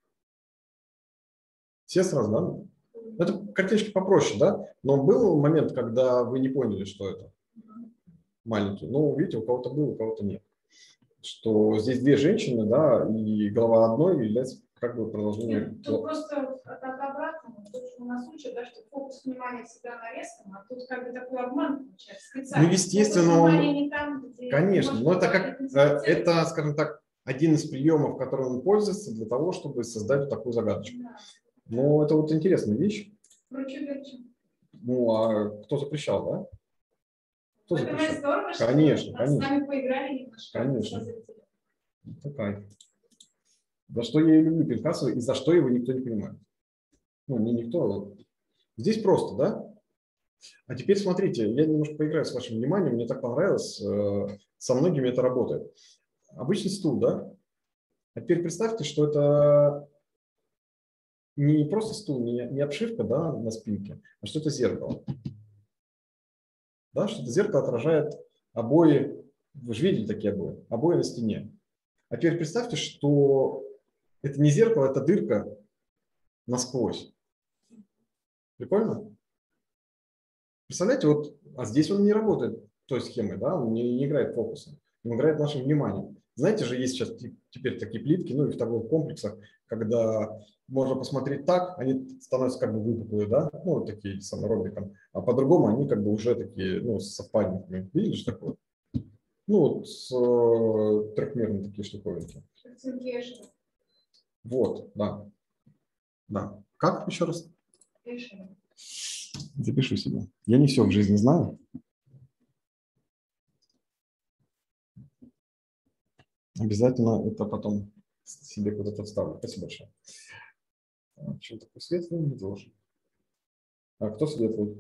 Все сразу, да? Это картиночки попроще, да? Но был момент, когда вы не поняли, что это маленький. Ну, видите, у кого-то был, у кого-то нет. Что здесь две женщины, да, и голова одной является как бы продолжением. Тут просто от обратного, то, что у нас учат, да, что фокус внимания всегда на резком, а тут как бы такой обман получается. Специально. Ну, естественно, он... не там, где Конечно, но это как, это, это, скажем так, один из приемов, которым он пользуется для того, чтобы создать такую загадочку. да. Ну, это вот интересная вещь. Впрочем, Ну, а кто запрещал, да? Кто это запрещал? здорово, что Конечно, с конечно. нами поиграли немножко. Конечно. Это кайф. За что я и люблю Пинкасова, и за что его никто не понимает. Ну, не никто. Здесь просто, да? А теперь смотрите, я немножко поиграю с вашим вниманием, мне так понравилось, со многими это работает. Обычный стул, да? А теперь представьте, что это не просто стул, не, не обшивка, да, на спинке, а что это зеркало. Да, что это зеркало отражает обои, вы же видели такие обои, обои на стене. А теперь представьте, что это не зеркало, это дырка насквозь. Прикольно? Представляете, вот, а здесь он не работает той схемой, да, он не, не играет фокусом, он играет нашим вниманием. Знаете же, есть сейчас теперь такие плитки, ну и в торговых комплексах, когда можно посмотреть так, они становятся как бы выпуклые, да, ну вот такие с робиком, а по-другому они как бы уже такие, ну, с совпадниками. Видели же такое? Ну вот с э, трехмерные такие штуковинки. Вот, да. Да. Как еще раз? Запишу себе. Я не все в жизни знаю. Обязательно это потом себе куда-то вставлю. Спасибо большое. Что такое светлый? Не должен. А кто светлый?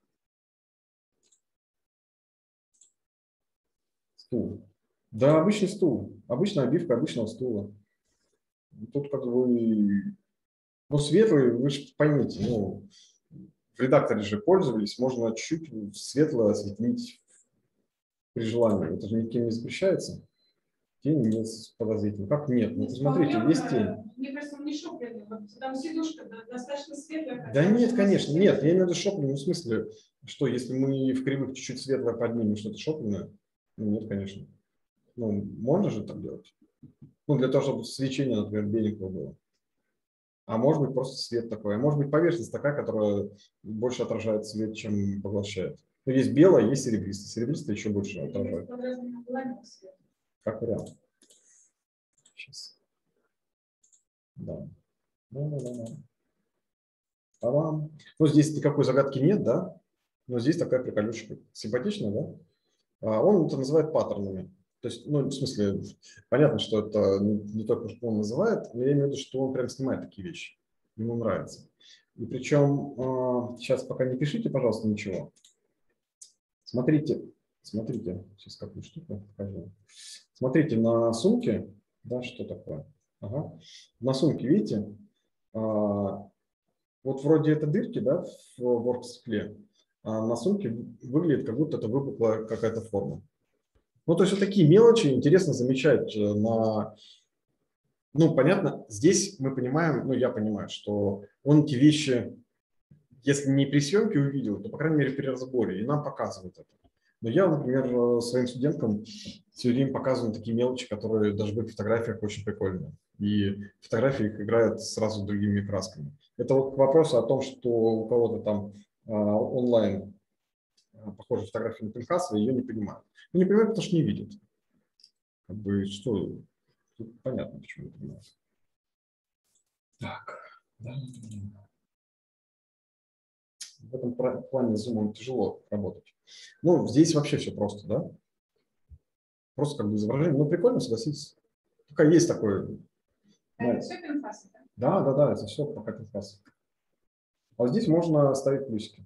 Стул. Да, обычный стул. Обычная обивка обычного стула. Тут как бы... Ну, светлый, вы же поймите, ну, в редакторе же пользовались, можно чуть-чуть светло осветлить при желании. Это же никем не запрещается. Тень не подозрительно. Как нет? Ну, посмотрите, есть тень. Мне кажется, он не шопленый. Там сидушка достаточно светлая. Да нет, конечно, нет. Я имею в виду шопленый. В смысле, что если мы в кривых чуть-чуть светлое поднимем, что-то шопленое? Ну, нет, конечно. Ну, можно же так делать. Ну, для того, чтобы свечение, например, беленького было. А может быть, просто свет такой. А может быть, поверхность такая, которая больше отражает свет, чем поглощает. Ну, есть белое, есть серебристое. Серебристое еще больше отражает. Как вариант. Сейчас. Да. Да, да, да. Та-дам. Ну, здесь никакой загадки нет, да? Но здесь такая приколюшка. Симпатичная, да? А он это называет паттернами. То есть, ну, в смысле, понятно, что это не, не только что он называет, но я имею в виду, что он прям снимает такие вещи. Ему нравится. И причем, сейчас пока не пишите, пожалуйста, ничего. Смотрите, смотрите, сейчас какую штуку покажу. Смотрите на сумке, да, что такое? Ага. На сумке, видите, а, вот вроде это дырки, да, в воркстекле, а на сумке выглядит, как будто это выпуклая какая-то форма. Ну, то есть вот такие мелочи интересно замечать на... Ну, понятно, здесь мы понимаем, ну, я понимаю, что он эти вещи, если не при съемке увидел, то, по крайней мере, при разборе, и нам показывает это. Но я, например, своим студенткам все время показываю такие мелочи, которые даже в их фотографиях очень прикольные. И фотографии их играют сразу другими красками. Это вот к вопросу о том, что у кого-то там а, онлайн похожая фотография на Пинкасова, ее не понимают. Ну, не понимают, потому что не видят. Как бы, что... Тут понятно, почему не понимают. Так. Да. В этом плане с зумом тяжело работать. Ну, здесь вообще все просто, да? Просто как бы изображение. Ну, прикольно, согласитесь. Только есть такое... А это все Пинкас? Да, да, да, это все пока Пинкас. А вот здесь можно ставить плюсики.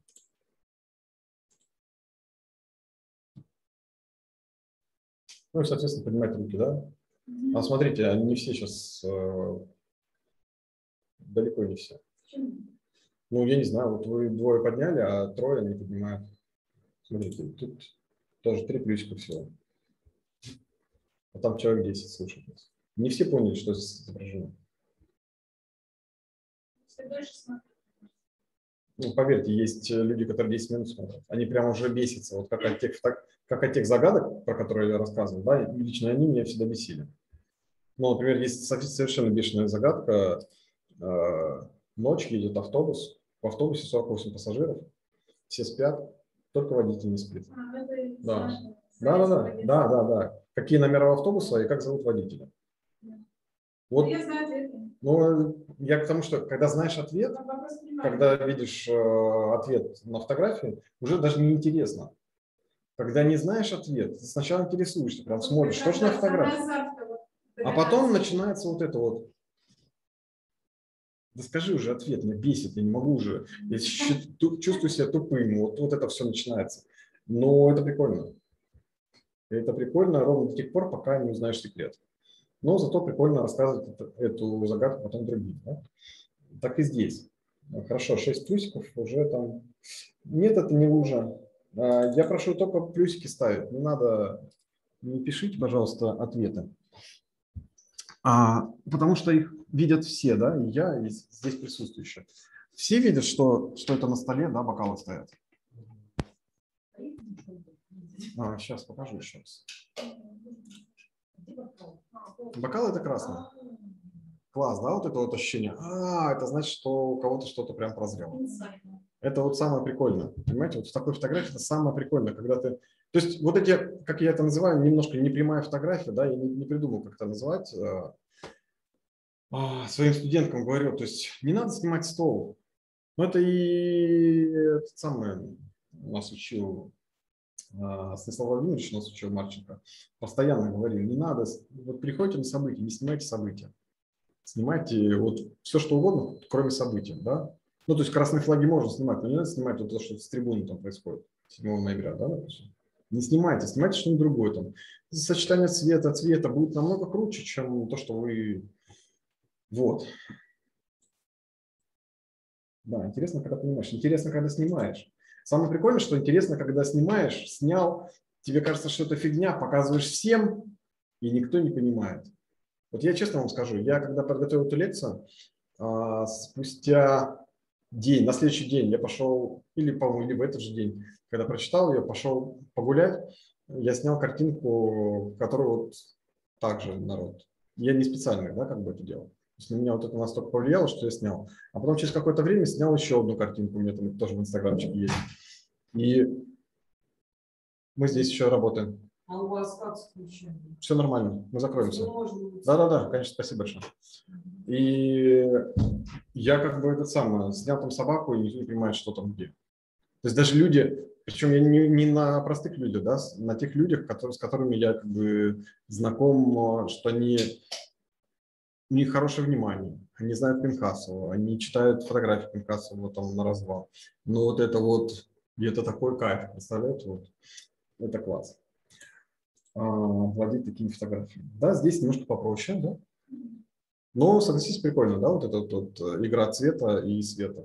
Ну и, соответственно, поднимать руки, да? Mm-hmm. А смотрите, они не все сейчас, э, далеко не все. Почему? Ну, я не знаю, вот вы двое подняли, а трое не поднимают. Смотрите, тут тоже три плюсика всего. А там человек десять слушает нас. Не все поняли, что здесь изображено. Ну, поверьте, есть люди, которые десять минут смотрят. Они прям уже бесятся. Вот как от тех, как от тех загадок, про которые я рассказывал, да, лично они меня всегда бесили. Ну, например, есть совершенно бешеная загадка. Ночь, едет автобус. В автобусе сорок восемь пассажиров. Все спят, только водитель не спит. А, да. Да, да, да, да, да, да. Какие номера автобуса и как зовут водителя. Вот, я знаю ответ. Ну, я к тому, что когда знаешь ответ, когда видишь э, ответ на фотографии, уже даже не интересно. Когда не знаешь ответ, ты сначала интересуешься, прям смотришь, что же на фотографии. А потом начинается вот это вот. Да скажи уже ответ, меня бесит, я не могу уже. Я чувствую себя тупым, вот, вот это все начинается. Но это прикольно. Это прикольно ровно до тех пор, пока не узнаешь секрет. Но зато прикольно рассказывать это, эту загадку потом другим. Да? Так и здесь. Хорошо, шесть плюсиков уже там. Нет, это не лужа. Я прошу только плюсики ставить. Не надо, не пишите, пожалуйста, ответы. А, потому что их видят все, да, и я, и здесь присутствующие. Все видят, что, что это на столе, да, бокалы стоят. А, сейчас покажу еще раз. Бокалы – это красное. Класс, да, вот это вот ощущение. А, это значит, что у кого-то что-то прям прозрело. Это вот самое прикольное. Понимаете, вот в такой фотографии это самое прикольное, когда ты… То есть вот эти, как я это называю, немножко непрямая фотография, да, я не, не придумал, как это называть. А, своим студенткам говорю, то есть не надо снимать стол. Но это и этот самый нас учил Станислав Владимирович, нас учил Марченко, постоянно говорил, не надо, вот приходите на события, не снимайте события. Снимайте вот все, что угодно, кроме событий, да. Ну, то есть красные флаги можно снимать, но не надо снимать вот то, что с трибуны там происходит седьмого ноября, да, допустим. Не снимайте, снимайте что-нибудь другое там. Сочетание цвета, цвета будет намного круче, чем то, что вы… Вот. Да, интересно, когда понимаешь. Интересно, когда снимаешь. Самое прикольное, что интересно, когда снимаешь, снял, тебе кажется, что это фигня, показываешь всем, и никто не понимает. Вот я честно вам скажу, я когда подготовил эту лекцию, спустя день, на следующий день я пошел, или, по-моему, или в этот же день, когда прочитал ее, пошел погулять, я снял картинку, которую вот так же народ. Я не специально, да, как бы это делал. То есть на меня вот это настолько повлияло, что я снял. А потом через какое-то время снял еще одну картинку, у меня там тоже в инстаграмчике есть. И мы здесь еще работаем. А у вас как с ключами? Все нормально, мы закроемся. Да-да-да, конечно, спасибо большое. И я как бы этот самый, снял там собаку, и никто не понимает, что там где. То есть даже люди, причем я не, не на простых людях, да, на тех людях, которые, с которыми я как бы знаком, что они… У них хорошее внимание, они знают Пинкасова, они читают фотографии Пинкасова там на развал. Но вот это вот, где-то такой кайф, представляете, вот, это класс. А, владеть такими фотографиями. Да, здесь немножко попроще, да. Но, согласитесь, прикольно, да, вот эта вот, вот игра цвета и света.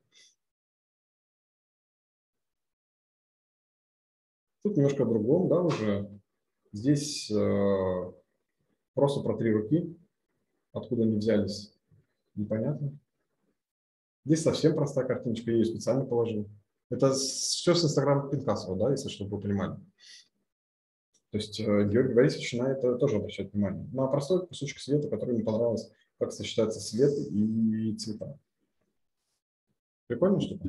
Тут немножко о другом, да, уже. Здесь э, просто про три руки. Откуда они взялись, непонятно. Здесь совсем простая картиночка, я ее специально положил. Это все с инстаграма Пинкасова, да, если чтобы вы понимали. То есть Георгий Борисович на это тоже обращает внимание. На простой кусочек света, который ему понравилось, как сочетается свет и цвета. Прикольно что-то?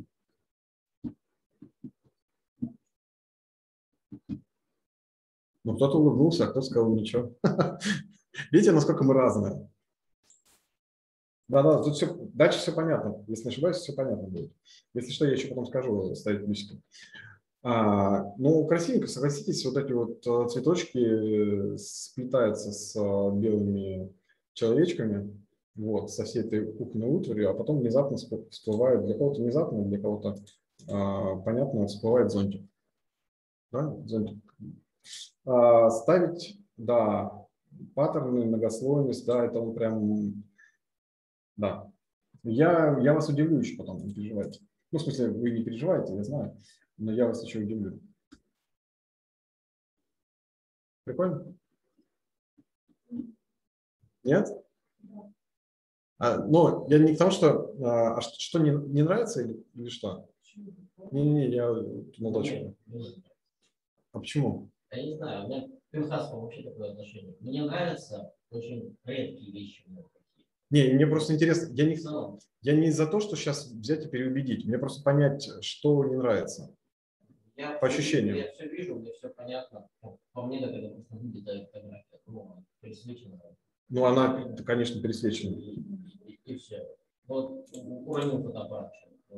Ну, кто-то улыбнулся, а кто сказал ничего. Видите, насколько мы разные. Да-да, тут все, дальше все понятно. Если не ошибаюсь, все понятно будет. Если что, я еще потом скажу, ставить плюсики. А, ну, красивенько, согласитесь, вот эти вот цветочки сплетаются с белыми человечками, вот, со всей этой кухонной утварью, а потом внезапно всплывает, для кого-то внезапно, для кого-то, а, понятно, всплывает зонтик. Да, зонтик. А, ставить, да, паттерны, многослойность, да, это он прям, да. Я, я вас удивлю еще потом, не переживайте. Ну, в смысле, вы не переживаете, я знаю. Но я вас еще удивлю. Прикольно? Нет? А, но я не к тому, что, а, что, что не, не нравится или, или что? Не-не-не, я молодой. А почему? Я не знаю, у меня к пивхасам вообще такое отношение. Мне нравятся очень редкие вещи. Не, мне просто интересно, я не, я не за то, что сейчас взять и переубедить, мне просто понять, что не нравится. Я По ощущениям. Я все вижу, мне все понятно. По мне, как это просто выглядит фотография. Ну, пересвечена. Ну, она, конечно, пересвечена. И, и, и все. Вот уронил фотоаппарат.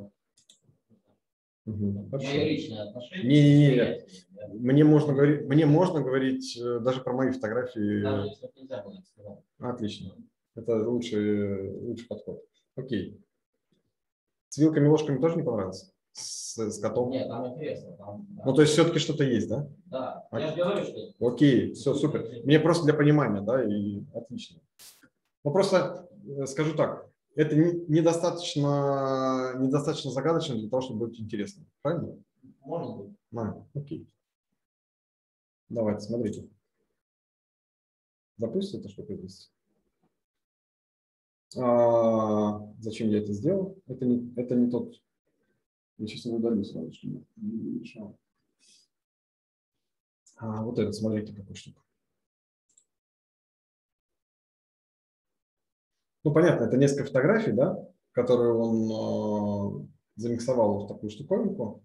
Угу, Мое личное отношение. Не-не-не, мне можно говорить, мне можно говорить даже про мои фотографии. Даже если это нельзя было сказать. Отлично. Это лучший, лучший подход. Окей. С вилками-ложками тоже не понравилось? С, с котом? Нет, там интересно. Там, там... Ну, то есть все-таки что-то есть, да? Да. Окей. Я же говорю, что... Окей, все, супер. Мне просто для понимания, да, и отлично. Ну, просто скажу так, это недостаточно, недостаточно загадочно для того, чтобы быть интересным. Правильно? Может быть. А, окей. Давайте, смотрите. Запустите это что-то здесь. А, зачем я это сделал? Это не, это не тот. Я сейчас его удалю сразу, чтобы не мешал. А, вот этот, смотрите, какую штуку. Ну, понятно, это несколько фотографий, да, которые он э, замиксовал в такую штуковинку.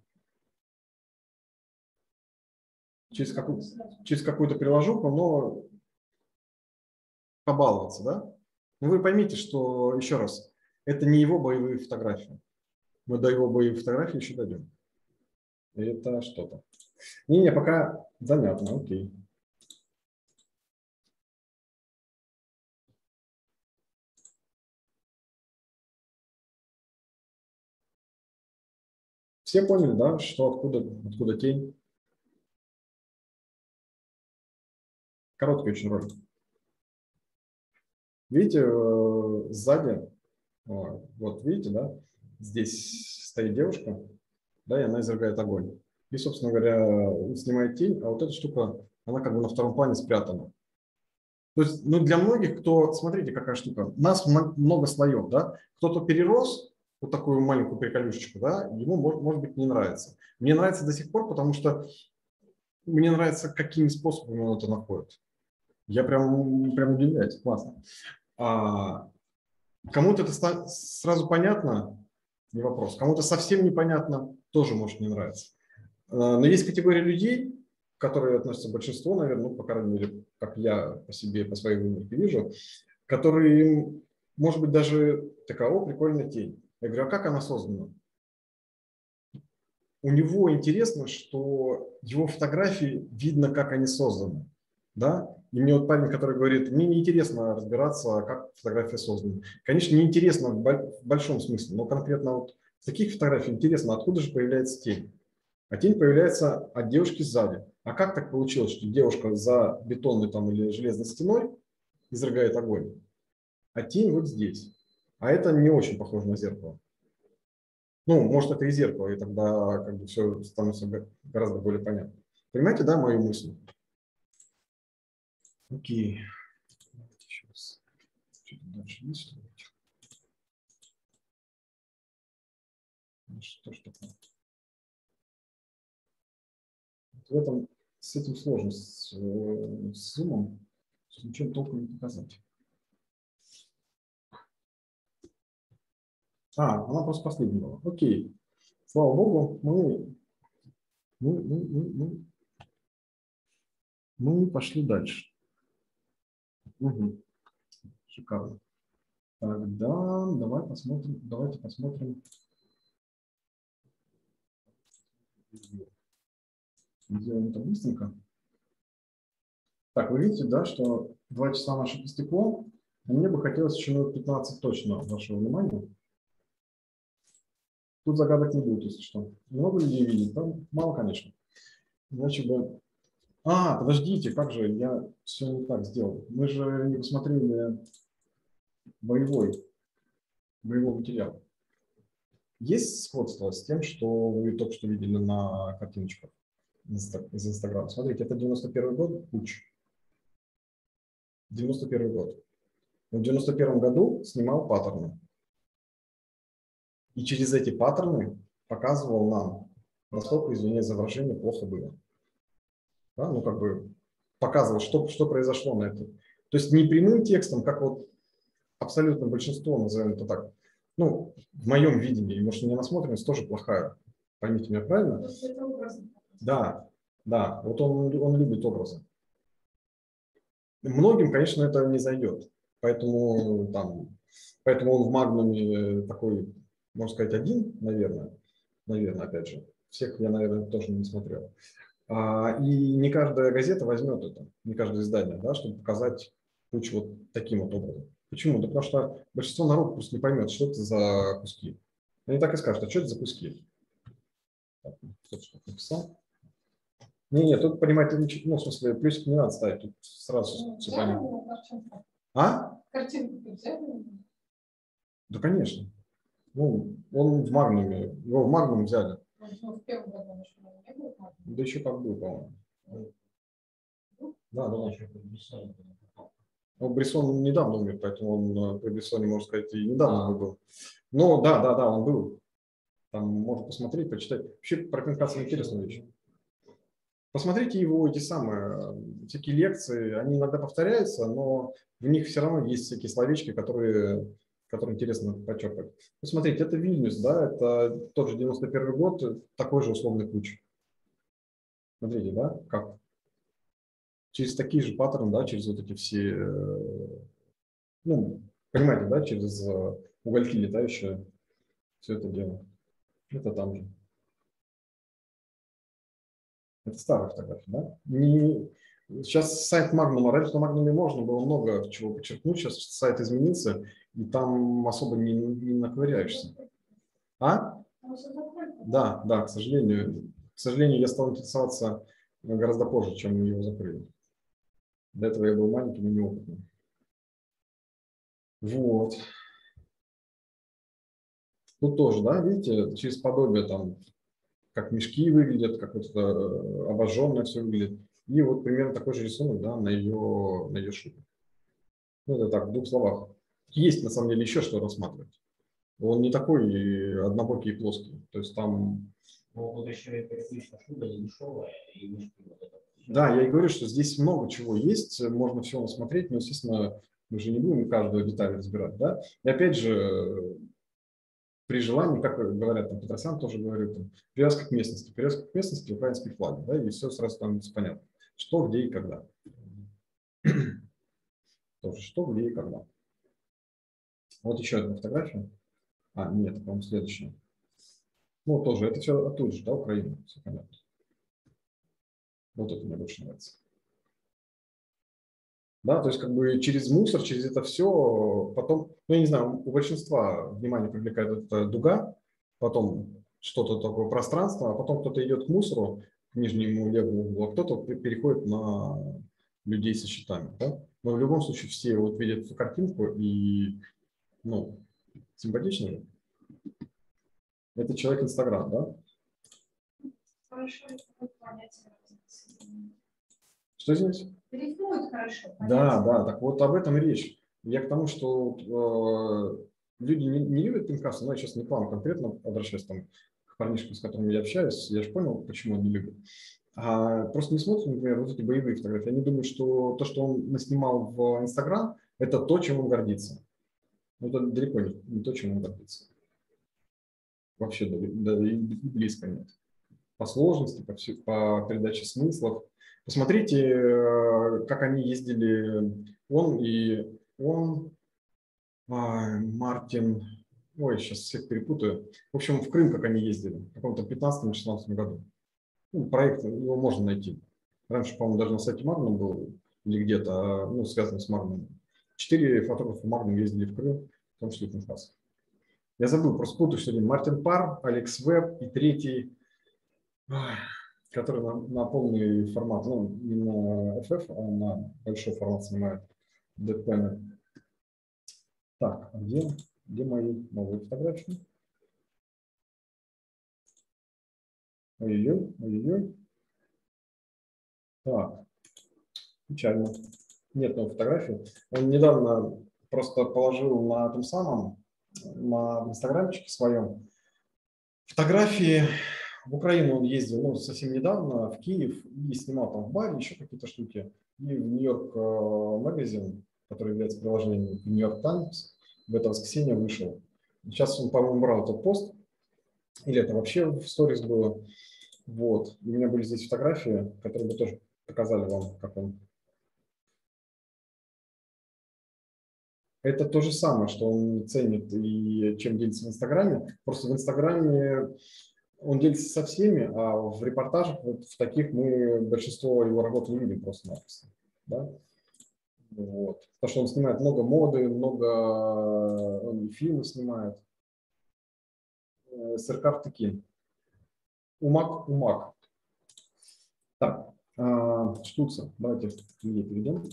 Через, какую, через какую-то приложуху, но побаловаться, да? Ну, вы поймите, что, еще раз, это не его боевые фотографии. Мы до его боевых фотографий еще дойдем. Это что-то. Не-не, пока занятно, окей. Все поняли, да, что откуда, откуда тень? Короткий очень ролик. Видите, сзади, вот видите, да, здесь стоит девушка, да, и она изрыгает огонь. И, собственно говоря, снимает тень, а вот эта штука, она как бы на втором плане спрятана. То есть, ну, для многих, кто, смотрите, какая штука, нас много слоев, да, кто-то перерос вот такую маленькую приколюшечку, да, ему, может, может быть, не нравится. Мне нравится до сих пор, потому что мне нравится, какими способами он это находит. Я прям, прям удивляюсь, классно. А, кому-то это сразу понятно, не вопрос. Кому-то совсем непонятно, тоже может не нравиться. А, но есть категория людей, к которой относится большинство, наверное, ну, по крайней мере, как я по себе, по своей выборке вижу, которые, может быть, даже такая, о, прикольная тень. Я говорю, а как она создана? У него интересно, что его фотографии видно, как они созданы. Да? И мне вот парень, который говорит, мне неинтересно разбираться, как фотография создана. Конечно, неинтересно в большом смысле, но конкретно вот в таких фотографиях интересно, откуда же появляется тень. А тень появляется от девушки сзади. А как так получилось, что девушка за бетонной там, или железной стеной изрыгает огонь, а тень вот здесь? А это не очень похоже на зеркало. Ну, может, это и зеркало, и тогда как бы все становится гораздо более понятно. Понимаете, да, мою мысль? Окей. Давайте еще раз. Что-то дальше листывать. Что ж такое? В этом, с этим сложно, с, с зумом, ничего толком не показать. А, она просто последняя была. Окей. Слава богу, мы, мы, мы, мы, мы, мы пошли дальше. Угу. Шикарно. Тогда давай посмотрим, давайте посмотрим. Сделаем это быстренько. Так, вы видите, да, что два часа наше истекло. А мне бы хотелось еще минут пятнадцать точно вашего внимания. Тут загадок не будет, если что. Много людей видит, да? Мало, конечно. Иначе бы... А, подождите, как же, я все не так сделал. Мы же не посмотрели боевой, боевой материал. Есть сходство с тем, что вы только что видели на картиночках из Инстаграма? Смотрите, это девяносто первый год, Пуч. девяносто первый год. Он в девяносто первом году снимал паттерны. И через эти паттерны показывал нам, насколько, извиняюсь за выражение, плохо было. Да? Ну, как бы показывал, что, что произошло на это. То есть не прямым текстом, как вот абсолютно большинство, назовем это так, ну, в моем видении, может, у меня насмотренность тоже плохая, поймите меня правильно? Да, да, вот он, он любит образы. Многим, конечно, это не зайдет, поэтому, там, поэтому он в Магнуме такой, можно сказать, один, наверное, наверное, опять же, всех я, наверное, тоже не смотрел. А, и не каждая газета возьмет это, не каждое издание, да, чтобы показать кучу вот таким вот образом. Почему? Да потому что большинство народа просто не поймет, что это за куски. Они так и скажут, а что это за куски? Кто-то что-то написал. Не, нет, тут, понимаете, ну, в смысле, плюсик не надо ставить, тут сразу все понятно. А? Картинку взяли? Да, конечно. Ну, он в Магнуме, его в Магнум взяли. Ну, в первом году он еще не был. Да еще как был, по-моему. Да, да, да. Ну, Брессон недавно умер, поэтому он при Брессоне, можно сказать, и недавно а. был. Но да, да, да, он был. Там можно посмотреть, почитать. Вообще про Пинкаса интересная вещь. Посмотрите его эти самые всякие лекции, они иногда повторяются, но в них все равно есть всякие словечки, которые, которые интересно почерпать. Посмотрите, это Вильнюс, да, это тот же девяносто первый год, такой же условный ключ. Смотрите, да, как через такие же паттерны, да, через вот эти все, ну, понимаете, да, через угольки летающие, все это дело. Это там же. Это старая фотография, да? Не... Сейчас сайт Магнума, раньше на Магнуме можно было много чего подчеркнуть, сейчас сайт изменился, и там особо не, не наковыряешься. А? Да, да, к сожалению. К сожалению, я стал интересоваться гораздо позже, чем его закрыли. До этого я был маленьким и неопытным. Вот. Тут тоже, да, видите, через подобие там, как мешки выглядят, как вот это обожженное все выглядит. И вот примерно такой же рисунок, да, на ее, на ее шубе. Ну, это так, в двух словах. Есть, на самом деле, еще что рассматривать. Он не такой однобокий и плоский. То есть там... Вот еще и перекличка шуба не дешевая, и мешки вот это. Да, я и говорю, что здесь много чего есть, можно все насмотреть, но, естественно, мы же не будем каждую деталь разбирать, да. И опять же, при желании, как говорят, там, Петросян тоже говорит, там, привязка к местности. Привязка к местности, украинский флаг, да, и все сразу становится понятно. Что, где и когда. Тоже что, где и когда. Вот еще одна фотография. А, нет, по-моему, следующая. Ну, тоже, это все оттуда же, да, Украина, все понятно. Вот это мне больше нравится. Да, то есть как бы через мусор, через это все, потом, ну, я не знаю, у большинства внимание привлекает эта дуга, потом что-то такое пространство, а потом кто-то идет к мусору, к нижнему левому углу, а кто-то переходит на людей со щитами. Да? Но в любом случае все вот видят эту картинку и, ну, симпатично же. Это человек Инстаграм, да? Хорошо, понятие. Что здесь? Рифмует хорошо. Да, да, так вот об этом и речь. Я к тому, что э, люди не, не любят Пинкаса, но я сейчас не к вам конкретно обращаюсь там, к парнишкам, с которыми я общаюсь, я же понял, почему он не любит. А просто не смотрят, например, вот эти боевые фотографии. Они думают, что то, что он наснимал в Инстаграм, это то, чем он гордится. Но это далеко не, не то, чем он гордится. Вообще да, да, и близко нет. По сложности, по, все, по передаче смыслов. Посмотрите, как они ездили, он и он, а, Мартин, ой, сейчас всех перепутаю. В общем, в Крым, как они ездили, в каком-то пятнадцатом-шестнадцатом году. Ну, проект, его можно найти. Раньше, по-моему, даже на сайте Магнум был или где-то, ну, связано с Магнумом. Четыре фотографа Магнум ездили в Крым, в том числе Пинкас. Я забыл, просто путаю все время. Мартин Пар, Алекс Веб и третий, который на, на полный формат, ну, не на эф эф, а на большой формат снимает дэпены. Так, а где, где мои новые фотографии? Ой-ой-ой, ой-ой. Так, печально. Нет новой фотографии. Он недавно просто положил на том самом, на инстаграмчике своем фотографии. В Украину он ездил, ну, совсем недавно, в Киев, и снимал там в баре еще какие-то штуки. И в Нью-Йорк магазин, который является приложением Нью-Йорк Таймс, в это воскресенье вышел. Сейчас он, по-моему, брал этот пост, или это вообще в сторис было. Вот. У меня были здесь фотографии, которые бы тоже показали вам, как он. Это то же самое, что он ценит и чем делится в Инстаграме. Просто в Инстаграме он делится со всеми, а в репортажах вот в таких мы большинство его работ не видим просто-напросто. Да? Вот. Потому что он снимает много моды, много он фильмы снимает. Серкав Тыкин. Умак, умак. Так, Штуца. Давайте ее перейдем.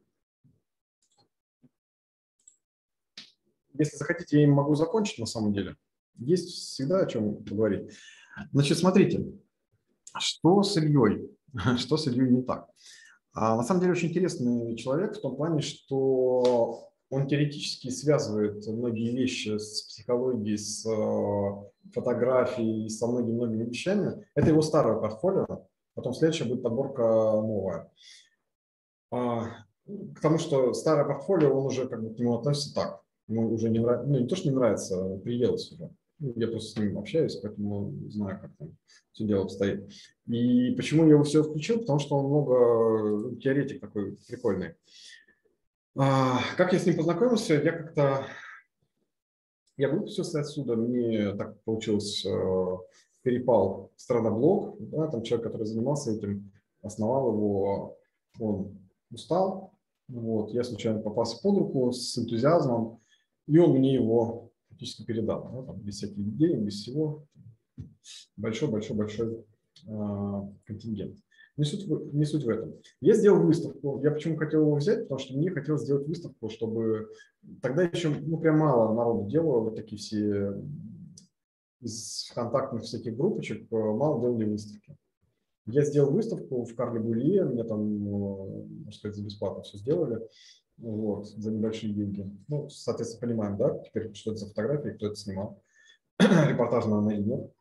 Если захотите, я им могу закончить на самом деле. Есть всегда о чем поговорить. Значит, смотрите, что с Ильей? Что с Ильей не так? А, на самом деле очень интересный человек в том плане, что он теоретически связывает многие вещи с психологией, с фотографией, со многими-многими вещами. Это его старое портфолио. Потом следующая будет подборка новая. А, потому что старое портфолио, он уже как бы к нему относится так. Ему уже не нравится, ну не то, что не нравится, приелось уже. Я просто с ним общаюсь, поэтому знаю, как там все дело обстоит. И почему я его все включил? Потому что он много теоретик такой прикольный. А, как я с ним познакомился? Я как-то я выпустился отсюда, мне так получилось, перепал Страдаблог, да, там человек, который занимался этим, основал его, он устал, вот, я случайно попался под руку с энтузиазмом, и он мне его фактически передал, да, там, без всяких идей, без всего, большой-большой-большой э, контингент. Не суть, не суть в этом. Я сделал выставку. Я почему хотел его взять? Потому что мне хотелось сделать выставку, чтобы... Тогда еще ну, прям мало народу делало, вот такие все из контактных всяких группочек, мало делали выставки. Я сделал выставку в Карле Буллье, мне там, можно сказать, за бесплатно все сделали, вот, за небольшие деньги. Ну, соответственно, понимаем, да, теперь, что это за фотографии, кто это снимал, репортажная она или нет.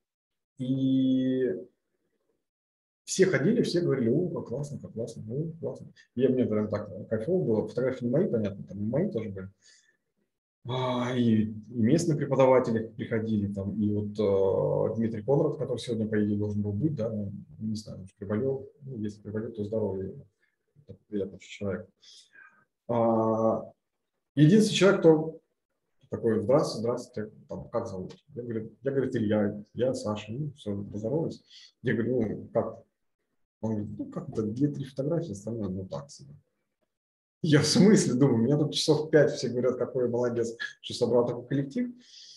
И все ходили, все говорили: о, как классно, как классно, ну, классно. И мне прям так кайфово было. Фотографии не мои, понятно, там не мои тоже были. А, и, и местные преподаватели приходили, там, и вот э, Дмитрий Конрад, который сегодня, по идее, должен был быть, да, ну, не знаю, может, приболел, ну, если приболел, то здоровый, приятный человек. А, единственный человек, кто такой: здравствуйте, здравствуйте, там, как зовут? Я говорю, я, говорит, Илья, я Саша, ну, все, поздоровались. Я говорю, ну, как? Он говорит, ну, как-то две-три фотографии, остальное, ну, так себе. Я в смысле, думаю, меня тут часов пять все говорят, какой я молодец, что собрал такой коллектив.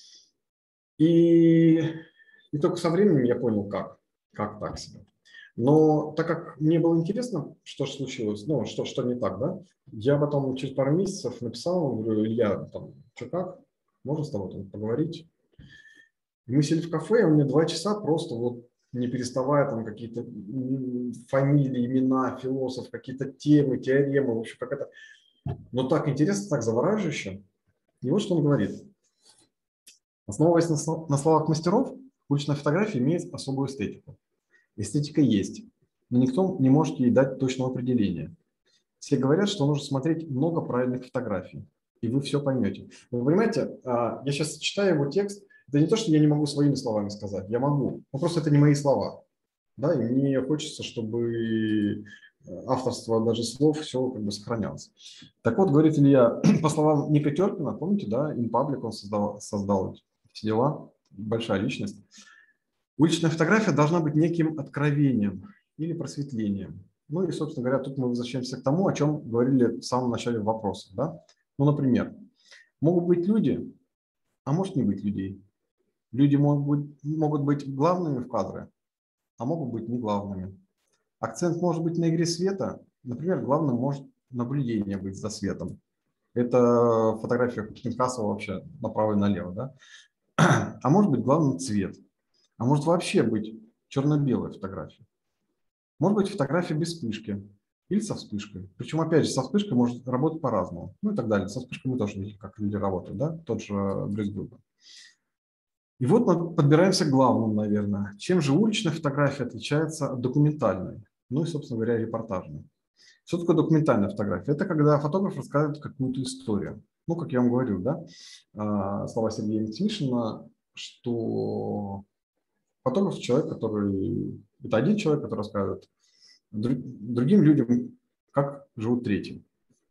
И, и только со временем я понял, как, как так себе. Но так как мне было интересно, что же случилось, ну, что, что не так, да, я потом через пару месяцев написал, говорю: Илья, там, что как, можно с тобой там поговорить? И мы сели в кафе, и он мне два часа просто вот, не переставая, там какие-то фамилии, имена, философ, какие-то темы, теоремы, в общем, как это. Но так интересно, так завораживающе. И вот что он говорит. Основываясь на, на словах мастеров, уличная фотография имеет особую эстетику. Эстетика есть, но никто не может ей дать точного определения. Все говорят, что нужно смотреть много правильных фотографий, и вы все поймете. Вы понимаете, я сейчас читаю его текст. Это не то, что я не могу своими словами сказать, я могу, но просто это не мои слова. Да, и мне хочется, чтобы авторство даже слов все как бы сохранялось. Так вот, говорит Илья, по словам Ника Терпина, помните, да, InPublic он создал, создал эти дела, большая личность. Уличная фотография должна быть неким откровением или просветлением. Ну и, собственно говоря, тут мы возвращаемся к тому, о чем говорили в самом начале вопроса. Да? Ну, например, могут быть люди, а может не быть людей. Люди могут быть, могут быть главными в кадре, а могут быть не главными. Акцент может быть на игре света. Например, главным может наблюдение быть за светом. Это фотография Пинкасова вообще направо и налево. Да? А может быть главным цвет. А может вообще быть черно-белая фотография. Может быть фотография без вспышки. или со вспышкой. Причем, опять же, со вспышкой может работать по-разному. Ну и так далее. Со вспышкой мы тоже видим, как люди работают, да? Тот же Брюс Грубер. И вот мы подбираемся к главному, наверное. Чем же уличная фотография отличается от документальной? Ну и, собственно говоря, репортажной. Что такое документальная фотография? Это когда фотограф рассказывает какую-то историю. Ну, как я вам говорил, да, слова Сергея Митимишина, что фотограф – человек, который… Это один человек, который рассказывает другим людям, как живут третьи.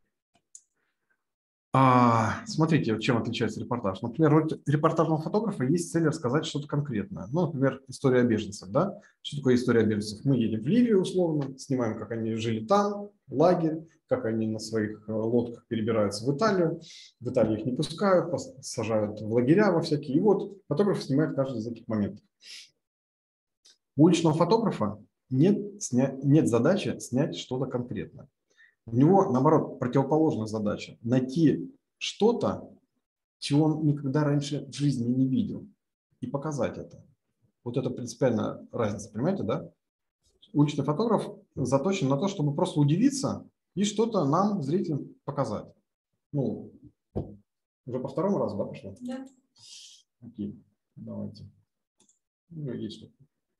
А, смотрите, чем отличается репортаж. Например, у репортажного фотографа есть цель рассказать что-то конкретное. Ну, например, история о беженцах. Да? Что такое история о беженцах? Мы едем в Ливию, условно, снимаем, как они жили там, лагерь, как они на своих лодках перебираются в Италию. В Италию их не пускают, сажают в лагеря во всякие. И вот фотограф снимает каждый из этих моментов. У уличного фотографа нет, сня... нет задачи снять что-то конкретное. У него, наоборот, противоположная задача – найти что-то, чего он никогда раньше в жизни не видел, и показать это. Вот это принципиальная разница, понимаете, да? Уличный фотограф заточен на то, чтобы просто удивиться и что-то нам, зрителям, показать. Ну, уже по второму разу, да, пошло? Да. Окей, давайте. Ну, есть что-то.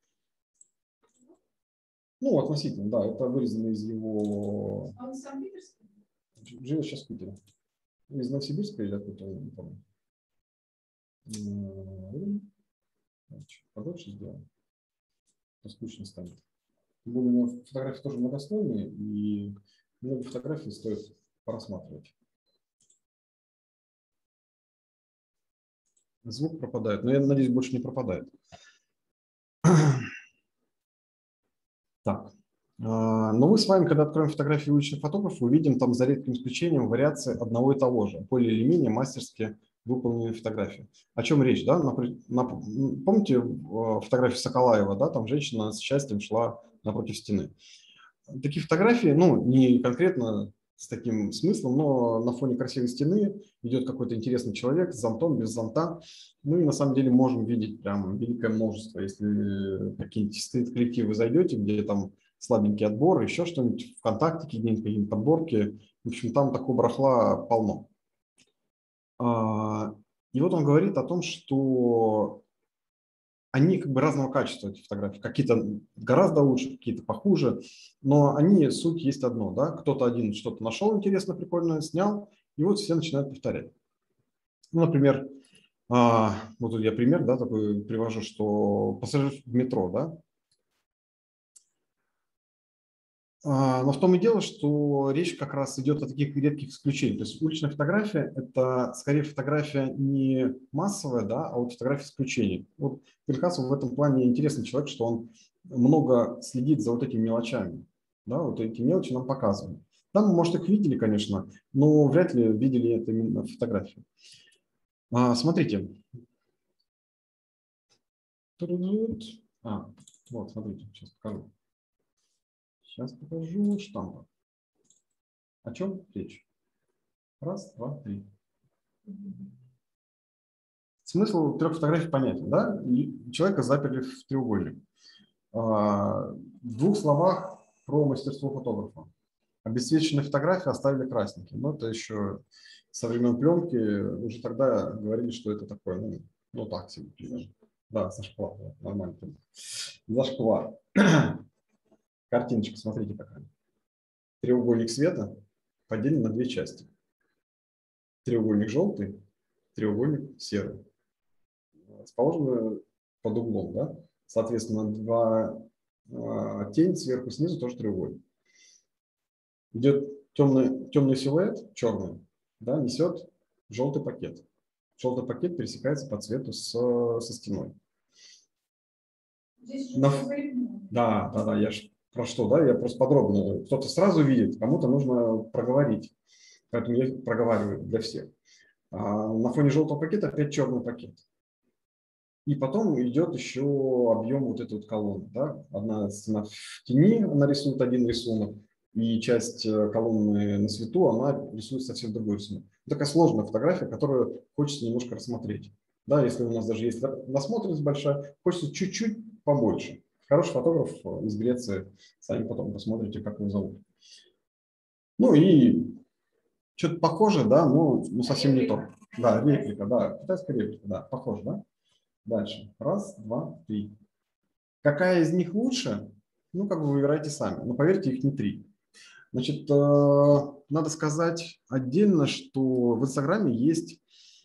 Ну, относительно, да, это вырезано из его… А он сам питерский? Живет сейчас в Питере. Из Новосибирска или откуда-то, не помню. Подольше сделаем. Скучно станет. Тем более, у него фотографии тоже многослойные, и многие фотографии стоит просматривать. Звук пропадает, но я надеюсь, больше не пропадает. Так, но мы с вами, когда откроем фотографии уличных фотографов, увидим там за редким исключением вариации одного и того же, более или менее мастерски выполненные фотографии. О чем речь, да? Помните фотографию Соколаева, да? Там женщина с счастьем шла напротив стены. Такие фотографии, ну, не конкретно с таким смыслом, но на фоне красивой стены идет какой-то интересный человек с зонтом, без зонта. Ну и на самом деле можем видеть прям великое множество. Если какие-нибудь стрит-коллективы зайдете, где там слабенький отбор, еще что-нибудь, ВКонтакте, где-нибудь какие-нибудь подборки, в общем, там такого барахла полно. И вот он говорит о том, что они как бы разного качества, эти фотографии. Какие-то гораздо лучше, какие-то похуже, но они, суть есть одно, да, кто-то один что-то нашел интересно, прикольное, снял, и вот все начинают повторять. Ну, например, вот тут я пример, да, такой привожу, что пассажир в метро, да. Но в том и дело, что речь как раз идет о таких редких исключениях. То есть уличная фотография – это скорее фотография не массовая, да, а вот фотография исключений. Вот Пинхасов в этом плане интересный человек, что он много следит за вот этими мелочами. Да, вот эти мелочи нам показывают. Да, мы, может, их видели, конечно, но вряд ли видели это именно в фотографии. А, смотрите. А, вот, смотрите, сейчас покажу. Сейчас покажу штампы. О чем речь? Раз, два, три. Смысл трех фотографий понятен, да? Человека заперли в треугольник. В двух словах про мастерство фотографа. Обесцвеченные фотографии оставили красненькие. Но это еще со времен пленки уже тогда говорили, что это такое, ну, ну так себе. Да, зашквар, нормально. Зашквар. Картиночка, смотрите какая. Треугольник света поделен на две части. Треугольник желтый, треугольник серый. Расположены под углом, да? Соответственно, два э, тень сверху, снизу тоже треугольник. Идет темный, темный силуэт, черный, да, несет желтый пакет. Желтый пакет пересекается по цвету с, со стеной. Здесь На... же Да, да, да, я ж про что, да, я просто подробно. Кто-то сразу видит, кому-то нужно проговорить. Поэтому я проговариваю для всех. А на фоне желтого пакета опять черный пакет. И потом идет еще объем вот этой вот колонны. Да? Одна стена в тени, она рисует один рисунок, и часть колонны на свету, она рисует совсем другой рисунок. Такая сложная фотография, которую хочется немножко рассмотреть. Да, если у нас даже есть насмотренность большая, хочется чуть-чуть побольше. Хороший фотограф из Греции, сами потом посмотрите, как его зовут. Ну и что-то похоже, да, но ну, совсем не то. Да, реплика, да, китайская реплика, да, похоже, да? Дальше. Раз, два, три. Какая из них лучше? Ну, как бы вы выбираете сами. Но поверьте, их не три. Значит, надо сказать отдельно, что в Инстаграме есть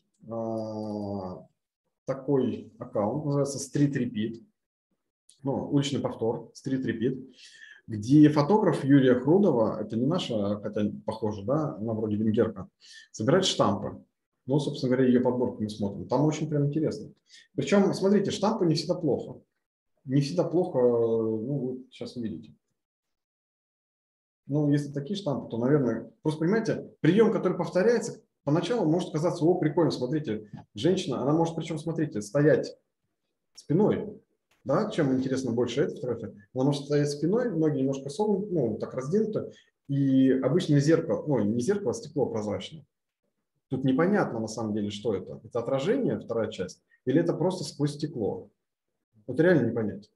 такой аккаунт, называется Street Repeat, ну, уличный повтор, Street Repeat, где фотограф Юрия Хрудова, это не наша, хотя похоже, да, она вроде венгерка, собирает штампы. Ну, собственно говоря, ее подборку мы смотрим. Там очень прям интересно. Причем, смотрите, штампы не всегда плохо. Не всегда плохо, ну, вы сейчас увидите. Ну, если такие штампы, то, наверное, просто понимаете, прием, который повторяется, поначалу может казаться, о, прикольно, смотрите, женщина, она может, причем, смотрите, стоять спиной, да, чем интересно больше эта фотография, она может стоять спиной, ноги немножко согнуты, ну, так раздвинуты, и обычное зеркало, ну, не зеркало, а стекло прозрачное. Тут непонятно, на самом деле, что это. Это отражение, вторая часть, или это просто сквозь стекло. Вот реально не понять.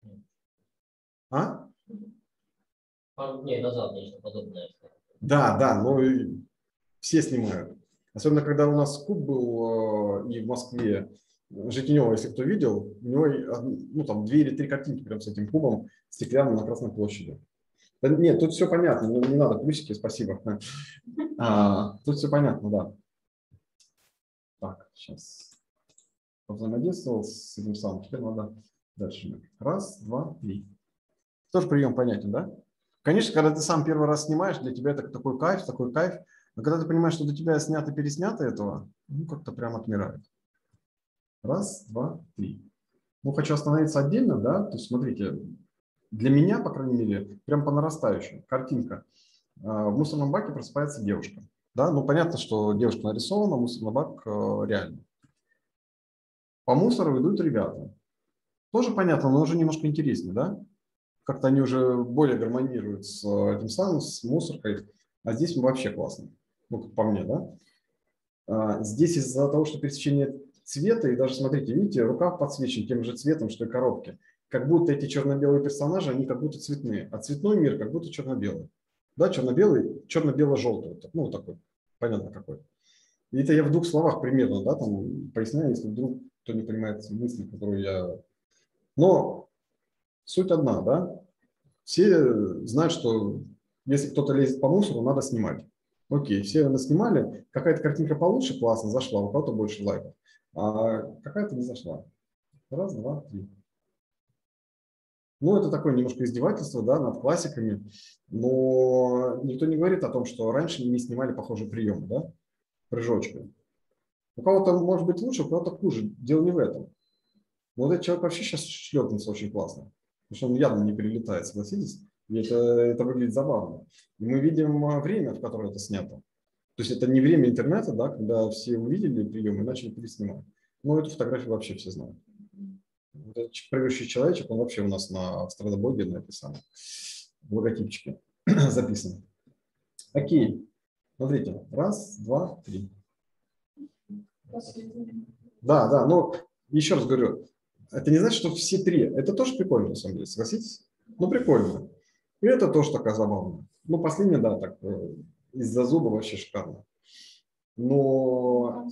А? Пару дней назад нечто подобное. Да, да, но все снимают. Особенно, когда у нас куб был и в Москве, Житинева, если кто видел, у него ну, там две или три картинки прям с этим кубом стеклянным на Красной площади. Да, нет, тут все понятно, не, не надо плюсики, спасибо. А, тут все понятно, да. Так, сейчас взаимодействовал с этим самым, теперь надо дальше. Раз, два, три. Тоже прием понятен, да? Конечно, когда ты сам первый раз снимаешь, для тебя это такой кайф, такой кайф. Но когда ты понимаешь, что до тебя снято, переснято этого, ну, как-то прям отмирает. Раз, два, три. Ну, хочу остановиться отдельно, да, то есть, смотрите, для меня, по крайней мере, прям по нарастающей картинка. В мусорном баке просыпается девушка. Да? Ну, понятно, что девушка нарисована, мусорный бак реальный. По мусору идут ребята. Тоже понятно, но уже немножко интереснее, да? Как-то они уже более гармонируют с этим самым, с мусоркой. А здесь вообще классно. Ну, как по мне, да? А здесь из-за того, что пересечение цвета, и даже, смотрите, видите, рукав подсвечен тем же цветом, что и коробки. Как будто эти черно-белые персонажи, они как будто цветные. А цветной мир как будто черно-белый. Да, черно-белый, черно-бело-желтый. Ну, вот такой. Понятно какой. И это я в двух словах примерно, да, там поясняю, если вдруг кто не понимает мысли, которую я... Но суть одна, да. Все знают, что если кто-то лезет по мусору, надо снимать. Окей, все наснимали, какая-то картинка получше, классно, зашла, у кого-то больше лайков, а какая-то не зашла. Раз, два, три. Ну, это такое немножко издевательство, да, над классиками, но никто не говорит о том, что раньше не снимали похожие приемы, да, прыжочками. У кого-то может быть лучше, у кого-то хуже. Дело не в этом. Но вот этот человек вообще сейчас шлепнется очень классно, потому что он явно не перелетает, согласитесь? И это, это выглядит забавно. И мы видим время, в которое это снято. То есть это не время интернета, да, когда все увидели прием и начали переснимать. Но эту фотографию вообще все знают. Вот этот прыгающий человечек, он вообще у нас на страдоблоге, на этой самой в логотипчике записан. Окей. Смотрите. Раз, два, три. Да, да, но еще раз говорю, это не значит, что все три. Это тоже прикольно, на самом деле, согласитесь? Ну, прикольно. И это тоже такая забавная. Ну, последняя, да, так, из-за зуба вообще шикарно. Но...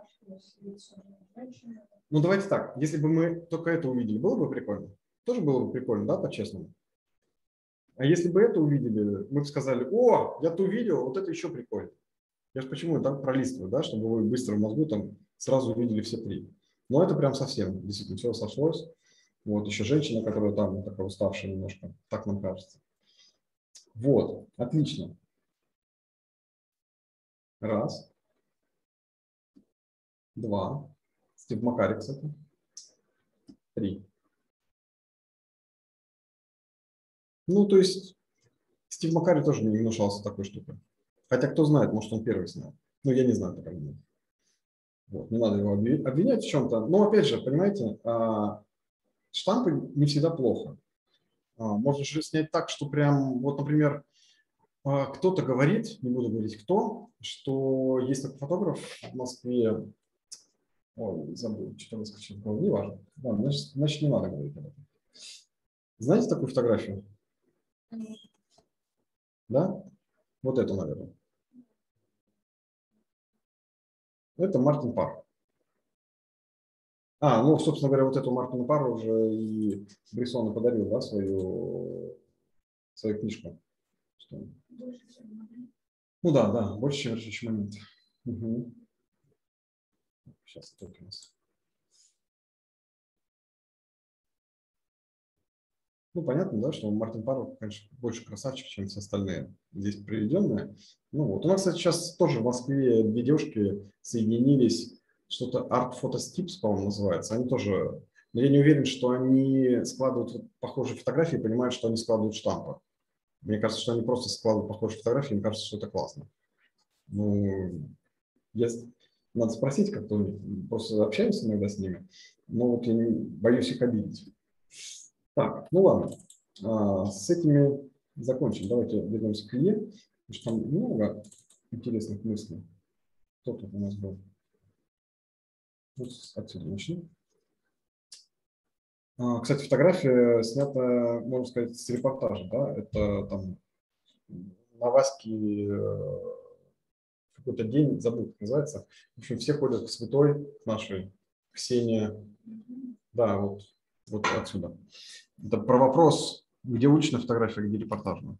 Ну, давайте так. Если бы мы только это увидели, было бы прикольно? Тоже было бы прикольно, да, по-честному? А если бы это увидели, мы бы сказали, о, я-то увидел, вот это еще прикольно. Я же почему так пролистываю, да, чтобы вы быстро в мозгу там сразу увидели все три. Но это прям совсем, действительно, все сошлось. Вот еще женщина, которая там такая уставшая немножко, так нам кажется. Вот, отлично. Раз. Два. Стив Макари, кстати. Три. Ну, то есть Стив Макари тоже не внушался такой штукой. Хотя кто знает, может он первый снял. Ну, я не знаю, по крайней мере. Вот, не надо его обвинять в чем-то. Но, опять же, понимаете, штампы не всегда плохо. Можно же снять так, что прям, вот, например, кто-то говорит, не буду говорить кто, что есть такой фотограф в Москве, ой, забыл, что-то выскочил, не важно, да, значит, значит, не надо говорить об этом. Знаете такую фотографию? Да? Вот это, наверное. Это Мартин Парр. А, ну, собственно говоря, вот эту Мартину Парру уже и Брессону подарил, да, свою, свою книжку. Что? Ну да, да, больше, чем решающий момент. Угу. Сейчас только у нас. Ну, понятно, да, что Мартин Парр, конечно, больше красавчик, чем все остальные здесь приведенные. Ну, вот. У нас, кстати, сейчас тоже в Москве две девушки соединились, что-то Art Photos Tips, по-моему, называется. Они тоже, но я не уверен, что они складывают вот похожие фотографии и понимают, что они складывают штампы. Мне кажется, что они просто складывают похожие фотографии, им кажется, что это классно. Ну, я... надо спросить как-то у них, просто общаемся иногда с ними, но вот я не... боюсь их обидеть. Так, ну ладно, а, с этими закончим. Давайте вернемся к Илье, потому что там много интересных мыслей. Кто тут у нас был? Вот отсюда начну. А, кстати, фотография снята, можно сказать, с репортажа. Да? Это там на Ваське какой-то день, забыл, как называется. В общем, все ходят к святой нашей, Ксения. Да, вот, вот отсюда. Это про вопрос, где уличная фотография, где репортажная.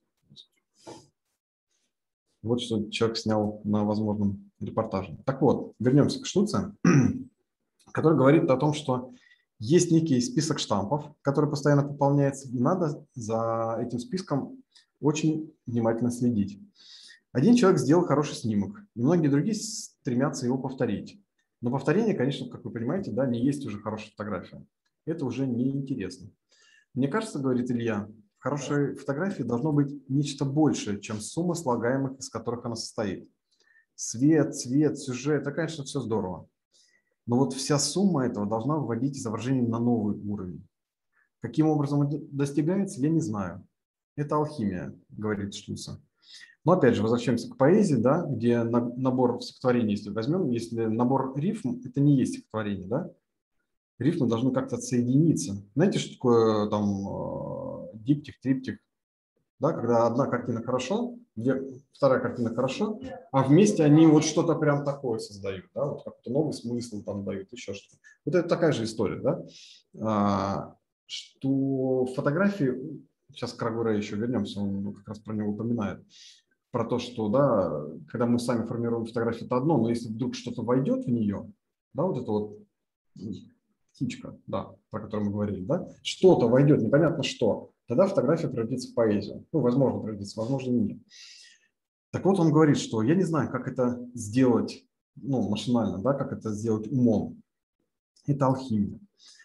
Вот что человек снял на возможном репортаже. Так вот, вернемся к Штуце, который говорит о том, что есть некий список штампов, который постоянно пополняется, и надо за этим списком очень внимательно следить. Один человек сделал хороший снимок, и многие другие стремятся его повторить. Но повторение, конечно, как вы понимаете, да, не есть уже хорошая фотография. Это уже неинтересно. Мне кажется, говорит Илья, в хорошей фотографии должно быть нечто большее, чем сумма слагаемых, из которых она состоит. Свет, цвет, сюжет, это, конечно, все здорово. Но вот вся сумма этого должна выводить изображение на новый уровень. Каким образом это достигается, я не знаю. Это алхимия, говорит Штуца. Но опять же, возвращаемся к поэзии, да, где набор стихотворений, если возьмем, если набор рифм, это не есть стихотворение, да? Рифмы должны как-то соединиться. Знаете, что такое там диптих, триптих? Да, когда одна картина хорошо, две, вторая картина хорошо, а вместе они вот что-то прям такое создают, да, вот какой-то новый смысл там дают, еще что-то. Вот это такая же история, да, а, что фотографии, сейчас к Крагуре еще вернемся, он как раз про него упоминает, про то, что, да, когда мы сами формируем фотографию, это одно, но если вдруг что-то войдет в нее, да, вот это вот птичка, да, про которую мы говорили, да, что-то войдет, непонятно что, тогда фотография превратится в поэзию. Ну, возможно, превратится, возможно, нет. Так вот, он говорит, что я не знаю, как это сделать, ну, машинально, да, как это сделать умом. Это алхимия.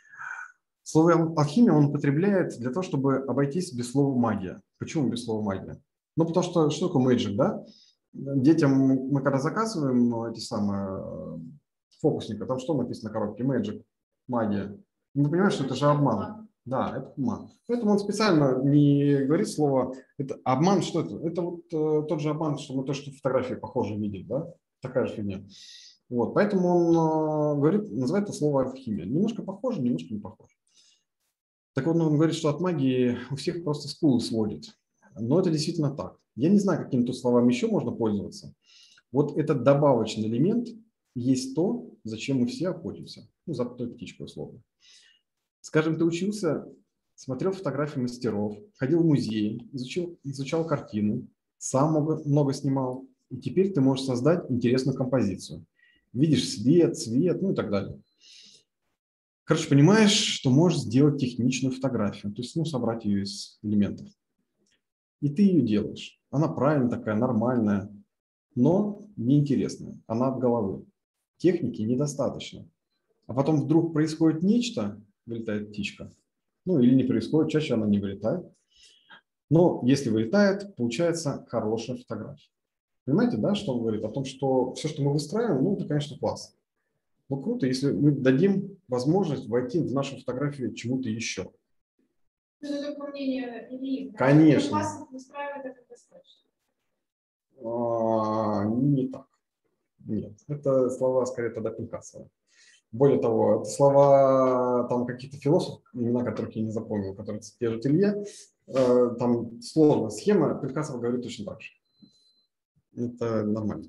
Слово алхимия он употребляет для того, чтобы обойтись без слова магия. Почему без слова магия? Ну, потому что, что такое magic, да? Детям мы когда заказываем эти самые фокусника, там что написано на коробке? Magic, магия. Мы понимаем, что это же обман. Да, это обман. Поэтому он специально не говорит слово это обман, что это? Это вот э, тот же обман, что мы то, что фотографии похожие видим, да? Такая же фигня. Вот, поэтому он э, говорит, называет это слово алхимия. Немножко похоже, немножко не похоже. Так вот, он говорит, что от магии у всех просто скулы сводит. Но это действительно так. Я не знаю, какими тут словами еще можно пользоваться. Вот этот добавочный элемент есть то, зачем мы все охотимся. Ну, за той птичкой условно. Скажем, ты учился, смотрел фотографии мастеров, ходил в музей, изучил, изучал картину, сам много, много снимал, и теперь ты можешь создать интересную композицию. Видишь свет, цвет, ну и так далее. Короче, понимаешь, что можешь сделать техничную фотографию, то есть, ну, собрать ее из элементов. И ты ее делаешь. Она правильная такая, нормальная, но неинтересная. Она от головы. Техники недостаточно. А потом вдруг происходит нечто, вылетает птичка. Ну, или не происходит, чаще она не вылетает. Но если вылетает, получается хорошая фотография. Понимаете, да, что он говорит? О том, что все, что мы выстраиваем, ну, это, конечно, классно. Но круто, если мы дадим возможность войти в нашу фотографию чему-то еще. Это такое мнение Ильи. Конечно. Классно выстраивает, это достаточно. А, не так. Нет, это слова скорее тогда Пикассо. Более того, это слова там каких-то философов, имена которых я не запомнил, которые цитирует Илья. Там сложная схема, Пикассо говорит точно так же. Это нормально.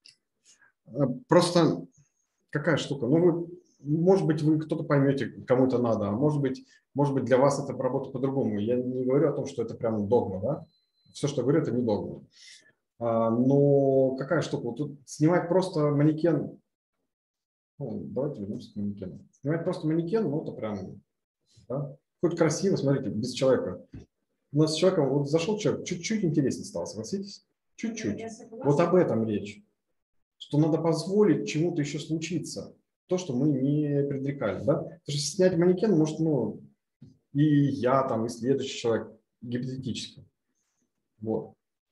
Просто какая штука? Ну, вы, может быть, вы кто-то поймете, кому это надо, а может быть, может быть, для вас это работает по-другому. Я не говорю о том, что это прям догма, да? Все, что я говорю, это не догма. А, но какая штука? Вот тут снимать просто манекен. Ну, давайте вернемся к манекену. Снимать просто манекен, ну, это прям, да? Хоть красиво, смотрите, без человека. У нас с человеком, вот зашел человек, чуть-чуть интереснее стал, согласитесь? Чуть-чуть. Вот об этом речь. Что надо позволить чему-то еще случиться. То, что мы не предрекали, да? Потому что снять манекен может, ну, и я там, и следующий человек, гипотетически. Вот.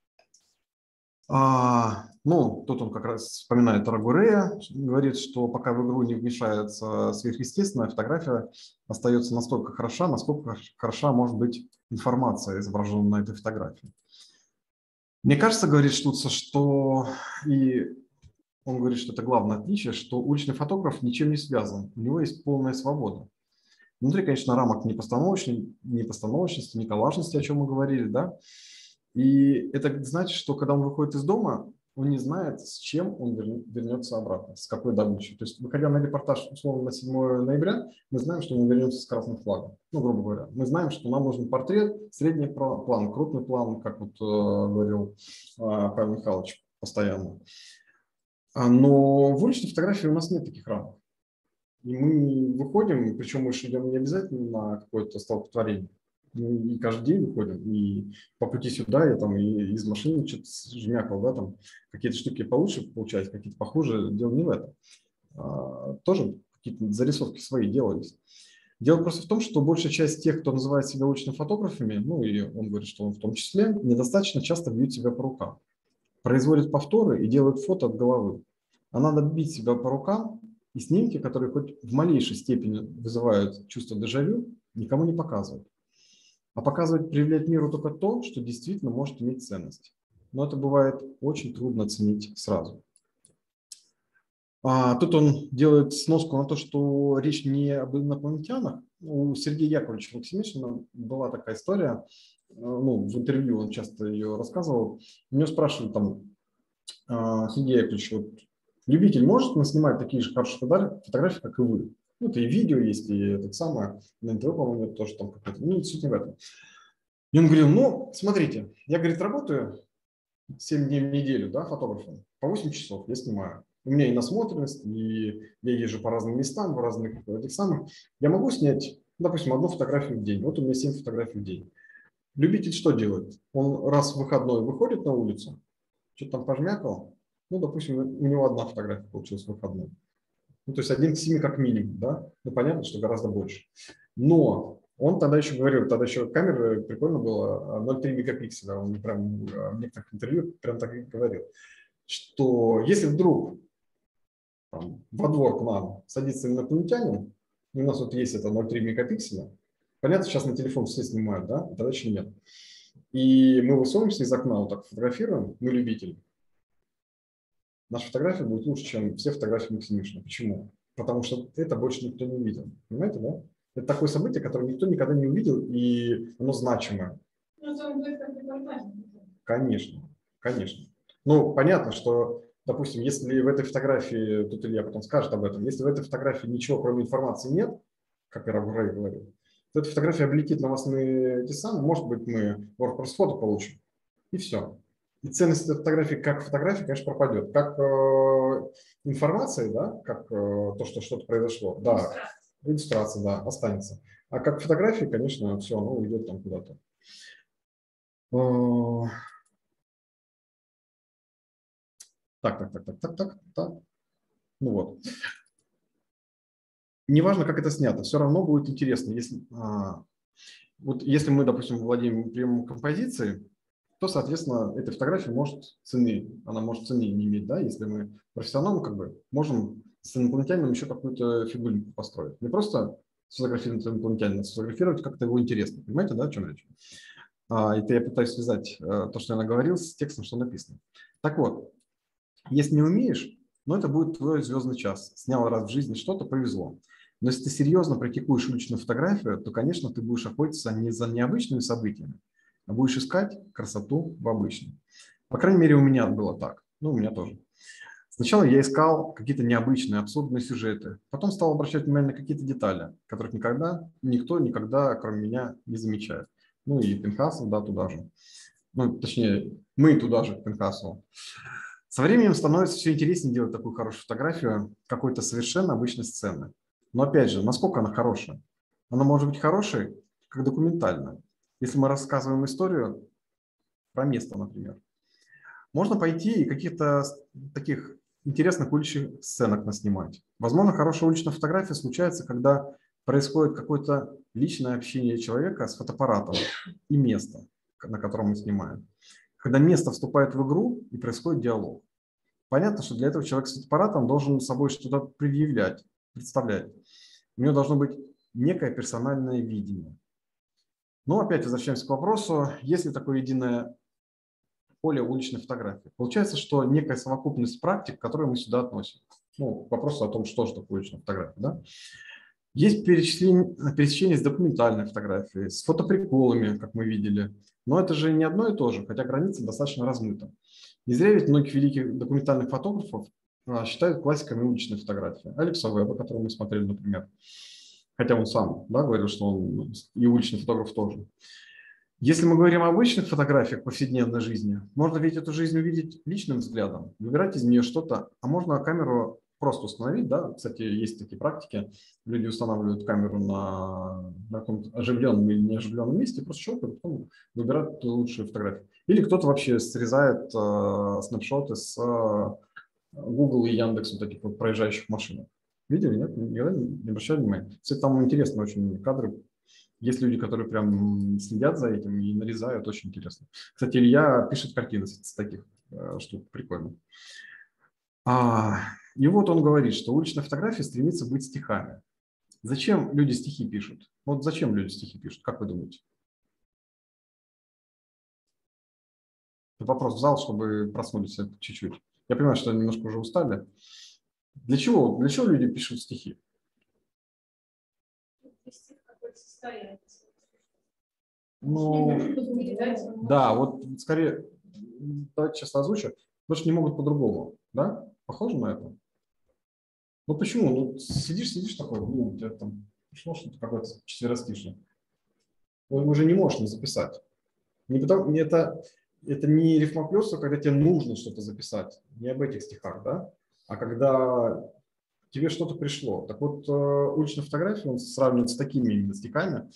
А, ну, тут он как раз вспоминает Рагурея, говорит, что пока в игру не вмешается сверхъестественная, фотография остается настолько хороша, насколько хороша может быть информация, изображенная на этой фотографии. Мне кажется, говорит Штуца, что и он говорит, что это главное отличие, что уличный фотограф ничем не связан, у него есть полная свобода. Внутри, конечно, рамок непостановочности, непостановочности, неколлажности, о чем мы говорили, да. И это значит, что когда он выходит из дома, он не знает, с чем он вернется обратно, с какой добычей. То есть, выходя на репортаж, условно, на седьмое ноября, мы знаем, что мы вернемся с красным флагом. Ну, грубо говоря. Мы знаем, что нам нужен портрет, средний план, крупный план, как вот э, говорил э, Павел Михайлович постоянно. Но в уличной фотографии у нас нет таких рамок. И мы выходим, причем мы же идем не обязательно на какое-то столпотворение. Мы и каждый день выходим, и по пути сюда я там и из машины что-то жмякал, да, там какие-то штуки получше получать, какие-то похуже. Дело не в этом. А, тоже какие-то зарисовки свои делались. Дело просто в том, что большая часть тех, кто называет себя уличными фотографами, ну и он говорит, что он в том числе, недостаточно часто бьют себя по рукам. Производят повторы и делают фото от головы. А надо бить себя по рукам, и снимки, которые хоть в малейшей степени вызывают чувство дежавю, никому не показывают. А показывать, проявлять миру только то, что действительно может иметь ценность. Но это бывает очень трудно оценить сразу. А тут он делает сноску на то, что речь не об инопланетянах. У Сергея Яковлевича Максимишина была такая история, ну, в интервью он часто ее рассказывал. У него спрашивали там, Сергей Яковлевич, вот, любитель может снимать такие же хорошие фотографии, как и вы? Ну, это и видео есть, и это самое, на эн тэ вэ, по-моему, тоже там какое-то, ну, суть не в этом. И он говорил, ну, смотрите, я, говорит, работаю семь дней в неделю, да, фотографом, по восемь часов я снимаю. У меня и насмотренность, и я езжу по разным местам, в разных этих самых. Я могу снять, допустим, одну фотографию в день. Вот у меня семь фотографий в день. Любитель что делает? Он раз в выходной выходит на улицу, что-то там пожмякал, ну, допустим, у него одна фотография получилась в выходной. Ну, то есть один к семи как минимум, да? Ну, понятно, что гораздо больше. Но он тогда еще говорил, тогда еще камера, прикольно было, ноль целых три мегапикселя. Он прям в некоторых интервью прям так и говорил, что если вдруг там, во двор к нам садится инопланетянин, у нас вот есть это ноль целых три мегапикселя, понятно, сейчас на телефон все снимают, да? Тогда еще нет. И мы высовываемся из окна, вот так фотографируем, мы любители. Наша фотография будет лучше, чем все фотографии Максимишина. Почему? Потому что это больше никто не увидел. Понимаете, да? Это такое событие, которое никто никогда не увидел, и оно значимое. Конечно, конечно. Ну, понятно, что, допустим, если в этой фотографии, тут Илья потом скажет об этом, если в этой фотографии ничего, кроме информации, нет, как Рагурей говорил, то эта фотография облетит на вас на эти самые, может быть, мы WordPress фото получим, и все. И ценность этой фотографии как фотографии, конечно, пропадет. Как э, информация, да, как э, то, что что-то произошло, да, иллюстрация, да, останется. А как фотографии, конечно, все, оно уйдет там куда-то. Так, так, так, так, так, так, так. Ну вот. Неважно, как это снято, все равно будет интересно. Если, а, вот если мы, допустим, владеем приемом композиции, то, соответственно, эта фотография может цены, она может цены не иметь, да, если мы профессионалы, как бы, можем с инопланетянином еще какую-то фигурку построить. Не просто сфотографировать инопланетянина, а сфотографировать как-то его интересно. Понимаете, да, о чем речь? А, это я пытаюсь связать а, то, что я наговорил, с текстом, что написано. Так вот, если не умеешь, ну, это будет твой звездный час. Снял раз в жизни что-то, повезло. Но если ты серьезно практикуешь уличную фотографию, то, конечно, ты будешь охотиться не за необычными событиями, а будешь искать красоту в обычном. По крайней мере, у меня было так. Ну, у меня тоже. Сначала я искал какие-то необычные, абсурдные сюжеты. Потом стал обращать внимание на какие-то детали, которых никогда, никто никогда, кроме меня, не замечает. Ну и Пинхасов, да, туда же. Ну, точнее, мы туда же, к Пинхасову. Со временем становится все интереснее делать такую хорошую фотографию какой-то совершенно обычной сцены. Но опять же, насколько она хорошая? Она может быть хорошей, как документальная. Если мы рассказываем историю про место, например. Можно пойти и каких-то таких интересных уличных сценок наснимать. Возможно, хорошая уличная фотография случается, когда происходит какое-то личное общение человека с фотоаппаратом и место, на котором мы снимаем. Когда место вступает в игру и происходит диалог. Понятно, что для этого человек с фотоаппаратом должен с собой что-то предъявлять, представлять. У него должно быть некое персональное видение. Но опять возвращаемся к вопросу, есть ли такое единое поле уличной фотографии. Получается, что некая совокупность практик, которые мы сюда относим. Ну, к вопросу о том, что же такое уличная фотография. Да? Есть перечисление, пересечение с документальной фотографией, с фотоприколами, как мы видели. Но это же не одно и то же, хотя граница достаточно размыта. Не зря ведь многих великих документальных фотографов а, считают классиками уличной фотографии. Алекса Веба, которого мы смотрели, например. Хотя он сам, да, говорил, что он и уличный фотограф тоже. Если мы говорим о обычных фотографиях повседневной жизни, можно ведь эту жизнь увидеть личным взглядом, выбирать из нее что-то, а можно камеру просто установить, да, кстати, есть такие практики, люди устанавливают камеру на, на каком-то оживленном или неоживленном месте, просто щелкают, потом выбирают лучшие фотографии. Или кто-то вообще срезает э, снапшоты с э, Google и Яндекс, вот таких вот проезжающих машин. Видели, нет? Никогда не обращали внимания. Кстати, там интересные очень кадры. Есть люди, которые прям следят за этим и нарезают, очень интересно. Кстати, Илья пишет картины с таких э, штук, прикольно. А, и вот он говорит, что уличная фотография стремится быть стихами. Зачем люди стихи пишут? Вот зачем люди стихи пишут, как вы думаете? Вопрос в зал, чтобы проснулись чуть-чуть. Я понимаю, что немножко уже устали. Для чего? Для чего люди пишут стихи? Ну, да, вот скорее, давайте сейчас озвучу, потому что не могут по-другому, да? Похоже на это? Ну почему? Ну, сидишь, сидишь такой, ну, у тебя там пришло что-то какое-то четверостишее. Он уже не можешь не записать. Не потому, не это, это не рифмоплёство, когда тебе нужно что-то записать, не об этих стихах, да? А когда тебе что-то пришло. Так вот, уличная фотография, он сравнивает с такими именно стихами,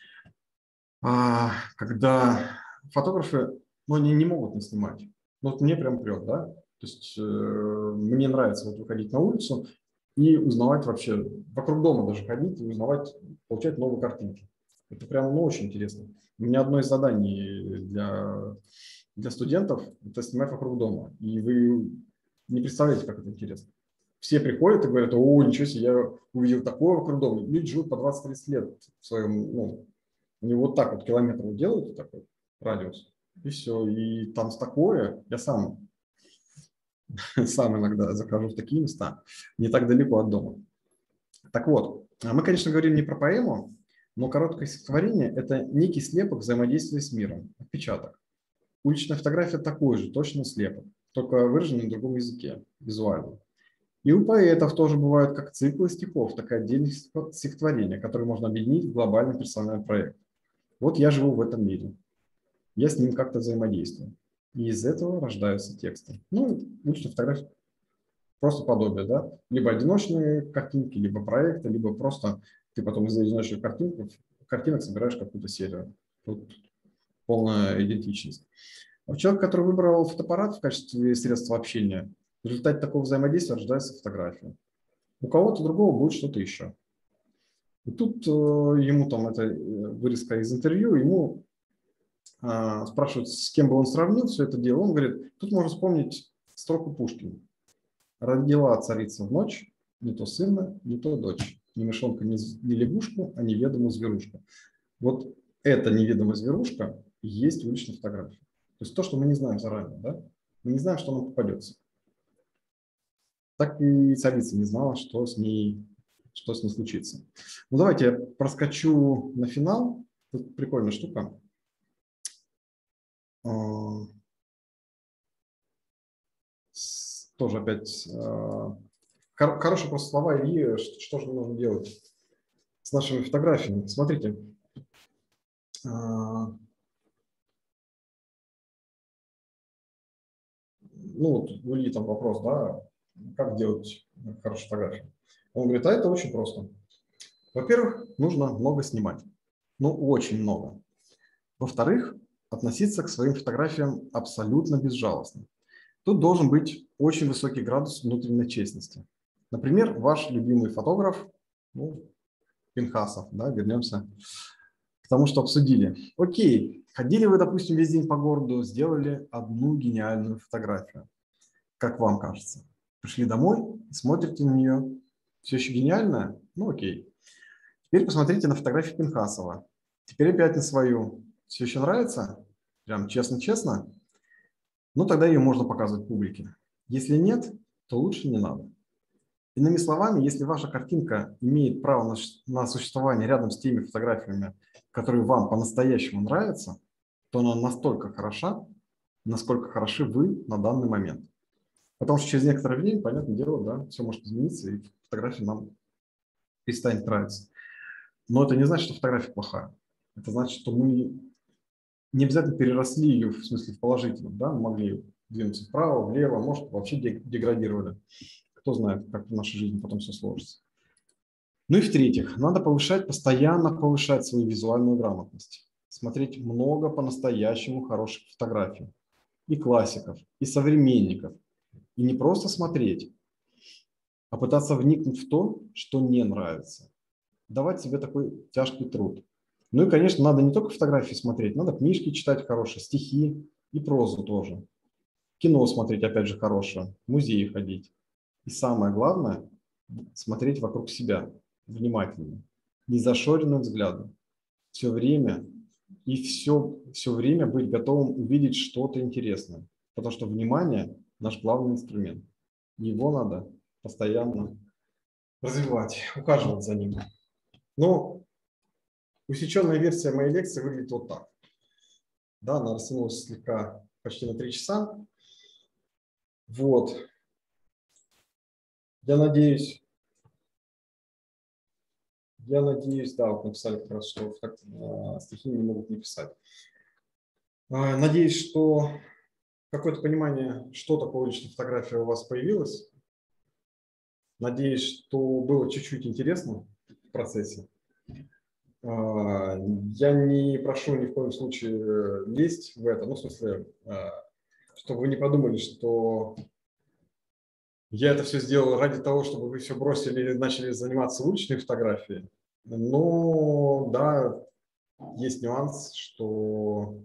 когда фотографы, ну, они не могут не снимать. Ну, вот мне прям прет, да? То есть э, мне нравится вот выходить на улицу и узнавать вообще, вокруг дома даже ходить и узнавать, получать новые картинки. Это прям, ну, очень интересно. У меня одно из заданий для, для студентов – это снимать вокруг дома. И вы не представляете, как это интересно. Все приходят и говорят: о, ничего себе, я увидел такое вокруг дома. Люди живут по двадцать-тридцать лет в своем, ну, они вот так вот километров делают, такой радиус, и все. И там с такое, я сам, сам иногда захожу в такие места, не так далеко от дома. Так вот, мы, конечно, говорим не про поэму, но короткое стихотворение – это некий слепок взаимодействия с миром, отпечаток. Уличная фотография такой же, точно слепок, только выраженный на другом языке, визуально. И у поэтов тоже бывают как циклы стихов, так и отдельные стихотворения, которые можно объединить в глобальный персональный проект. Вот я живу в этом мире, я с ним как-то взаимодействую. И из этого рождаются тексты. Ну, уличная фотография просто подобие, да? Либо одиночные картинки, либо проекты, либо просто ты потом из одиночных картинок, картинок собираешь какую-то серию. Тут полная идентичность. А человек, который выбрал фотоаппарат в качестве средства общения, в результате такого взаимодействия рождается фотография. У кого-то другого будет что-то еще. И тут э, ему там, это вырезка из интервью, ему э, спрашивают, с кем бы он сравнил все это дело. Он говорит, тут можно вспомнить строку Пушкина. Родила царица в ночь, не то сына, не то дочь. Ни мышонка, ни, ни лягушку, а неведомая зверушка. Вот эта неведомая зверушка и есть уличная фотография. То есть то, что мы не знаем заранее, да? Мы не знаем, что нам попадется. Так и царица не знала, что с ней, что с ней случится. Ну, давайте я проскочу на финал. Тут прикольная штука. тоже опять хорошие просто слова Ильи, что, что же нужно делать с нашими фотографиями. Смотрите. Ну, вот у Ильи там вопрос, да, как делать хорошие фотографии. Он говорит, а это очень просто. Во-первых, нужно много снимать. Ну, очень много. Во-вторых, относиться к своим фотографиям абсолютно безжалостно. Тут должен быть очень высокий градус внутренней честности. Например, ваш любимый фотограф, ну, Пинхасов, да, вернемся к тому, что обсудили. Окей, ходили вы, допустим, весь день по городу, сделали одну гениальную фотографию. Как вам кажется? Пришли домой, смотрите на нее, все еще гениальная? Ну, окей. Теперь посмотрите на фотографию Пинхасова. Теперь опять на свою. Все еще нравится? Прям честно-честно? Ну, тогда ее можно показывать публике. Если нет, то лучше не надо. Иными словами, если ваша картинка имеет право на, на существование рядом с теми фотографиями, которые вам по-настоящему нравятся, то она настолько хороша, насколько хороши вы на данный момент. Потому что через некоторое время, понятное дело, да, все может измениться, и фотография нам перестанет нравиться. Но это не значит, что фотография плохая. Это значит, что мы не обязательно переросли ее, в смысле в положительном, да, мы могли двинуться вправо, влево, может, вообще деградировали. Кто знает, как в нашей жизни потом все сложится. Ну и в-третьих, надо повышать, постоянно повышать свою визуальную грамотность. Смотреть много по-настоящему хороших фотографий. И классиков, и современников. И не просто смотреть, а пытаться вникнуть в то, что не нравится. Давать себе такой тяжкий труд. Ну и, конечно, надо не только фотографии смотреть, надо книжки читать хорошие, стихи и прозу тоже. Кино смотреть, опять же, хорошее, в музеи ходить. И самое главное, смотреть вокруг себя внимательно, незашоренным взглядом. Все время и все, все время быть готовым увидеть что-то интересное. Потому что внимание – наш главный инструмент. Его надо постоянно развивать, ухаживать за ним. Но усеченная версия моей лекции выглядит вот так. Да, она растянулась слегка почти на три часа. Вот. Я надеюсь, я надеюсь, да, вот написали как раз, что стихи не могут не писать. Надеюсь, что какое-то понимание, что такое уличная фотография у вас появилось. Надеюсь, что было чуть-чуть интересно в процессе. Я не прошу ни в коем случае лезть в это, ну, в смысле, чтобы вы не подумали, что я это все сделал ради того, чтобы вы все бросили и начали заниматься уличной фотографией. Но, да, есть нюанс, что,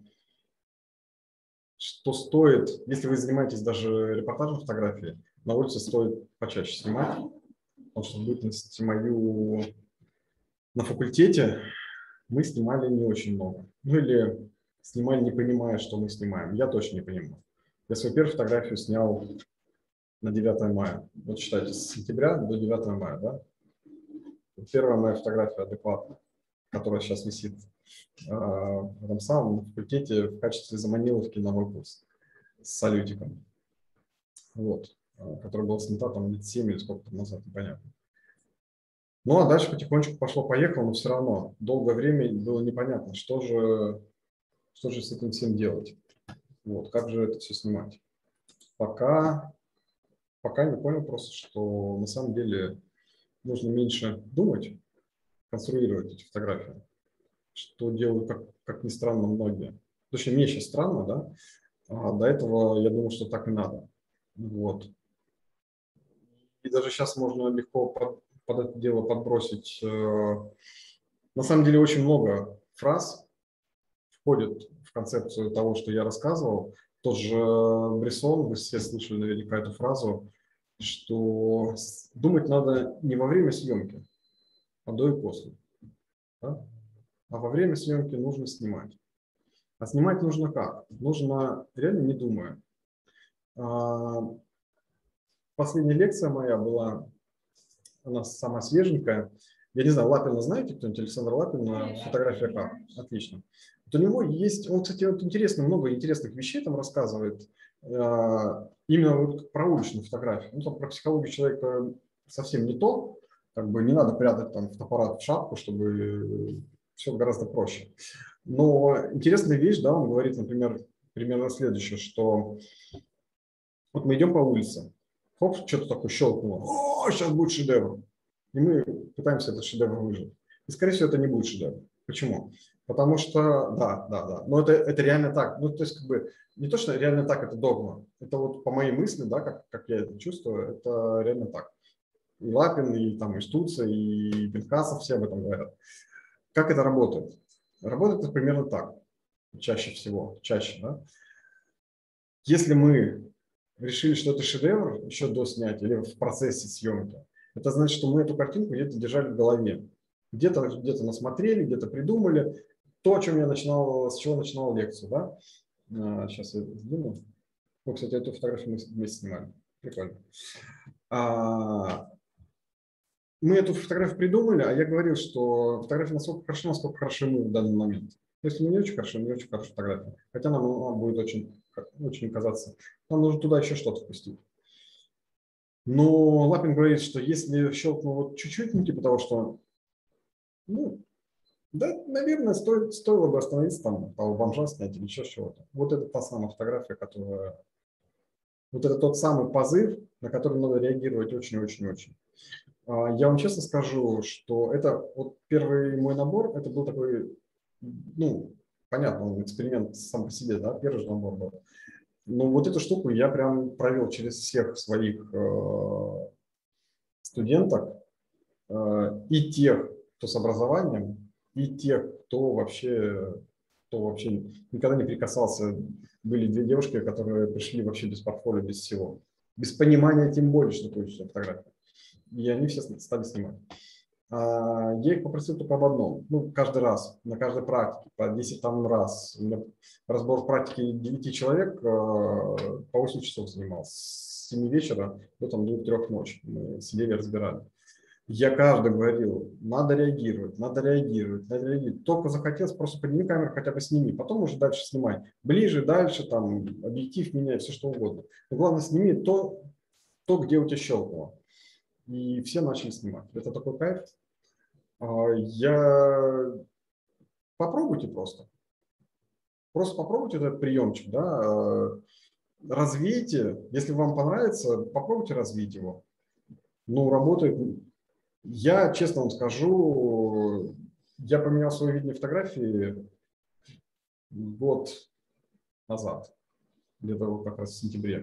что стоит, если вы занимаетесь даже репортажем фотографии, на улице стоит почаще снимать, потому что в бытность мою на факультете мы снимали не очень много. Ну или снимали, не понимая, что мы снимаем. Я точно не понимаю. Я свою первую фотографию снял на девятое мая. Вот считайте, с сентября до девятого мая, да? Первая моя фотография адекватная, которая сейчас висит э, в этом самом факультете в качестве заманиловки на мой курс с салютиком. Вот. Которая была снята там лет семь или сколько там назад, непонятно. Ну, а дальше потихонечку пошло-поехало, но все равно долгое время было непонятно, что же, что же с этим всем делать. Вот, как же это все снимать. Пока, пока не понял просто, что на самом деле нужно меньше думать, конструировать эти фотографии, что делают, как, как ни странно, многие. Точнее, мне сейчас странно, да, а до этого я думал, что так и надо. Вот. И даже сейчас можно легко под, под это дело подбросить. На самом деле очень много фраз входит в концепцию того, что я рассказывал. Тот же Бresson, вы все слышали наверняка эту фразу, что думать надо не во время съемки, а до и после. Да? А во время съемки нужно снимать. А снимать нужно как? Нужно реально не думая. Последняя лекция моя была, она самая свеженькая. Я не знаю, Лапина знаете кто-нибудь? Александр Лапин, фотография как? Отлично. Вот у него есть, он, кстати, вот интересно, много интересных вещей там рассказывает. именно вот про уличную фотографию. Ну, там про психологию человека совсем не то. Как бы не надо прятать там фотоаппарат в шапку, чтобы все гораздо проще. Но интересная вещь, да, он говорит, например, примерно следующее, что вот мы идем по улице, хоп, что-то такое щелкнуло, о, сейчас будет шедевр. И мы пытаемся этот шедевр выжить. И, скорее всего, это не будет шедевр. Почему? Потому что, да, да, да, но это, это реально так. Ну, то есть, как бы, не то, что реально так, это догма. Это вот по моей мысли, да, как, как я это чувствую, это реально так. И Лапин, и там, и Штуца, и Пинкасов все об этом говорят. Как это работает? Работает это примерно так. Чаще всего, чаще, да. Если мы решили, что это шедевр еще до снятия или в процессе съемки, это значит, что мы эту картинку где-то держали в голове. Где-то где-то насмотрели, где-то придумали. То, о чем я начинал, с чего начинал лекцию, да. Сейчас я сдвину. Ну, кстати, эту фотографию мы вместе снимали. Прикольно. Мы эту фотографию придумали, а я говорил, что фотография насколько хорошо, насколько хороши мы в данный момент. Если мы не очень хорошо, не очень хорошая фотография. Хотя нам, нам будет очень, очень казаться, нам нужно туда еще что-то впустить. Но Лапин говорит, что если щелкнул вот чуть-чуть, ну типа того, что, ну, да, наверное, стоит, стоило бы остановиться там, того бомжа снять или еще чего-то. Вот это та самая фотография, которая, вот это тот самый позыв, на который надо реагировать очень-очень-очень. Я вам честно скажу, что это вот первый мой набор, это был такой, ну, понятно, эксперимент сам по себе, да, первый же набор был. Но вот эту штуку я прям провел через всех своих э, студенток, э, и тех, кто с образованием, и тех, кто вообще, кто вообще никогда не прикасался. Были две девушки, которые пришли вообще без портфолио, без всего, без понимания, тем более, что такое фотография. И они все стали снимать. Я их попросил только об одном. Ну, каждый раз, на каждой практике, по десять там раз. У меня разбор практики девяти человек по восемь часов занимался. С семи вечера до там двух-трех ночи. Мы сидели, разбирали. Я каждый говорил, надо реагировать, надо реагировать, надо реагировать. Только захотелось, просто подними камеру, хотя бы сними. Потом уже дальше снимай. Ближе, дальше, там, объектив меняй, все что угодно. Но главное, сними то, то, где у тебя щелкнуло. И все начали снимать. Это такой кайф. Я... Попробуйте просто. Просто попробуйте этот приемчик. Да? Развейте. Если вам понравится, попробуйте развить его. Ну, работает. Я, честно вам скажу, я поменял свое видение фотографии год назад. Где-то как раз в сентябре.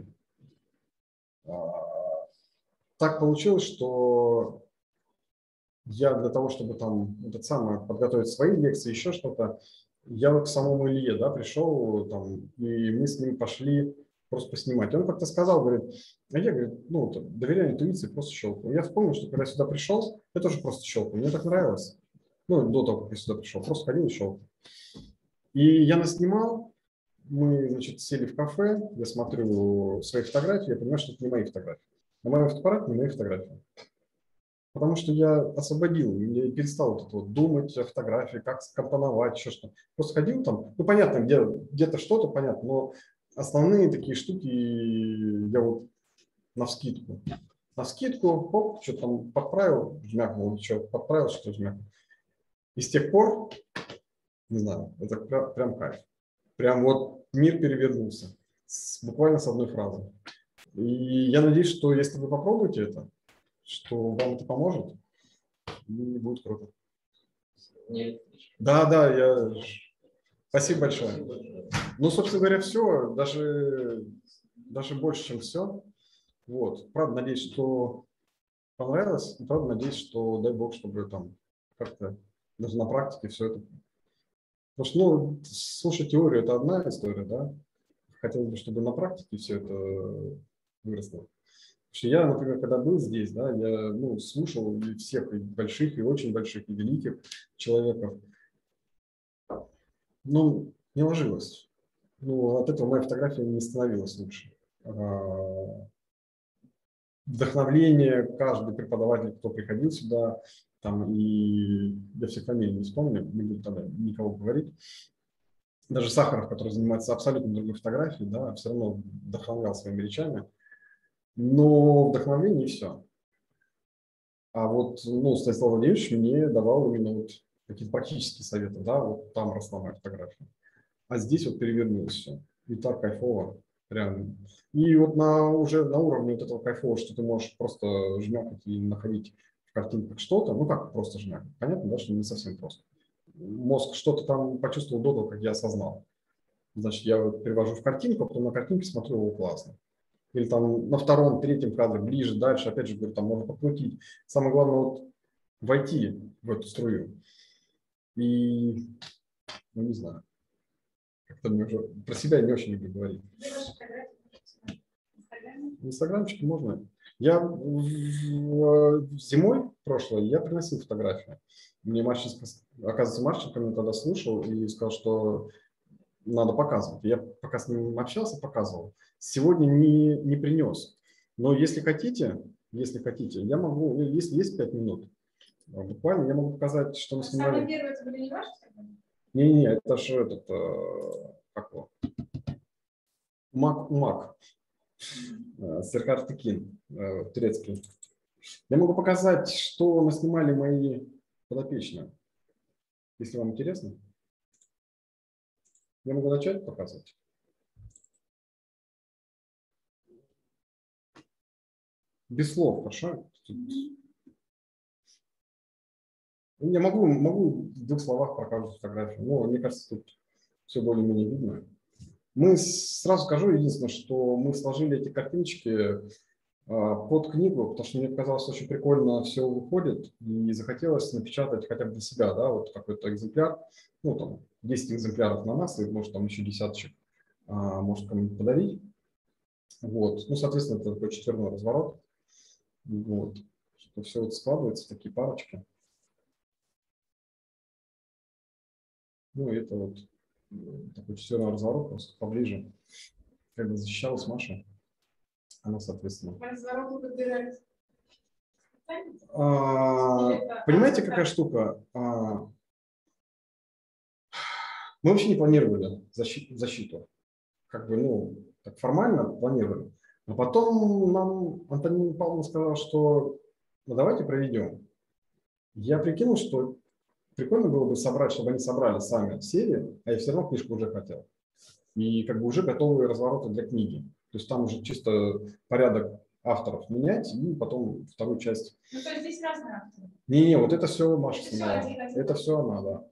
Так получилось, что я для того, чтобы там этот самый, подготовить свои лекции, еще что-то, я вот к самому Илье, да, пришел, там, и мы с ним пошли просто поснимать. Он как-то сказал, говорит, а я, говорит, ну, доверяю интуиции, просто щелкаю. Я вспомнил, что когда я сюда пришел, я тоже просто щелкал. Мне так нравилось. Ну, до того, как я сюда пришел, просто ходил и щелкал. И я наснимал, мы, значит, сели в кафе, я смотрю свои фотографии, я понимаю, что это не мои фотографии. На мой фотоаппарат не мои фотографии. Потому что я освободил, я перестал вот это вот думать о фотографии, как скомпоновать, еще что. Просто ходил там, ну понятно, где, где-то что-то понятно, но основные такие штуки я вот навскидку. Навскидку, хоп, что там подправил, жмякнул, что подправил, что жмякнул. И с тех пор, не знаю, это прям, прям кайф. Прям вот мир перевернулся, с, буквально с одной фразы. И я надеюсь, что если вы попробуете это, что вам это поможет, и будет круто. Нет. Да, да, я... Спасибо большое. Ну, собственно говоря, все, даже, даже больше, чем все. Вот. Правда, надеюсь, что понравилось, и правда, надеюсь, что, дай бог, чтобы там как-то даже на практике все это... Потому что, ну, слушать теорию – это одна история, да? Хотелось бы, чтобы на практике все это выросло. Потому что я, например, когда был здесь, да, я ну, слушал и всех и больших, и очень больших, и великих человеков. Ну, не ложилось. Ну, от этого моя фотография не становилась лучше. Вдохновление, каждый преподаватель, кто приходил сюда, там, и я всех фамилий не вспомню, не буду тогда никого говорить. даже Сахаров, который занимается абсолютно другой фотографией, да, все равно вдохновлял своими речами. Но вдохновение и все. А вот, ну, Станислав Владимирович мне давал именно вот какие-то практические советы, да, вот там росла моя фотография. А здесь вот перевернулось все. И так кайфово, прям. И вот на, уже на уровне вот этого кайфового, что ты можешь просто жмякать и находить в картинках что-то, ну как просто жмякать, понятно, да, что не совсем просто. Мозг что-то там почувствовал до того, как я осознал. Значит, я вот перевожу в картинку, а потом на картинке смотрю, о, классно. Или там на втором, третьем кадре, ближе, дальше, опять же, говорю, там можно покрутить. Самое главное, вот войти в эту струю. И, ну, не знаю, как-то мне уже про себя не очень люблю говорить. В инстаграмчике можно. Я зимой прошлой я приносил фотографии. Мне Марченко, оказывается, Марченко меня тогда слушал и сказал, что надо показывать. Я пока с ним общался, показывал. Сегодня не, не принес. Но если хотите, если хотите, я могу, если есть пять минут, буквально я могу показать, что мы снимали. Самое первое, это были не ваши? Не-не, это же этот, как его, Мак, Мак, Серхар Текин, турецкий. Я могу показать, что наснимали мои подопечные, если вам интересно. Я могу начать показывать. Без слов, хорошо? Я могу, могу в двух словах показать фотографию, но мне кажется, тут все более-менее видно. Мы, сразу скажу, единственное, что мы сложили эти картиночки под книгу, потому что мне показалось, очень прикольно все выходит, и захотелось напечатать хотя бы для себя, да, вот какой-то экземпляр, ну, там, десять экземпляров на нас, и, может, там еще десяточек, а, может, кому-нибудь подарить. Вот, ну, соответственно, это такой четверной разворот. Вот, что все вот складывается, такие парочки. Ну, и это вот такой четверной разворот, просто поближе. Когда защищалась Маша, она, соответственно. Разворот выбирать. А, понимаете, какая штука? А, мы вообще не планировали защиту, защиту. Как бы, ну, так формально планировали. А потом нам Антонина Павловна сказала, что ну давайте проведем. Я прикинул, что прикольно было бы собрать, чтобы они собрали сами серии, а я все равно книжку уже хотел. И как бы уже готовые развороты для книги. То есть там уже чисто порядок авторов менять и потом вторую часть. Ну, то есть здесь разные авторы? Не-не, вот это все Маша Это снимала. все один, один. Это все она, да.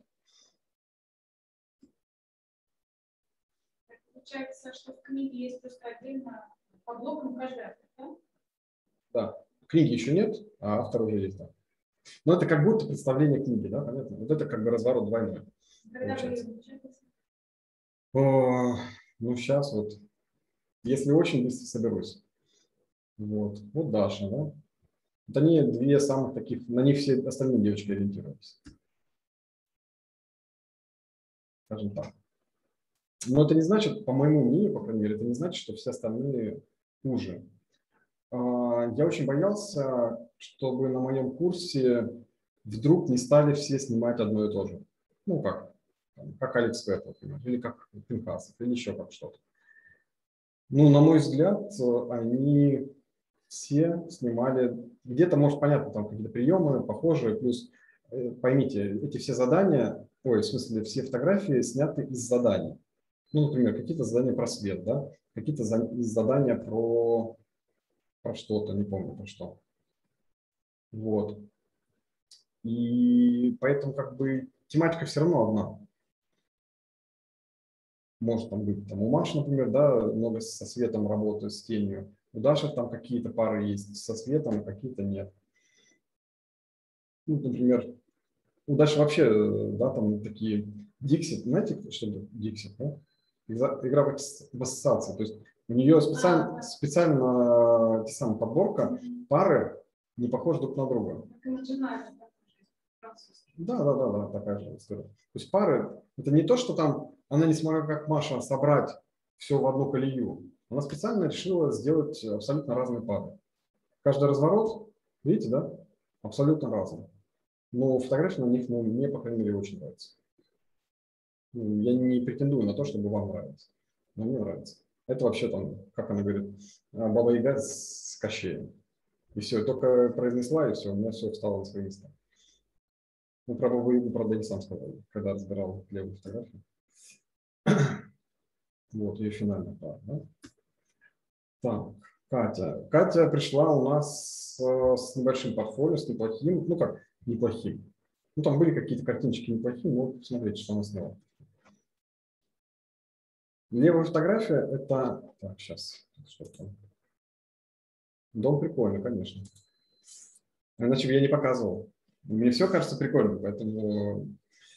Получается, что в книге есть просто отдельно по блокам каждый автор, да? Да. Книги еще нет, а автор уже есть, да. Но это как будто представление книги, да, понятно? Вот это как бы разворот двойной. Когда вы ее получаете? О, ну, сейчас вот, если очень быстро соберусь. Вот, вот Даша, да. Вот они две самых таких, на них все остальные девочки ориентировались. Скажем так. Но это не значит, по моему мнению, по крайней мере, это не значит, что все остальные хуже. Я очень боялся, чтобы на моем курсе вдруг не стали все снимать одно и то же. Ну, как, как Алекс Пэт, например, или как Пинхасов, или еще как что-то. Ну, на мой взгляд, они все снимали, где-то, может, понятно, там какие-то приемы похожие, плюс, поймите, эти все задания, ой, в смысле, все фотографии сняты из заданий. Ну, например, какие-то задания про свет, да, какие-то задания про... про что-то, не помню про что. Вот. И поэтому как бы тематика все равно одна. Может там быть, там у Маши, например, да, много со светом работы, с тенью. У Даши там какие-то пары есть со светом, какие-то нет. Ну, например, у Даши вообще, да, там такие Dixit, знаете, что это Dixit, да? Игра в ассоциации. То есть у нее специально, специально те самые подборка, пары не похожи друг на друга. Да, да, да, да, такая же история. То есть пары, это не то, что там она не смогла, как Маша, собрать все в одну колею. Она специально решила сделать абсолютно разные пары. Каждый разворот, видите, да, абсолютно разный. Но фотографии на них, ну, мне, по крайней мере, очень нравится. Я не претендую на то, чтобы вам нравилось. Но мне нравится. Это вообще там, как она говорит, Баба Яга с Кощеем. И все, только произнесла, и все, у меня все встало на свои места. Ну, про Бабу Ягу, правда, я сам сказал, когда разбирал левую фотографию. Вот, ее финальная пара, да? Так, Катя. Катя пришла у нас с небольшим портфолио, с неплохим, ну как неплохим. Ну, там были какие-то картиночки неплохие, но посмотрите, что она сняла. Левая фотография – это… Так, сейчас. Что там? Дом прикольный, конечно. Иначе бы я не показывал. Мне все кажется прикольным, поэтому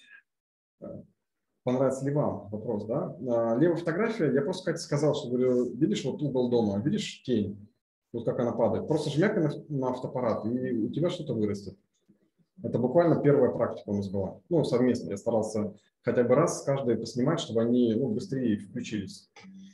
понравится ли вам вопрос, да? Левая фотография, я просто как сказал, что говорю, видишь вот угол дома, видишь тень, вот как она падает. Просто жмякай на, на автоаппарат, и у тебя что-то вырастет. Это буквально первая практика у нас была. Ну, совместно. Я старался хотя бы раз с каждой поснимать, чтобы они ну, быстрее включились.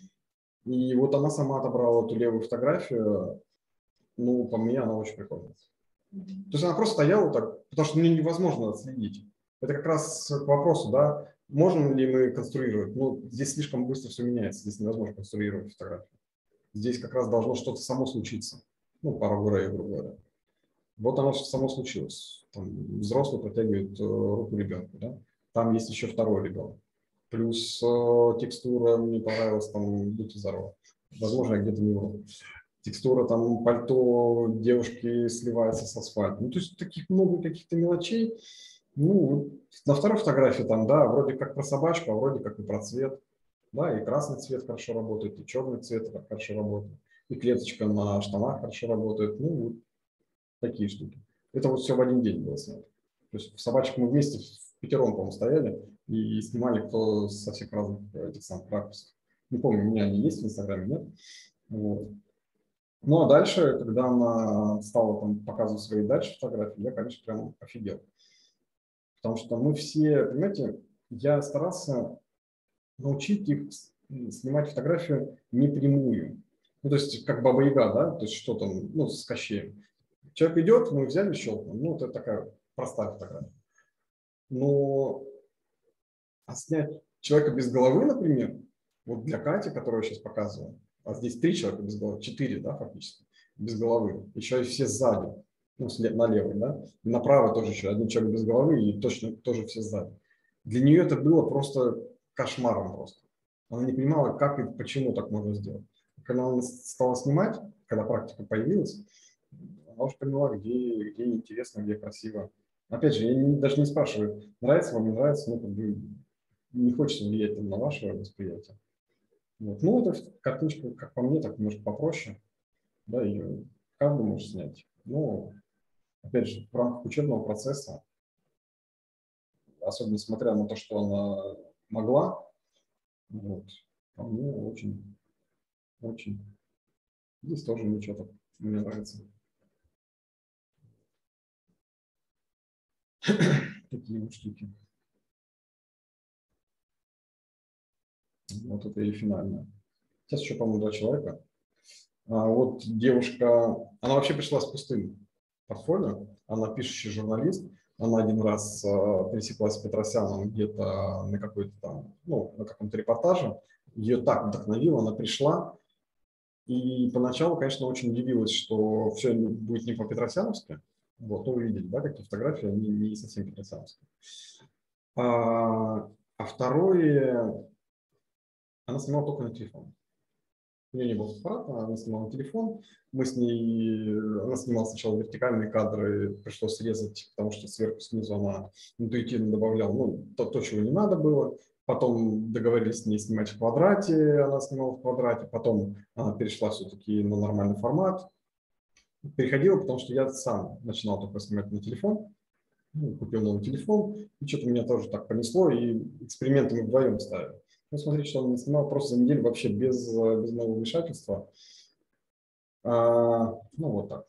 И вот она сама отобрала эту левую фотографию. Ну, по мне, она очень прикольная. То есть она просто стояла так, потому что мне невозможно отследить. Это как раз к вопросу, да, можем ли мы конструировать. Ну, здесь слишком быстро все меняется, здесь невозможно конструировать фотографию. Здесь как раз должно что-то само случиться. Ну, пара гурея, грубо говоря. Вот оно само случилось. Там взрослый протягивает э, руку ребенку, да? Там есть еще второй ребенок. Плюс э, текстура мне понравилась, там, будьте здоровы. Возможно, я где-то не вру. Текстура, там, пальто девушки сливается с асфальтом. Ну, то есть таких много каких-то мелочей. Ну, на второй фотографии там, да, вроде как про собачку, а вроде как и про цвет. Да, и красный цвет хорошо работает, и черный цвет хорошо работает, и клеточка на штанах хорошо работает. Ну, вот такие штуки. Это вот все в один день было снято. То есть в собачек мы вместе в пятером, по-моему, стояли и снимали кто со всех разных этих самых ракурсов. Не помню, у меня они есть в Инстаграме, нет? Вот. Ну, а дальше, когда она стала там показывать свои дальше фотографии, я, конечно, прям офигел. Потому что мы все, понимаете, я старался научить их снимать фотографию не прямую. Ну, то есть, как Баба Яга, да, то есть, что там, ну, с Кощеем. Человек идет, мы взяли, щелкнули. Ну, это такая простая фотография. Но а снять человека без головы, например, вот для Кати, которую я сейчас показываю, а здесь три человека без головы, четыре, да, фактически, без головы, еще и все сзади, ну, на левой, да, и направо тоже еще один человек без головы, и точно тоже все сзади. Для нее это было просто кошмаром просто. Она не понимала, как и почему так можно сделать. Когда она стала снимать, когда практика появилась, она уже поняла, где, где интересно, где красиво. Опять же, я не, даже не спрашиваю, нравится вам, не нравится, ну, как бы не хочется влиять там, на ваше восприятие. Вот. Ну, это картиночка, как по мне, так немножко попроще. Да, ее каждый может снять. Но, опять же, в рамках учебного процесса, особенно смотря на то, что она могла, вот, по мне очень, очень. Здесь тоже ничего так мне нравится. Такие вот штуки. Вот это и финальное. Сейчас еще, по-моему, два человека. А вот девушка, она вообще пришла с пустым портфолио. Она пишущий журналист. Она один раз а, пересеклась с Петросяном где-то на какой-то там, ну, на каком-то репортаже. Ее так вдохновило, она пришла. И поначалу, конечно, очень удивилась, что все будет не по-петросяновски. Вот, ну, вы видели, да, какие фотографии, они не совсем петросяновские. А, а второе, она снимала только на телефон. У нее не было аппарата, она снимала на телефон. Мы с ней, она снимала сначала вертикальные кадры, пришлось срезать, потому что сверху, снизу она интуитивно добавляла, ну, то, то, чего не надо было. Потом договорились с ней снимать в квадрате, она снимала в квадрате. Потом она перешла все-таки на нормальный формат. Переходила, потому что я сам начинал только снимать на телефон. Ну, купил новый телефон, и что-то меня тоже так понесло, и эксперименты мы вдвоем ставили. Ну, смотрите, что он снимал просто за неделю вообще без, без моего вмешательства. А, ну, вот так.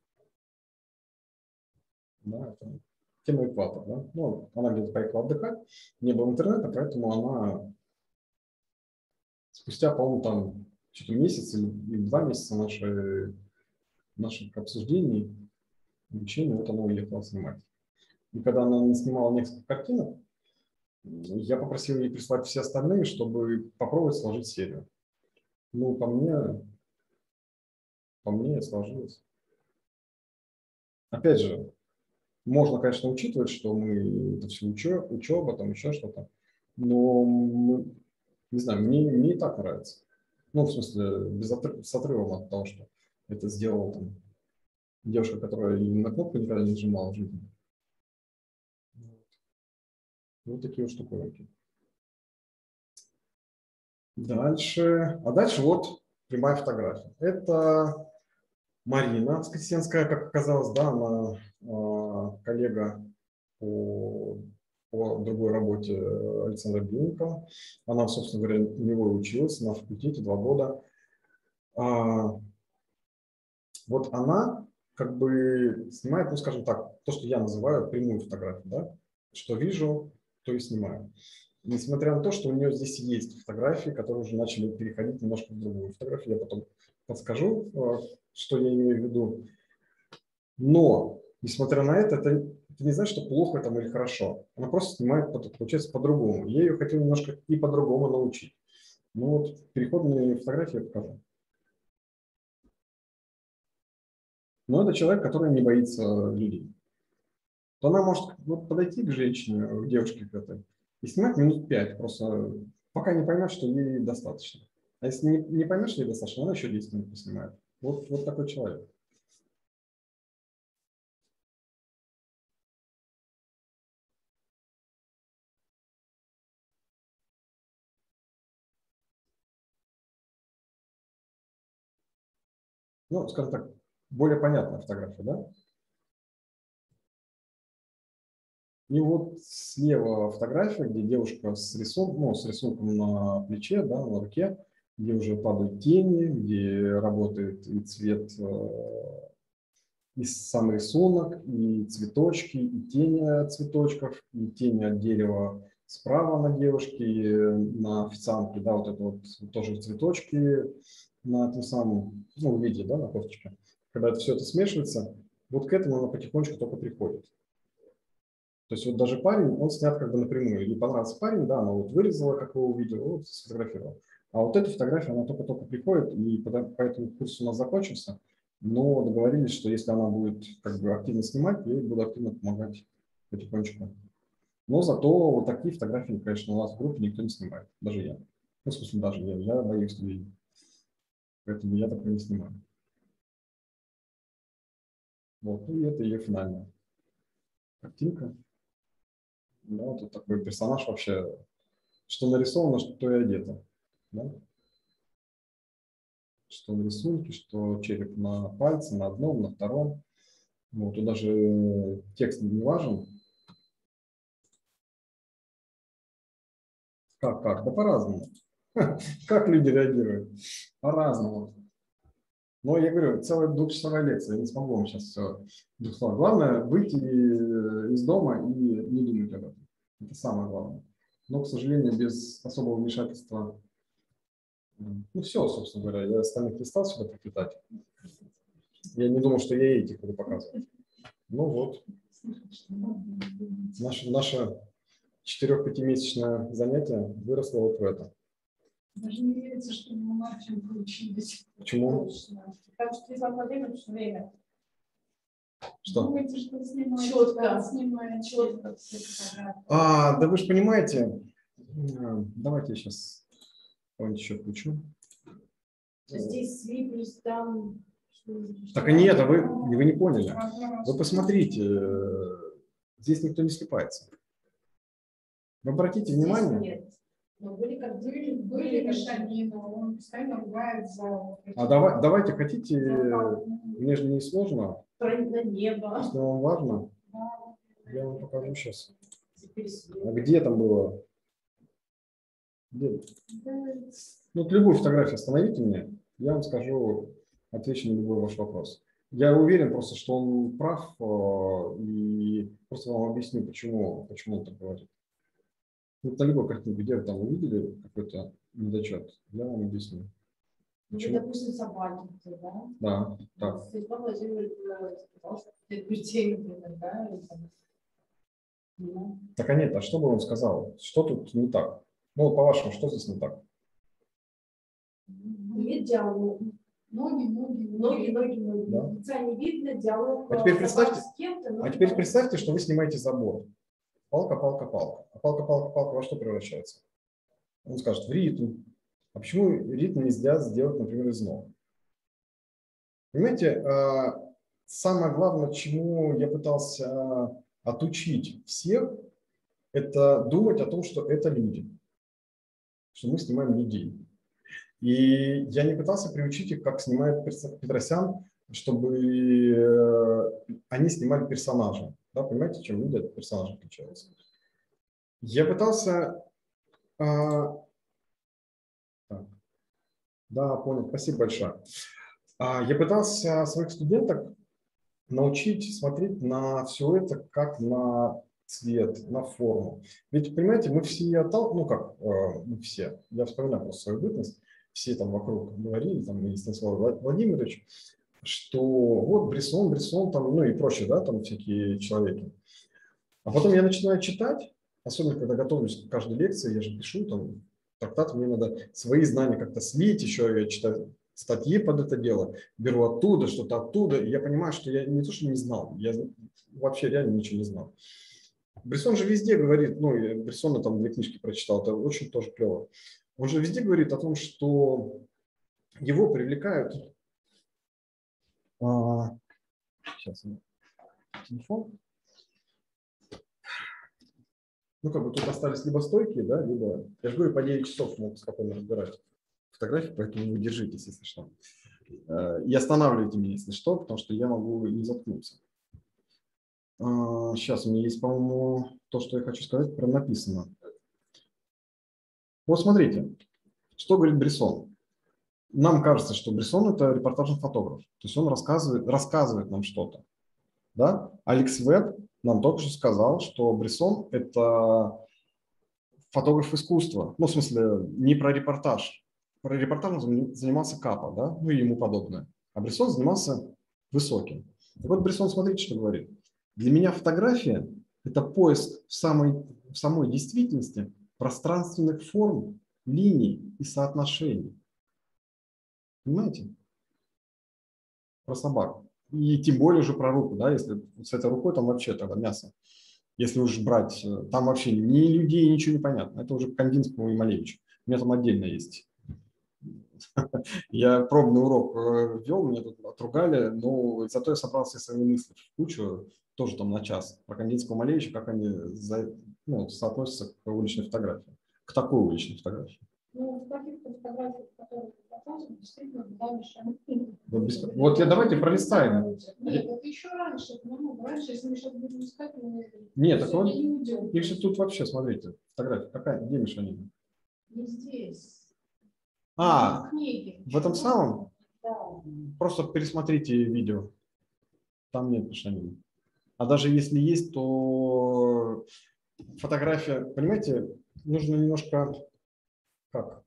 Да, это тема экватор. Да? Ну, она где-то поехала отдыхать, не было интернета, поэтому она спустя, по-моему, там что-то месяц или, или два месяца нашей, наших обсуждений, обучения, вот она уехала снимать. И когда она не снимала несколько картинок, Я попросил ей прислать все остальные, чтобы попробовать сложить серию. Ну, по мне, по мне сложилось. Опять же, можно, конечно, учитывать, что мы это все учеба, учеба, там еще что-то, но, мы, не знаю, мне, мне и так нравится. Ну, в смысле, без отрыв, с отрывом от того, что это сделала там девушка, которая и на кнопку никогда не нажимала в жизни. Вот такие вот штуковинки. Дальше. А дальше вот прямая фотография. Это Марина Скотисенская, как оказалось, да, она э, коллега по, по другой работе Александра Бинникова. Она, собственно говоря, у него училась на факультете два года. А, вот она как бы снимает, ну, скажем так, то, что я называю прямую фотографию, да, что вижу, то и снимаю. Несмотря на то, что у нее здесь есть фотографии, которые уже начали переходить немножко в другую фотографию, я потом подскажу, что я имею в виду. Но, несмотря на это, это, это не значит, что плохо там или хорошо. Она просто снимает, получается, по-другому. Я ее хотел немножко и по-другому научить. Ну вот, переходные фотографии я покажу. Но это человек, который не боится людей. То она может вот подойти к женщине, к девушке к этой, и снимать минут пять, просто пока не поймет, что ей достаточно. А если не, не поймет, что ей достаточно, она еще десять минут поснимает. Вот, вот такой человек. Ну, скажем так, более понятная фотография, да? И вот слева фотография, где девушка с рисунком, ну, с рисунком на плече, да, на руке, где уже падают тени, где работает и цвет, и сам рисунок, и цветочки, и тени от цветочков, и тени от дерева справа на девушке, и на официантке, да, вот это вот тоже цветочки на том самом, ну, виде, да, на кофточке. Когда это все это смешивается, вот к этому она потихонечку только приходит. То есть вот даже парень, он снят как бы напрямую. Ей понравился парень, да, она вот вырезала, как его увидела, вот сфотографировала. А вот эта фотография, она только-только приходит, и поэтому курс у нас закончился. Но договорились, что если она будет как бы активно снимать, я ей буду активно помогать потихонечку. Но зато вот такие фотографии, конечно, у нас в группе никто не снимает, даже я. Ну, в смысле, даже я, я боюсь людей. Поэтому я такое не снимаю. Вот, и это ее финальная картинка. Да, вот тут такой персонаж вообще, что нарисовано, что и одето. Да? Что на рисунке, что череп на пальце, на одном, на втором. Вот, тут даже текст не важен. Как, как? Да по-разному. Как люди реагируют? По-разному. Но я говорю, целая двухчасовая лекция, я не смогу вам сейчас все двух слов. Главное выйти из дома и не думать об этом. Это самое главное. Но, к сожалению, без особого вмешательства. Ну все, собственно говоря, я остальных не стал сюда приплетать. Я не думал, что я этих буду показывать. Ну вот. Наше, наше четырех-пятимесячное занятие выросло вот в это. Даже не верится, что мы Марченко учились. Почему? Потому что из время все время. Что? Думаете, что снимаете? Четко. Снимаем четко все фотографии. А, да вы же понимаете, давайте я сейчас кого-нибудь еще включу. Здесь слиплюсь, там... Так и нет, а вы, вы не поняли. Вы посмотрите, здесь никто не слипается. Вы обратите здесь внимание. Нет. Но были как были, были шаги, но он постоянно ругает за... А давай, давайте, хотите, мне же не сложно. На небо. Если вам важно, я вам покажу сейчас. А где там было? Где? Ну, вот любую фотографию остановите меня, я вам скажу, отвечу на любой ваш вопрос. Я уверен просто, что он прав, и просто вам объясню, почему, почему он так говорит. Вот на любой картинке, где вы там увидели какой-то недочет, я вам объясню. Ну, вы, допустим, собаки, да? Да, так. Светлана Владимировна сказала, что это бюллетень, да? Так, а нет, а что бы он сказал? Что тут не так? Ну, по-вашему, что здесь не так? Нет диалога. Ноги, ноги, ноги, ноги, ноги. Да. Лица не видно, диалог. А теперь представьте, с кем-то, но а теперь представьте, что вы снимаете забор. Палка, палка, палка. А палка, палка, палка во что превращается? Он скажет, в ритм. А почему ритм нельзя сделать, например, из ног? Понимаете, самое главное, чему я пытался отучить всех, это думать о том, что это люди, что мы снимаем людей. И я не пытался приучить их, как снимает Петросян, чтобы они снимали персонажа. Да, понимаете, чем люди от персонажа отличаются? Я пытался... А... Так. Да, понял, спасибо большое. А, я пытался своих студенток научить смотреть на все это как на цвет, на форму. Ведь, понимаете, мы все, ну как, мы все, я вспоминаю просто свою бытность, все там вокруг говорили, там, и Станислав Владимирович, что вот Брессон, Брессон, там, ну и прочие, да, там всякие человеки. А потом я начинаю читать, особенно когда готовлюсь к каждой лекции, я же пишу там трактат, мне надо свои знания как-то слить, еще я читаю статьи под это дело, беру оттуда, что-то оттуда, и я понимаю, что я не то, что не знал, я вообще реально ничего не знал. Брессон же везде говорит, ну, я Брессона там две книжки прочитал, это очень тоже клево. Он же везде говорит о том, что его привлекают... А, сейчас, телефон. Ну, как бы тут остались либо стойкие, да, либо... Я же говорю, по девять часов могут спокойно разбирать фотографии, поэтому вы держитесь, если что. И останавливайте меня, если что, потому что я могу не заткнуться. Сейчас у меня есть, по-моему, то, что я хочу сказать, прям написано. Вот смотрите, что говорит Брессон. Нам кажется, что Брессон – это репортажный фотограф. То есть он рассказывает, рассказывает нам что-то. Да? Алекс Веб нам только что сказал, что Брессон – это фотограф искусства. Ну, в смысле, не про репортаж. Про репортаж занимался Капа, да? Ну и ему подобное. А Брессон занимался высоким. Так вот, Брессон, смотрите, что говорит. Для меня фотография – это поиск в самой, в самой действительности пространственных форм, линий и соотношений. Понимаете? Про собак. И тем более уже про руку, да, если с этой рукой там вообще тогда мясо. Если уж брать, там вообще ни людей, ничего не понятно. Это уже к Кандинскому и Малевичу. У меня там отдельно есть. Я пробный урок вел, меня тут отругали, но зато я собрал все свои мысли в кучу, тоже там на час, про Кандинского, Малевича, как они ну, соотносятся к уличной фотографии, к такой уличной фотографии. Ну, в каких-то фотографиях, которые показаны, действительно, была Мишель. Вот, без... вот я давайте пролистаем. Нет, это еще раньше, ну, раньше, если мы сейчас будем искать, мы... Нет, так вот, их же тут вообще, смотрите, фотография, какая, где Мишель? Не здесь. А, книги. В этом самом? Да. Просто пересмотрите видео, там нет Мишель. А даже если есть, то фотография, понимаете, нужно немножко... Как?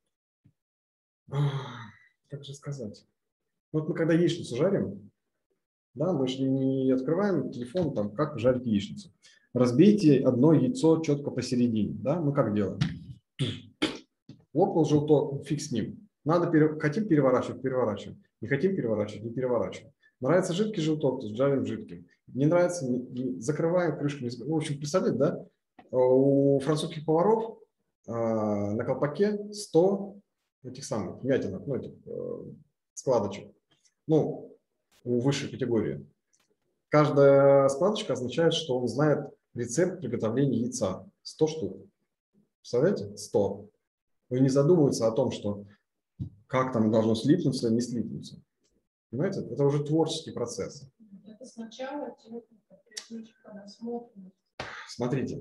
Как же сказать? Вот мы когда яичницу жарим, да, мы же не открываем телефон, там, как жарить яичницу. Разбейте одно яйцо четко посередине, да, мы как делаем? Лопнул желток, фиг с ним. Надо, пере... хотим переворачивать, переворачиваем. Не хотим переворачивать, не переворачиваем. Нравится жидкий желток, то жарим жидким. Не нравится, не... Не... закрываем крышками. Ну, в общем, представляете, да? У французских поваров на колпаке сто этих самых вмятинок, ну, этих э, складочек, ну, у высшей категории. Каждая складочка означает, что он знает рецепт приготовления яйца. сто штук. Представляете? сто. Он не задумывается о том, что как там должно слипнуться, не слипнуться. Понимаете? Это уже творческий процесс. Это сначала техника насмотренности. Смотрите.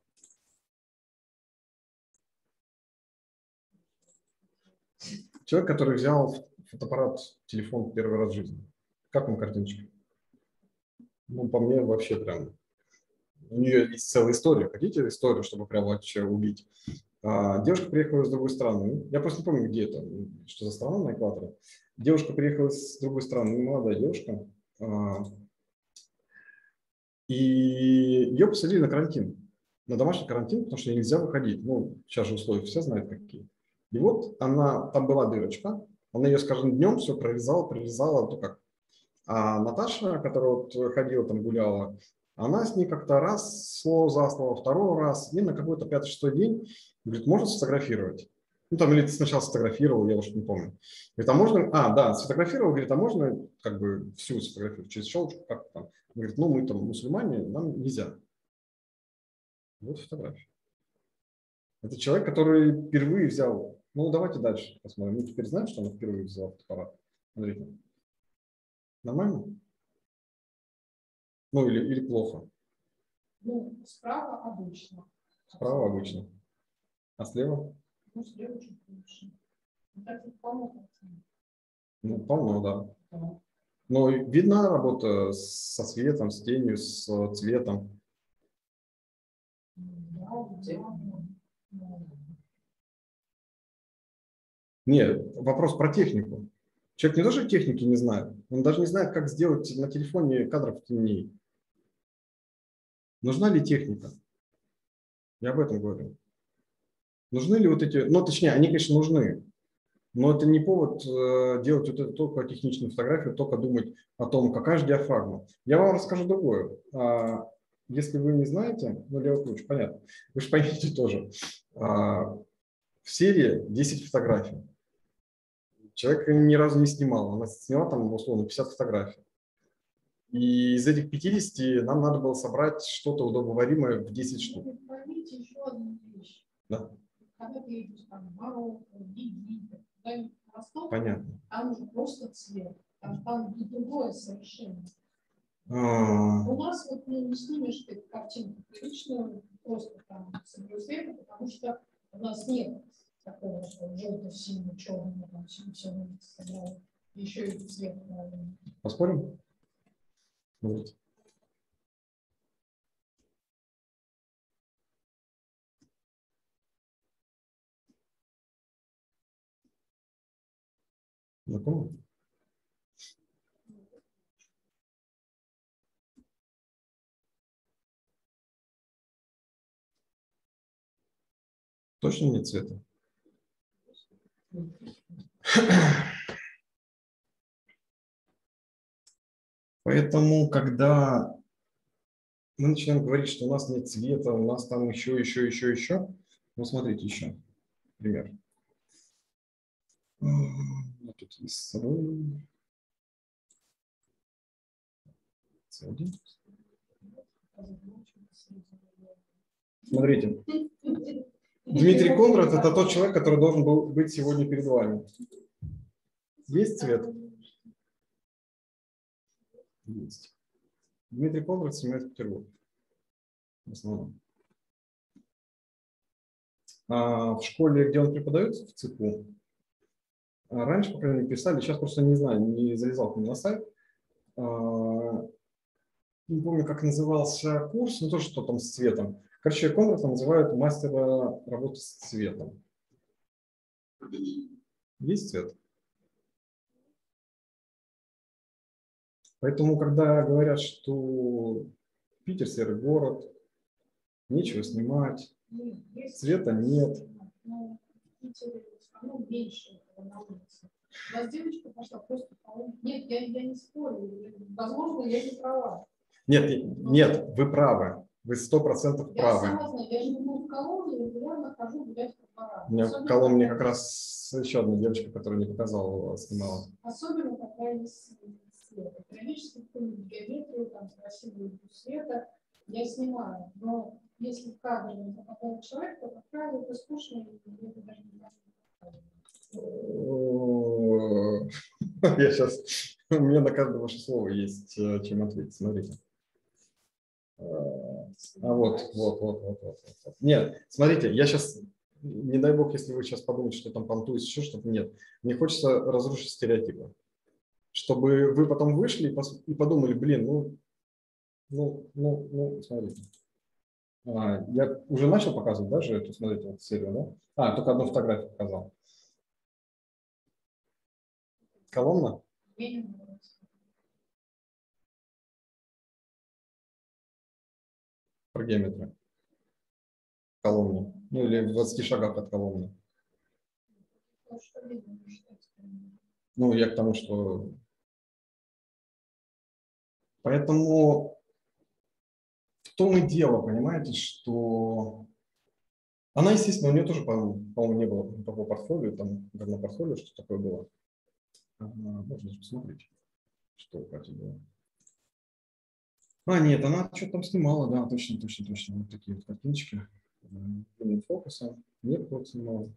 Человек, который взял фотоаппарат, телефон первый раз в жизни. Как вам картиночка? Ну, по мне, вообще прям... У нее есть целая история. Хотите историю, чтобы прям вообще убить? А, девушка приехала из другой страны. Я просто не помню, где это, что за страна на экваторе. Девушка приехала с другой страны, молодая девушка. А, И ее посадили на карантин, на домашний карантин, потому что нельзя выходить. Ну, сейчас же условия все знают какие. И вот она, там была дырочка, она ее с каждым днем все прорезала, прорезала, ну как. А Наташа, которая вот ходила там, гуляла, она с ней как-то раз слово за слово, второй раз, и на какой-то пятый-шестой день говорит, можно сфотографировать? Ну, там, или ты сначала сфотографировал, я уж не помню. Говорит, а можно, а, да, сфотографировал, говорит, а можно как бы всю сфотографировать через щелочку, как там? Говорит, ну, мы там мусульмане, нам нельзя. Вот фотография. Это человек, который впервые взял, ну, давайте дальше посмотрим. Мы теперь знаем, что он впервые взял фотоаппарат. Смотрите. Нормально? Ну, или, или плохо? Ну, справа обычно. Справа обычно. А слева? Ну, слева чуть лучше. Ну, так и полно. Ну, полно, да. Да. Но видна работа со светом, с тенью, с цветом. Да, да, да. Нет, вопрос про технику. Человек не даже техники не знает. Он даже не знает, как сделать на телефоне кадров темнее. Нужна ли техника? Я об этом говорю. Нужны ли вот эти... Ну, точнее, они, конечно, нужны. Но это не повод э, делать вот это, только техничную фотографию, только думать о том, какая же диафрагма. Я вам расскажу другое. А, если вы не знаете, ну, левый ключ, понятно, вы же поймете тоже. А, в серии десять фотографий. Человек ни разу не снимал. Она сняла там, условно, пятьдесят фотографий. И из этих пятидесяти нам надо было собрать что-то удобоваримое в десять штук. Вы поймите еще одну вещь. Да. Когда ты едешь там в Марокко, в Египет, куда-нибудь на восток, Понятно. там уже просто цвет. Там, там другое совершенно. А, У нас вот ну, не снимешь ты картинку приличную, просто там с одного цвета, потому что у нас нет такого, что желто-синий, черный, там все, все собрали. Еще и цвет правильный. Поспорим? Вот. Знакомо? Точно нет цвета? Поэтому, когда мы начинаем говорить, что у нас нет цвета, у нас там еще, еще, еще, еще, ну, смотрите еще пример. Вот тут есть сырой. Смотрите. Дмитрий Кондрат – это тот человек, который должен был быть сегодня перед вами. Есть цвет? Есть. Дмитрий Кондрат снимает в Петербург. В основном. А в школе, где он преподает, в ЦИПУ, раньше, по крайней мере, писали, сейчас просто не знаю, не залезал к нему на сайт. Не помню, как назывался курс, но тоже что там с цветом. Короче, Кондрата называют мастера работы с цветом. Есть цвет? Поэтому, когда говорят, что Питер серый город, нечего снимать, цвета нет. У нас девочка пошла просто по... Нет, я, я не спорю. Возможно, я не права. Нет, нет, вы правы. Вы сто процентов правы. Я сама знаю, я живу в Коломне, регулярно хожу гулять по дворам. У меня в Коломне как раз еще одна девочка, которая не показала, снимала. Особенно такая есть света. Периодически какую-нибудь геометрию, там красивую света я снимаю. Но если в кадре не попадает человек, то, как правило, это скучно, и это даже не важно. Я сейчас... У меня на каждое ваше слово есть чем ответить. Смотрите. А вот, вот, вот, вот, вот, вот. Нет, смотрите, я сейчас, не дай бог, если вы сейчас подумаете, что там понтуюсь, еще что-то, нет. Мне хочется разрушить стереотипы. Чтобы вы потом вышли и подумали, блин, ну, ну, ну, ну, смотрите. А, я уже начал показывать даже эту, смотрите, вот серию, да? А, только одну фотографию показал. Колонна? по геометрии колонны, ну или в двадцати шагах от колонны. Ну, я к тому, что... Поэтому в том и дело, понимаете, что... Она, естественно, у нее тоже, по-моему, по не было такого портфолио, там, на портфолио, что такое было. Можно даже посмотреть, что у Кати было. А, нет, она что-то там снимала, да, точно, точно, точно. Вот такие вот картиночки. Фокуса, нет, вот снимала.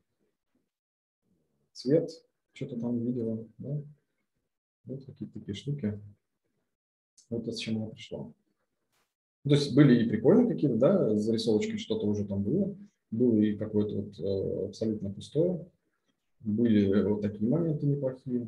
Цвет, что-то там видела, да. Вот какие-то такие штуки. Вот это с чем она пришла. То есть были и прикольные какие-то, да, зарисовочки, что-то уже там было. Было и какое-то вот э, абсолютно пустое. Были вот такие моменты неплохие.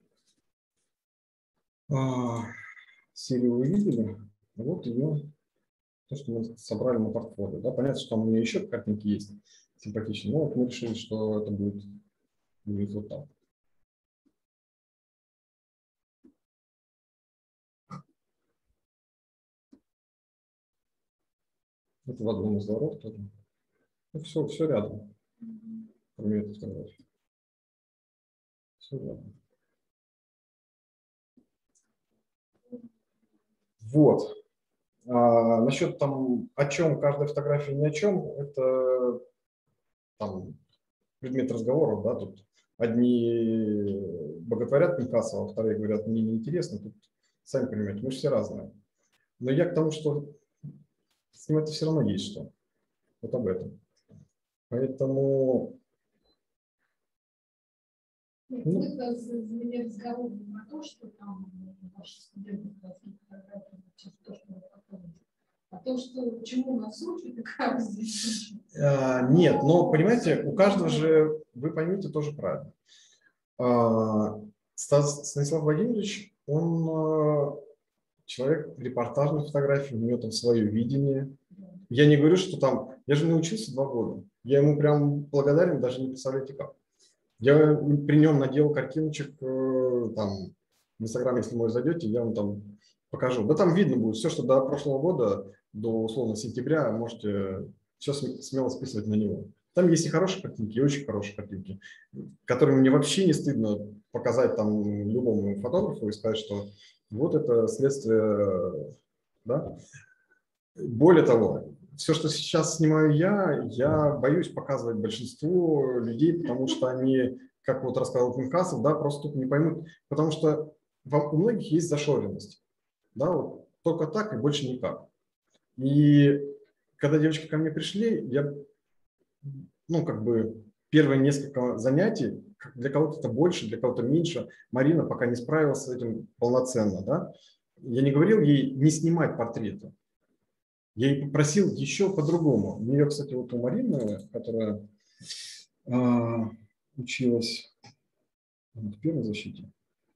А, серию вы видели. Вот ее, то, что мы собрали на портфолио. Да? Понятно, что там у нее еще картинки есть симпатичные, но вот мы решили, что это будет, будет вот так. Это в одном из дворов тоже. Ну, все, все рядом, кроме этой фотографии. Все рядом. Вот. А, насчет там, о чем каждая фотография, ни о чем, это там предмет разговоров, да, тут одни боготворят Пикассо, а вторые говорят, мне неинтересно, тут, сами понимаете, мы же все разные. Но я к тому, что снимать все равно есть что. Вот об этом. Поэтому... Ну, это заменяет разговор не про то, что там ваши студенты красивые фотографии, то, что вы показываете, а то, что чему нас учат и как здесь учат. А, нет, но, понимаете, у каждого же, вы поймите, тоже правильно. А, Стас, Станислав Владимирович, он человек репортажной фотографии, у него там свое видение. Я не говорю, что там... Я же не учился два года. Я ему прям благодарен, даже не представляете как. Я при нем наделал картиночек, там, в Инстаграм, если вы зайдете, я вам там покажу. Да там видно будет все, что до прошлого года, до условно сентября, можете все смело списывать на него. Там есть и хорошие картинки, и очень хорошие картинки, которые мне вообще не стыдно показать там любому фотографу и сказать, что вот это следствие, да. Более того, все, что сейчас снимаю я, я боюсь показывать большинству людей, потому что они, как вот рассказал Пинхасов, да, просто тут не поймут, потому что у многих есть зашоренность, да, вот только так и больше никак. И когда девочки ко мне пришли, я, ну, как бы первые несколько занятий, для кого-то это больше, для кого-то меньше, Марина пока не справилась с этим полноценно, да. Я не говорил ей не снимать портреты. Я ей попросил еще по-другому. У нее, кстати, вот у Марины, которая э, училась в первой защите,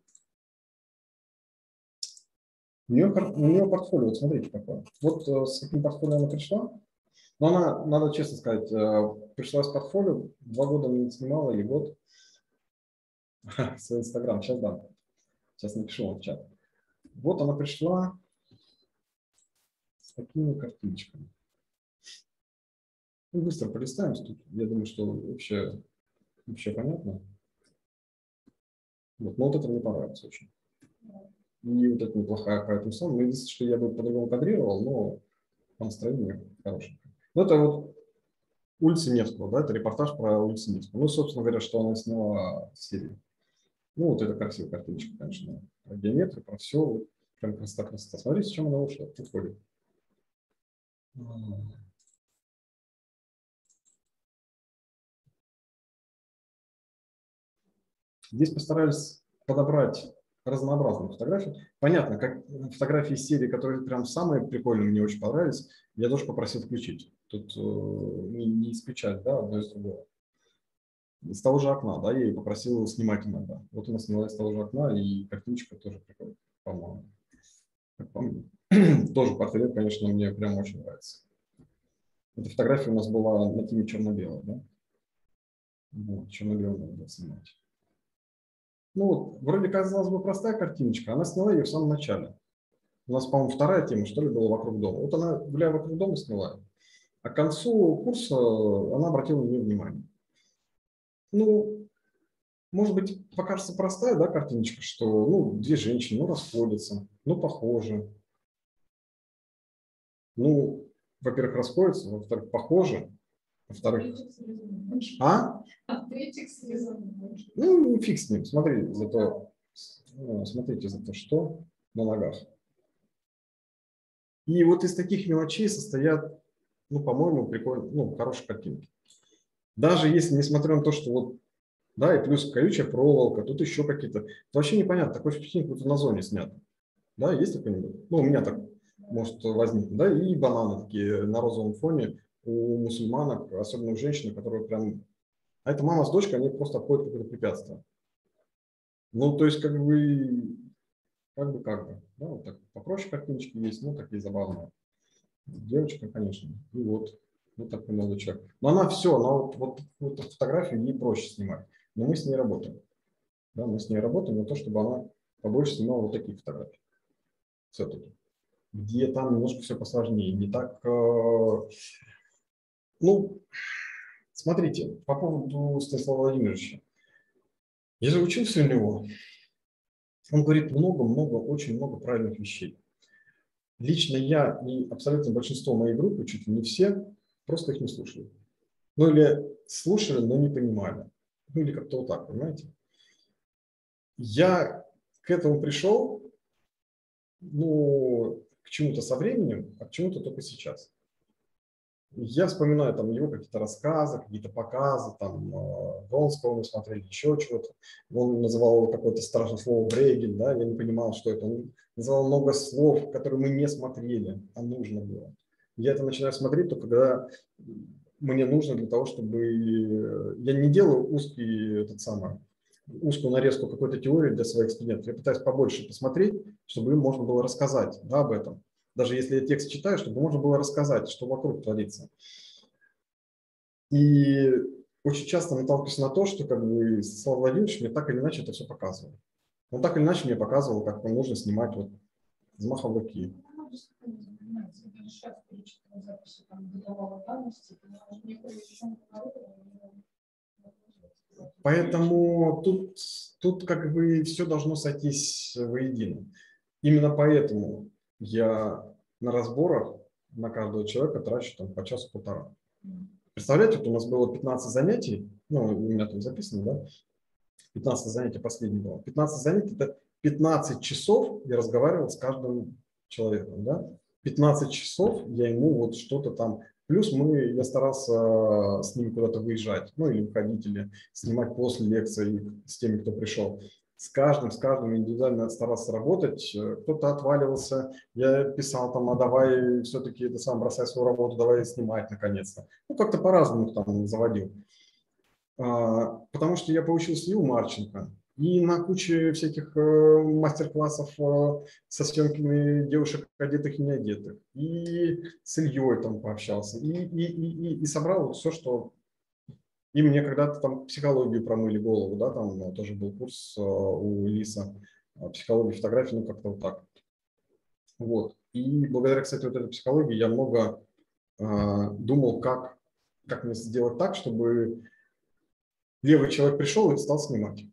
у нее, у нее портфолио, вот смотрите какое. Вот э, с каким портфолио она пришла. Но она, надо честно сказать, э, пришла с портфолио, два года не снимала, или год. Свой Инстаграм, сейчас дам. Сейчас напишу вам в чат. Вот она пришла с такими картиночками. Ну, быстро полистаем. Я думаю, что вообще, вообще понятно. Вот, но вот это мне понравится очень. И вот это неплохая поэтому сам. Единственное, что я бы по-другому кадрировал, но по настроению хорошее. Ну, это вот улица Невского, да, это репортаж про улицу Невского. Ну, собственно говоря, что она сняла в серии. Ну, вот это красивая картиночка, конечно. Про геометрию, про все. Вот, прям красота, красота. Смотрите, с чем она ушла. Уходит. Здесь постарались подобрать разнообразные фотографии. Понятно, как фотографии из серии, которые прям самые прикольные, мне очень понравились, я тоже попросил включить. Тут э, не, не исключать, да, одно из другого. С того же окна, да, я ей попросил снимать иногда. Вот она сняла с того же окна, и картиночка тоже прикольная, по-моему. Тоже портрет, конечно, мне прям очень нравится. Эта фотография у нас была на теме черно-белой, да? Вот, черно-белой надо снимать. Ну, вот, вроде казалось бы простая картиночка, она сняла ее в самом начале. У нас, по-моему, вторая тема, что ли, была вокруг дома. Вот она, гуляя вокруг дома, сняла. А к концу курса она обратила на нее внимание. Ну, может быть, покажется простая, да, картиночка, что, ну, две женщины, ну, расходятся, ну, похожи. Ну, во-первых, расходятся, во-вторых, похожи, во-вторых... А? Ну, фиг с ним, смотри, зато, смотрите, зато что на ногах. И вот из таких мелочей состоят, ну, по-моему, прикольно, ну, хорошие картинки. Даже если, несмотря на то, что вот, да, и плюс колючая проволока, тут еще какие-то, то вообще непонятно, такое впечатление, будто на зоне снято. Да, есть такое-нибудь? Ну, у меня так может возникнуть, да, и бананы такие на розовом фоне у мусульманок, особенно у женщин, которые прям, а это мама с дочкой, они просто обходят какое-то препятствие. Ну, то есть, как бы, как бы, как бы, да, вот так попроще картиночки есть, ну, такие забавные. Девочка, конечно, и вот, вот такой молодой человек. Но она все, она вот, вот, вот эту фотографию ей проще снимать, но мы с ней работаем. Да, мы с ней работаем на то, чтобы она побольше снимала вот такие фотографии. Все-таки. Где там немножко все посложнее, не так... Э, ну, смотрите, по поводу Станислава Владимировича. Я же учился у него. Он говорит много-много, очень много правильных вещей. Лично я и абсолютно большинство моей группы, чуть ли не все, просто их не слушали. Ну или слушали, но не понимали. Ну или как-то вот так, понимаете? Я к этому пришел, ну, к чему-то со временем, а к чему-то только сейчас. Я вспоминаю там его какие-то рассказы, какие-то показы, там Вронского мы смотрели, еще чего-то. Он называл какое-то страшное слово Брейгель, да, я не понимал, что это. Он называл много слов, которые мы не смотрели, а нужно было. Я это начинаю смотреть только когда мне нужно для того, чтобы... Я не делаю узкий, этот самый, узкую нарезку какой-то теории для своих студентов. Я пытаюсь побольше посмотреть, чтобы им можно было рассказать, да, об этом. Даже если я текст читаю, чтобы можно было рассказать, что вокруг творится. И очень часто наталкиваюсь на то, что как бы Станислав Владимирович мне так или иначе это все показывал. Он так или иначе мне показывал, как нужно снимать вот взмахом руки. Поэтому тут, тут как бы все должно сойтись воедино. Именно поэтому я на разборах на каждого человека трачу там по часу-полтора. Представляете, вот у нас было пятнадцать занятий, ну, у меня там записано, да, пятнадцать занятий последнее было. пятнадцать занятий – это пятнадцать часов я разговаривал с каждым человеком, да. пятнадцать часов я ему вот что-то там… Плюс мы, я старался с ними куда-то выезжать, ну, или выходить, или снимать после лекции с теми, кто пришел. С каждым, с каждым индивидуально старался работать, кто-то отваливался, я писал там, а давай все-таки это сам бросай свою работу, давай снимать наконец-то. Ну, как-то по-разному там заводил. А, потому что я поучился и у Марченко, и на куче всяких э, мастер-классов э, со съемками девушек одетых и не одетых, и с Ильей там пообщался, и, и, и, и, и собрал вот все, что… И мне когда-то там психологию промыли голову, да, там тоже был курс у Лиса, психология фотографии, ну как-то вот так. Вот. И благодаря, кстати, вот этой психологии я много э, думал, как, как мне сделать так, чтобы левый человек пришел и стал снимать.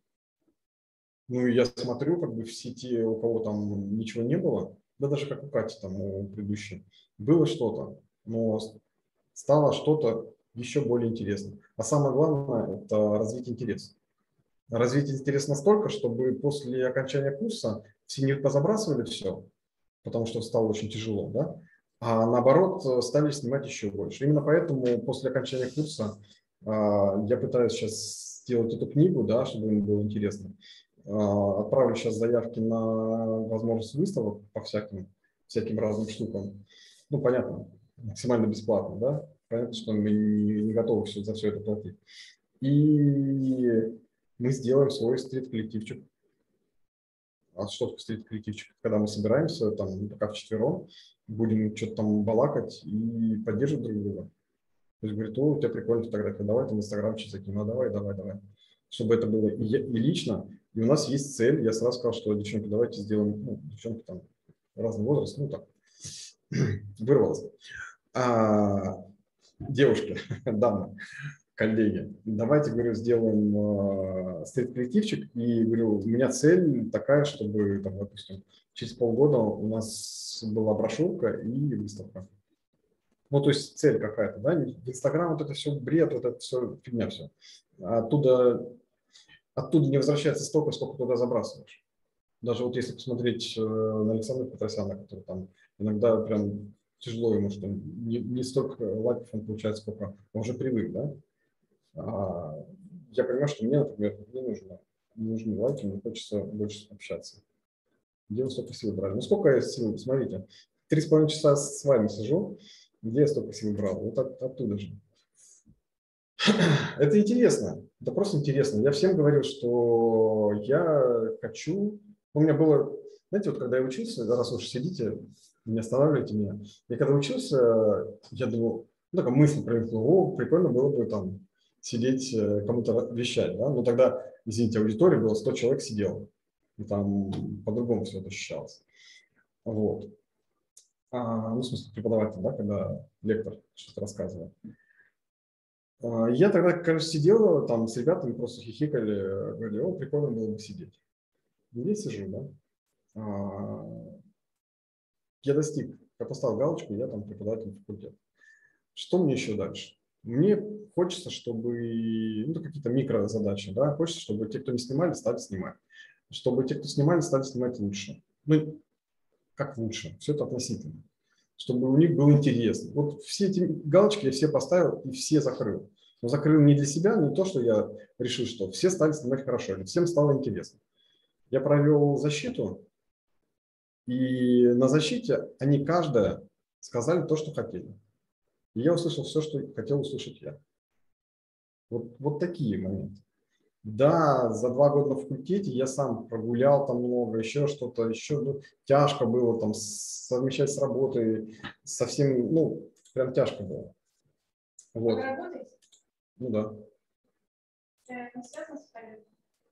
Ну и я смотрю, как бы в сети, у кого там ничего не было, да даже как у Кати там, у предыдущей, было что-то, но стало что-то еще более интересно. А самое главное – это развить интерес. Развить интерес настолько, чтобы после окончания курса все не позабрасывали все, потому что стало очень тяжело, да? А наоборот стали снимать еще больше. Именно поэтому после окончания курса э, я пытаюсь сейчас сделать эту книгу, да, чтобы им было интересно. Э, отправлю сейчас заявки на возможность выставок по всяким, всяким разным штукам. Ну, понятно, максимально бесплатно, да? Понятно, что мы не готовы все, за все это платить. И мы сделаем свой стрит-коллективчик. А что такое стрит-коллективчик? Когда мы собираемся, там, пока вчетвером, будем что-то там балакать и поддерживать друг друга. То есть говорит, о, у тебя прикольная фотография, давай там инстаграмчик закинь, ну давай, давай, давай. Чтобы это было и, и лично. И у нас есть цель, я сразу сказал, что, девчонки, давайте сделаем, ну, девчонки там, разный возраст, ну так, вырвалось. А, девушки, дамы, коллеги, давайте, говорю, сделаем э, стрит-коллективчик, и, говорю, у меня цель такая, чтобы, там, допустим, через полгода у нас была брошюрка и выставка. Ну, то есть цель какая-то, да, в Инстаграм вот это все бред, вот это все фигня все. Оттуда, оттуда не возвращается столько, сколько туда забрасываешь. Даже вот если посмотреть на Александра Петросяна, который там иногда прям тяжело ему, что не, не столько лайков он получает, сколько он уже привык, да. А я понимаю, что мне, например, не нужно, не нужны лайки, мне хочется больше общаться. Где вы столько сил брали? Ну, сколько я сил, смотрите, три с половиной часа с вами сижу, где я столько сил брал? Вот от, оттуда же. Это интересно, это просто интересно. Я всем говорю, что я хочу... У меня было, знаете, вот когда я учился, раз уж сидите, не останавливайте меня. Я когда учился, я думал, ну, такая мысль промелькнула, о, прикольно было бы там сидеть, кому-то вещать, да? Но тогда, извините, аудитория была, сто человек сидело. И там по-другому все это ощущалось. Вот. А, ну, в смысле, преподаватель, да, когда лектор что-то рассказывает. А, я тогда, кажется, сидел там с ребятами, просто хихикали, говорили, о, прикольно было бы сидеть. И я сижу, да. А, я достиг, я поставил галочку, я там преподаватель факультета. Что мне еще дальше? Мне хочется, чтобы, ну, какие-то микрозадачи, да, хочется, чтобы те, кто не снимали, стали снимать. Чтобы те, кто снимали, стали снимать лучше. Ну, как лучше? Все это относительно. Чтобы у них был интерес. Вот все эти галочки я все поставил и все закрыл. Но закрыл не для себя, не то, что я решил, что все стали снимать хорошо, или всем стало интересно. Я провел защиту, и на защите они каждая сказали то, что хотели. И я услышал все, что хотел услышать я. Вот, вот такие моменты. Да, за два года на факультете я сам прогулял там много, еще что-то, еще ну, тяжко было там совмещать с работой, совсем, ну, прям тяжко было. Вот. Вы работаете? Ну да. Это не связано с полетом?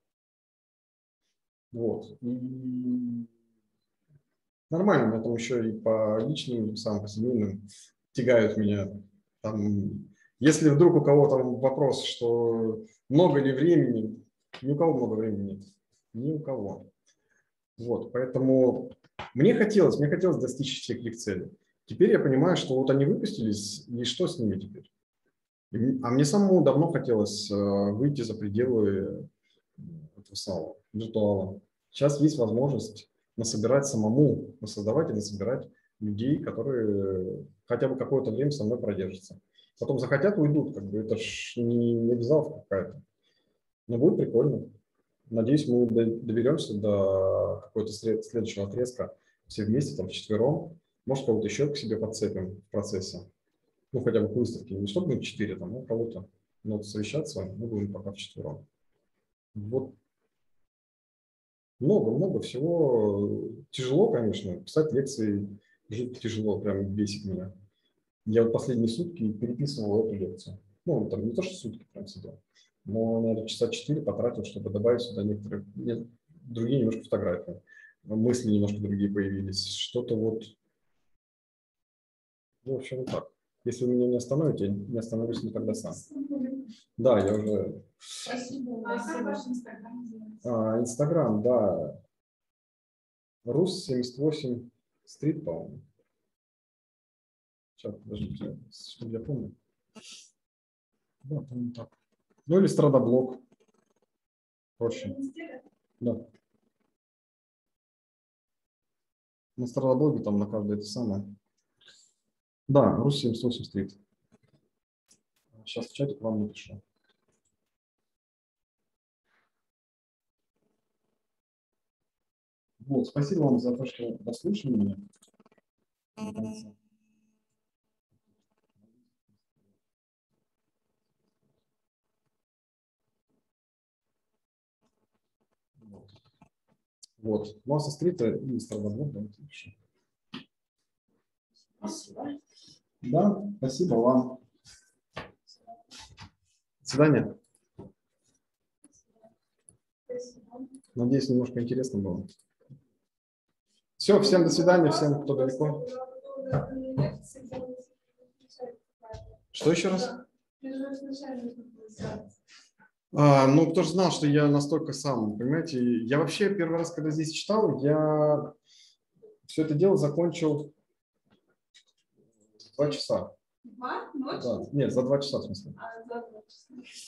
Вот. И нормально, у меня там еще и по личным, самым по семейным тягают меня. Там, если вдруг у кого там вопрос, что много ли времени, ни у кого много времени нет. Ни у кого. Вот, поэтому мне хотелось, мне хотелось достичь всех их целей. Теперь я понимаю, что вот они выпустились, и что с ними теперь? А мне самому давно хотелось выйти за пределы этого самого виртуала. Сейчас есть возможность насобирать самому, насоздавать и насобирать людей, которые хотя бы какое-то время со мной продержатся. Потом захотят, уйдут, как бы это ж не, не обязаловка какая-то. Но будет прикольно. Надеюсь, мы доберемся до какого-то следующего отрезка все вместе, там, вчетвером. Может, кого-то еще к себе подцепим в процессе. Ну, хотя бы к выставке. Не чтобы мы четыре, там, ну, кого-то. Но совещаться мы будем пока вчетвером. Вот. Много-много всего. Тяжело, конечно. Писать лекции жутко тяжело, прям бесит меня. Я вот последние сутки переписывал эту лекцию. Ну, там не то, что сутки прям сидел, но, наверное, часа четыре потратил, чтобы добавить сюда некоторые, нет, другие немножко фотографии. Мысли немножко другие появились. Что-то вот, ну, в общем, вот так. Если вы меня не остановите, я не остановлюсь никогда сам. Да, я уже... Спасибо. А как ваш Инстаграм называется? А, Инстаграм, да. Рус семьдесят восемь стрит, по-моему. Сейчас, подождите, чтобы я помню. Да, по-моему, так. Ну, или страдоблог. Проще. Да. На страдоблоге там на каждое это самое. Да, Рус семьдесят восемь стрит. Сейчас в чате к вам напишу. Вот, спасибо вам за то, что дослушали меня. Вот. Вот. Ну, а со стрита и страдоблог, да, напишу. Спасибо. Да, спасибо вам. До свидания. Спасибо. Надеюсь, немножко интересно было. Все, всем до свидания, всем, кто далеко. Что еще раз? А, ну, кто же знал, что я настолько сам, понимаете? Я вообще первый раз, когда здесь читал, я все это дело закончил в два часа. Два? Ночь? Да. Нет, за два часа, в смысле. А, за два часа.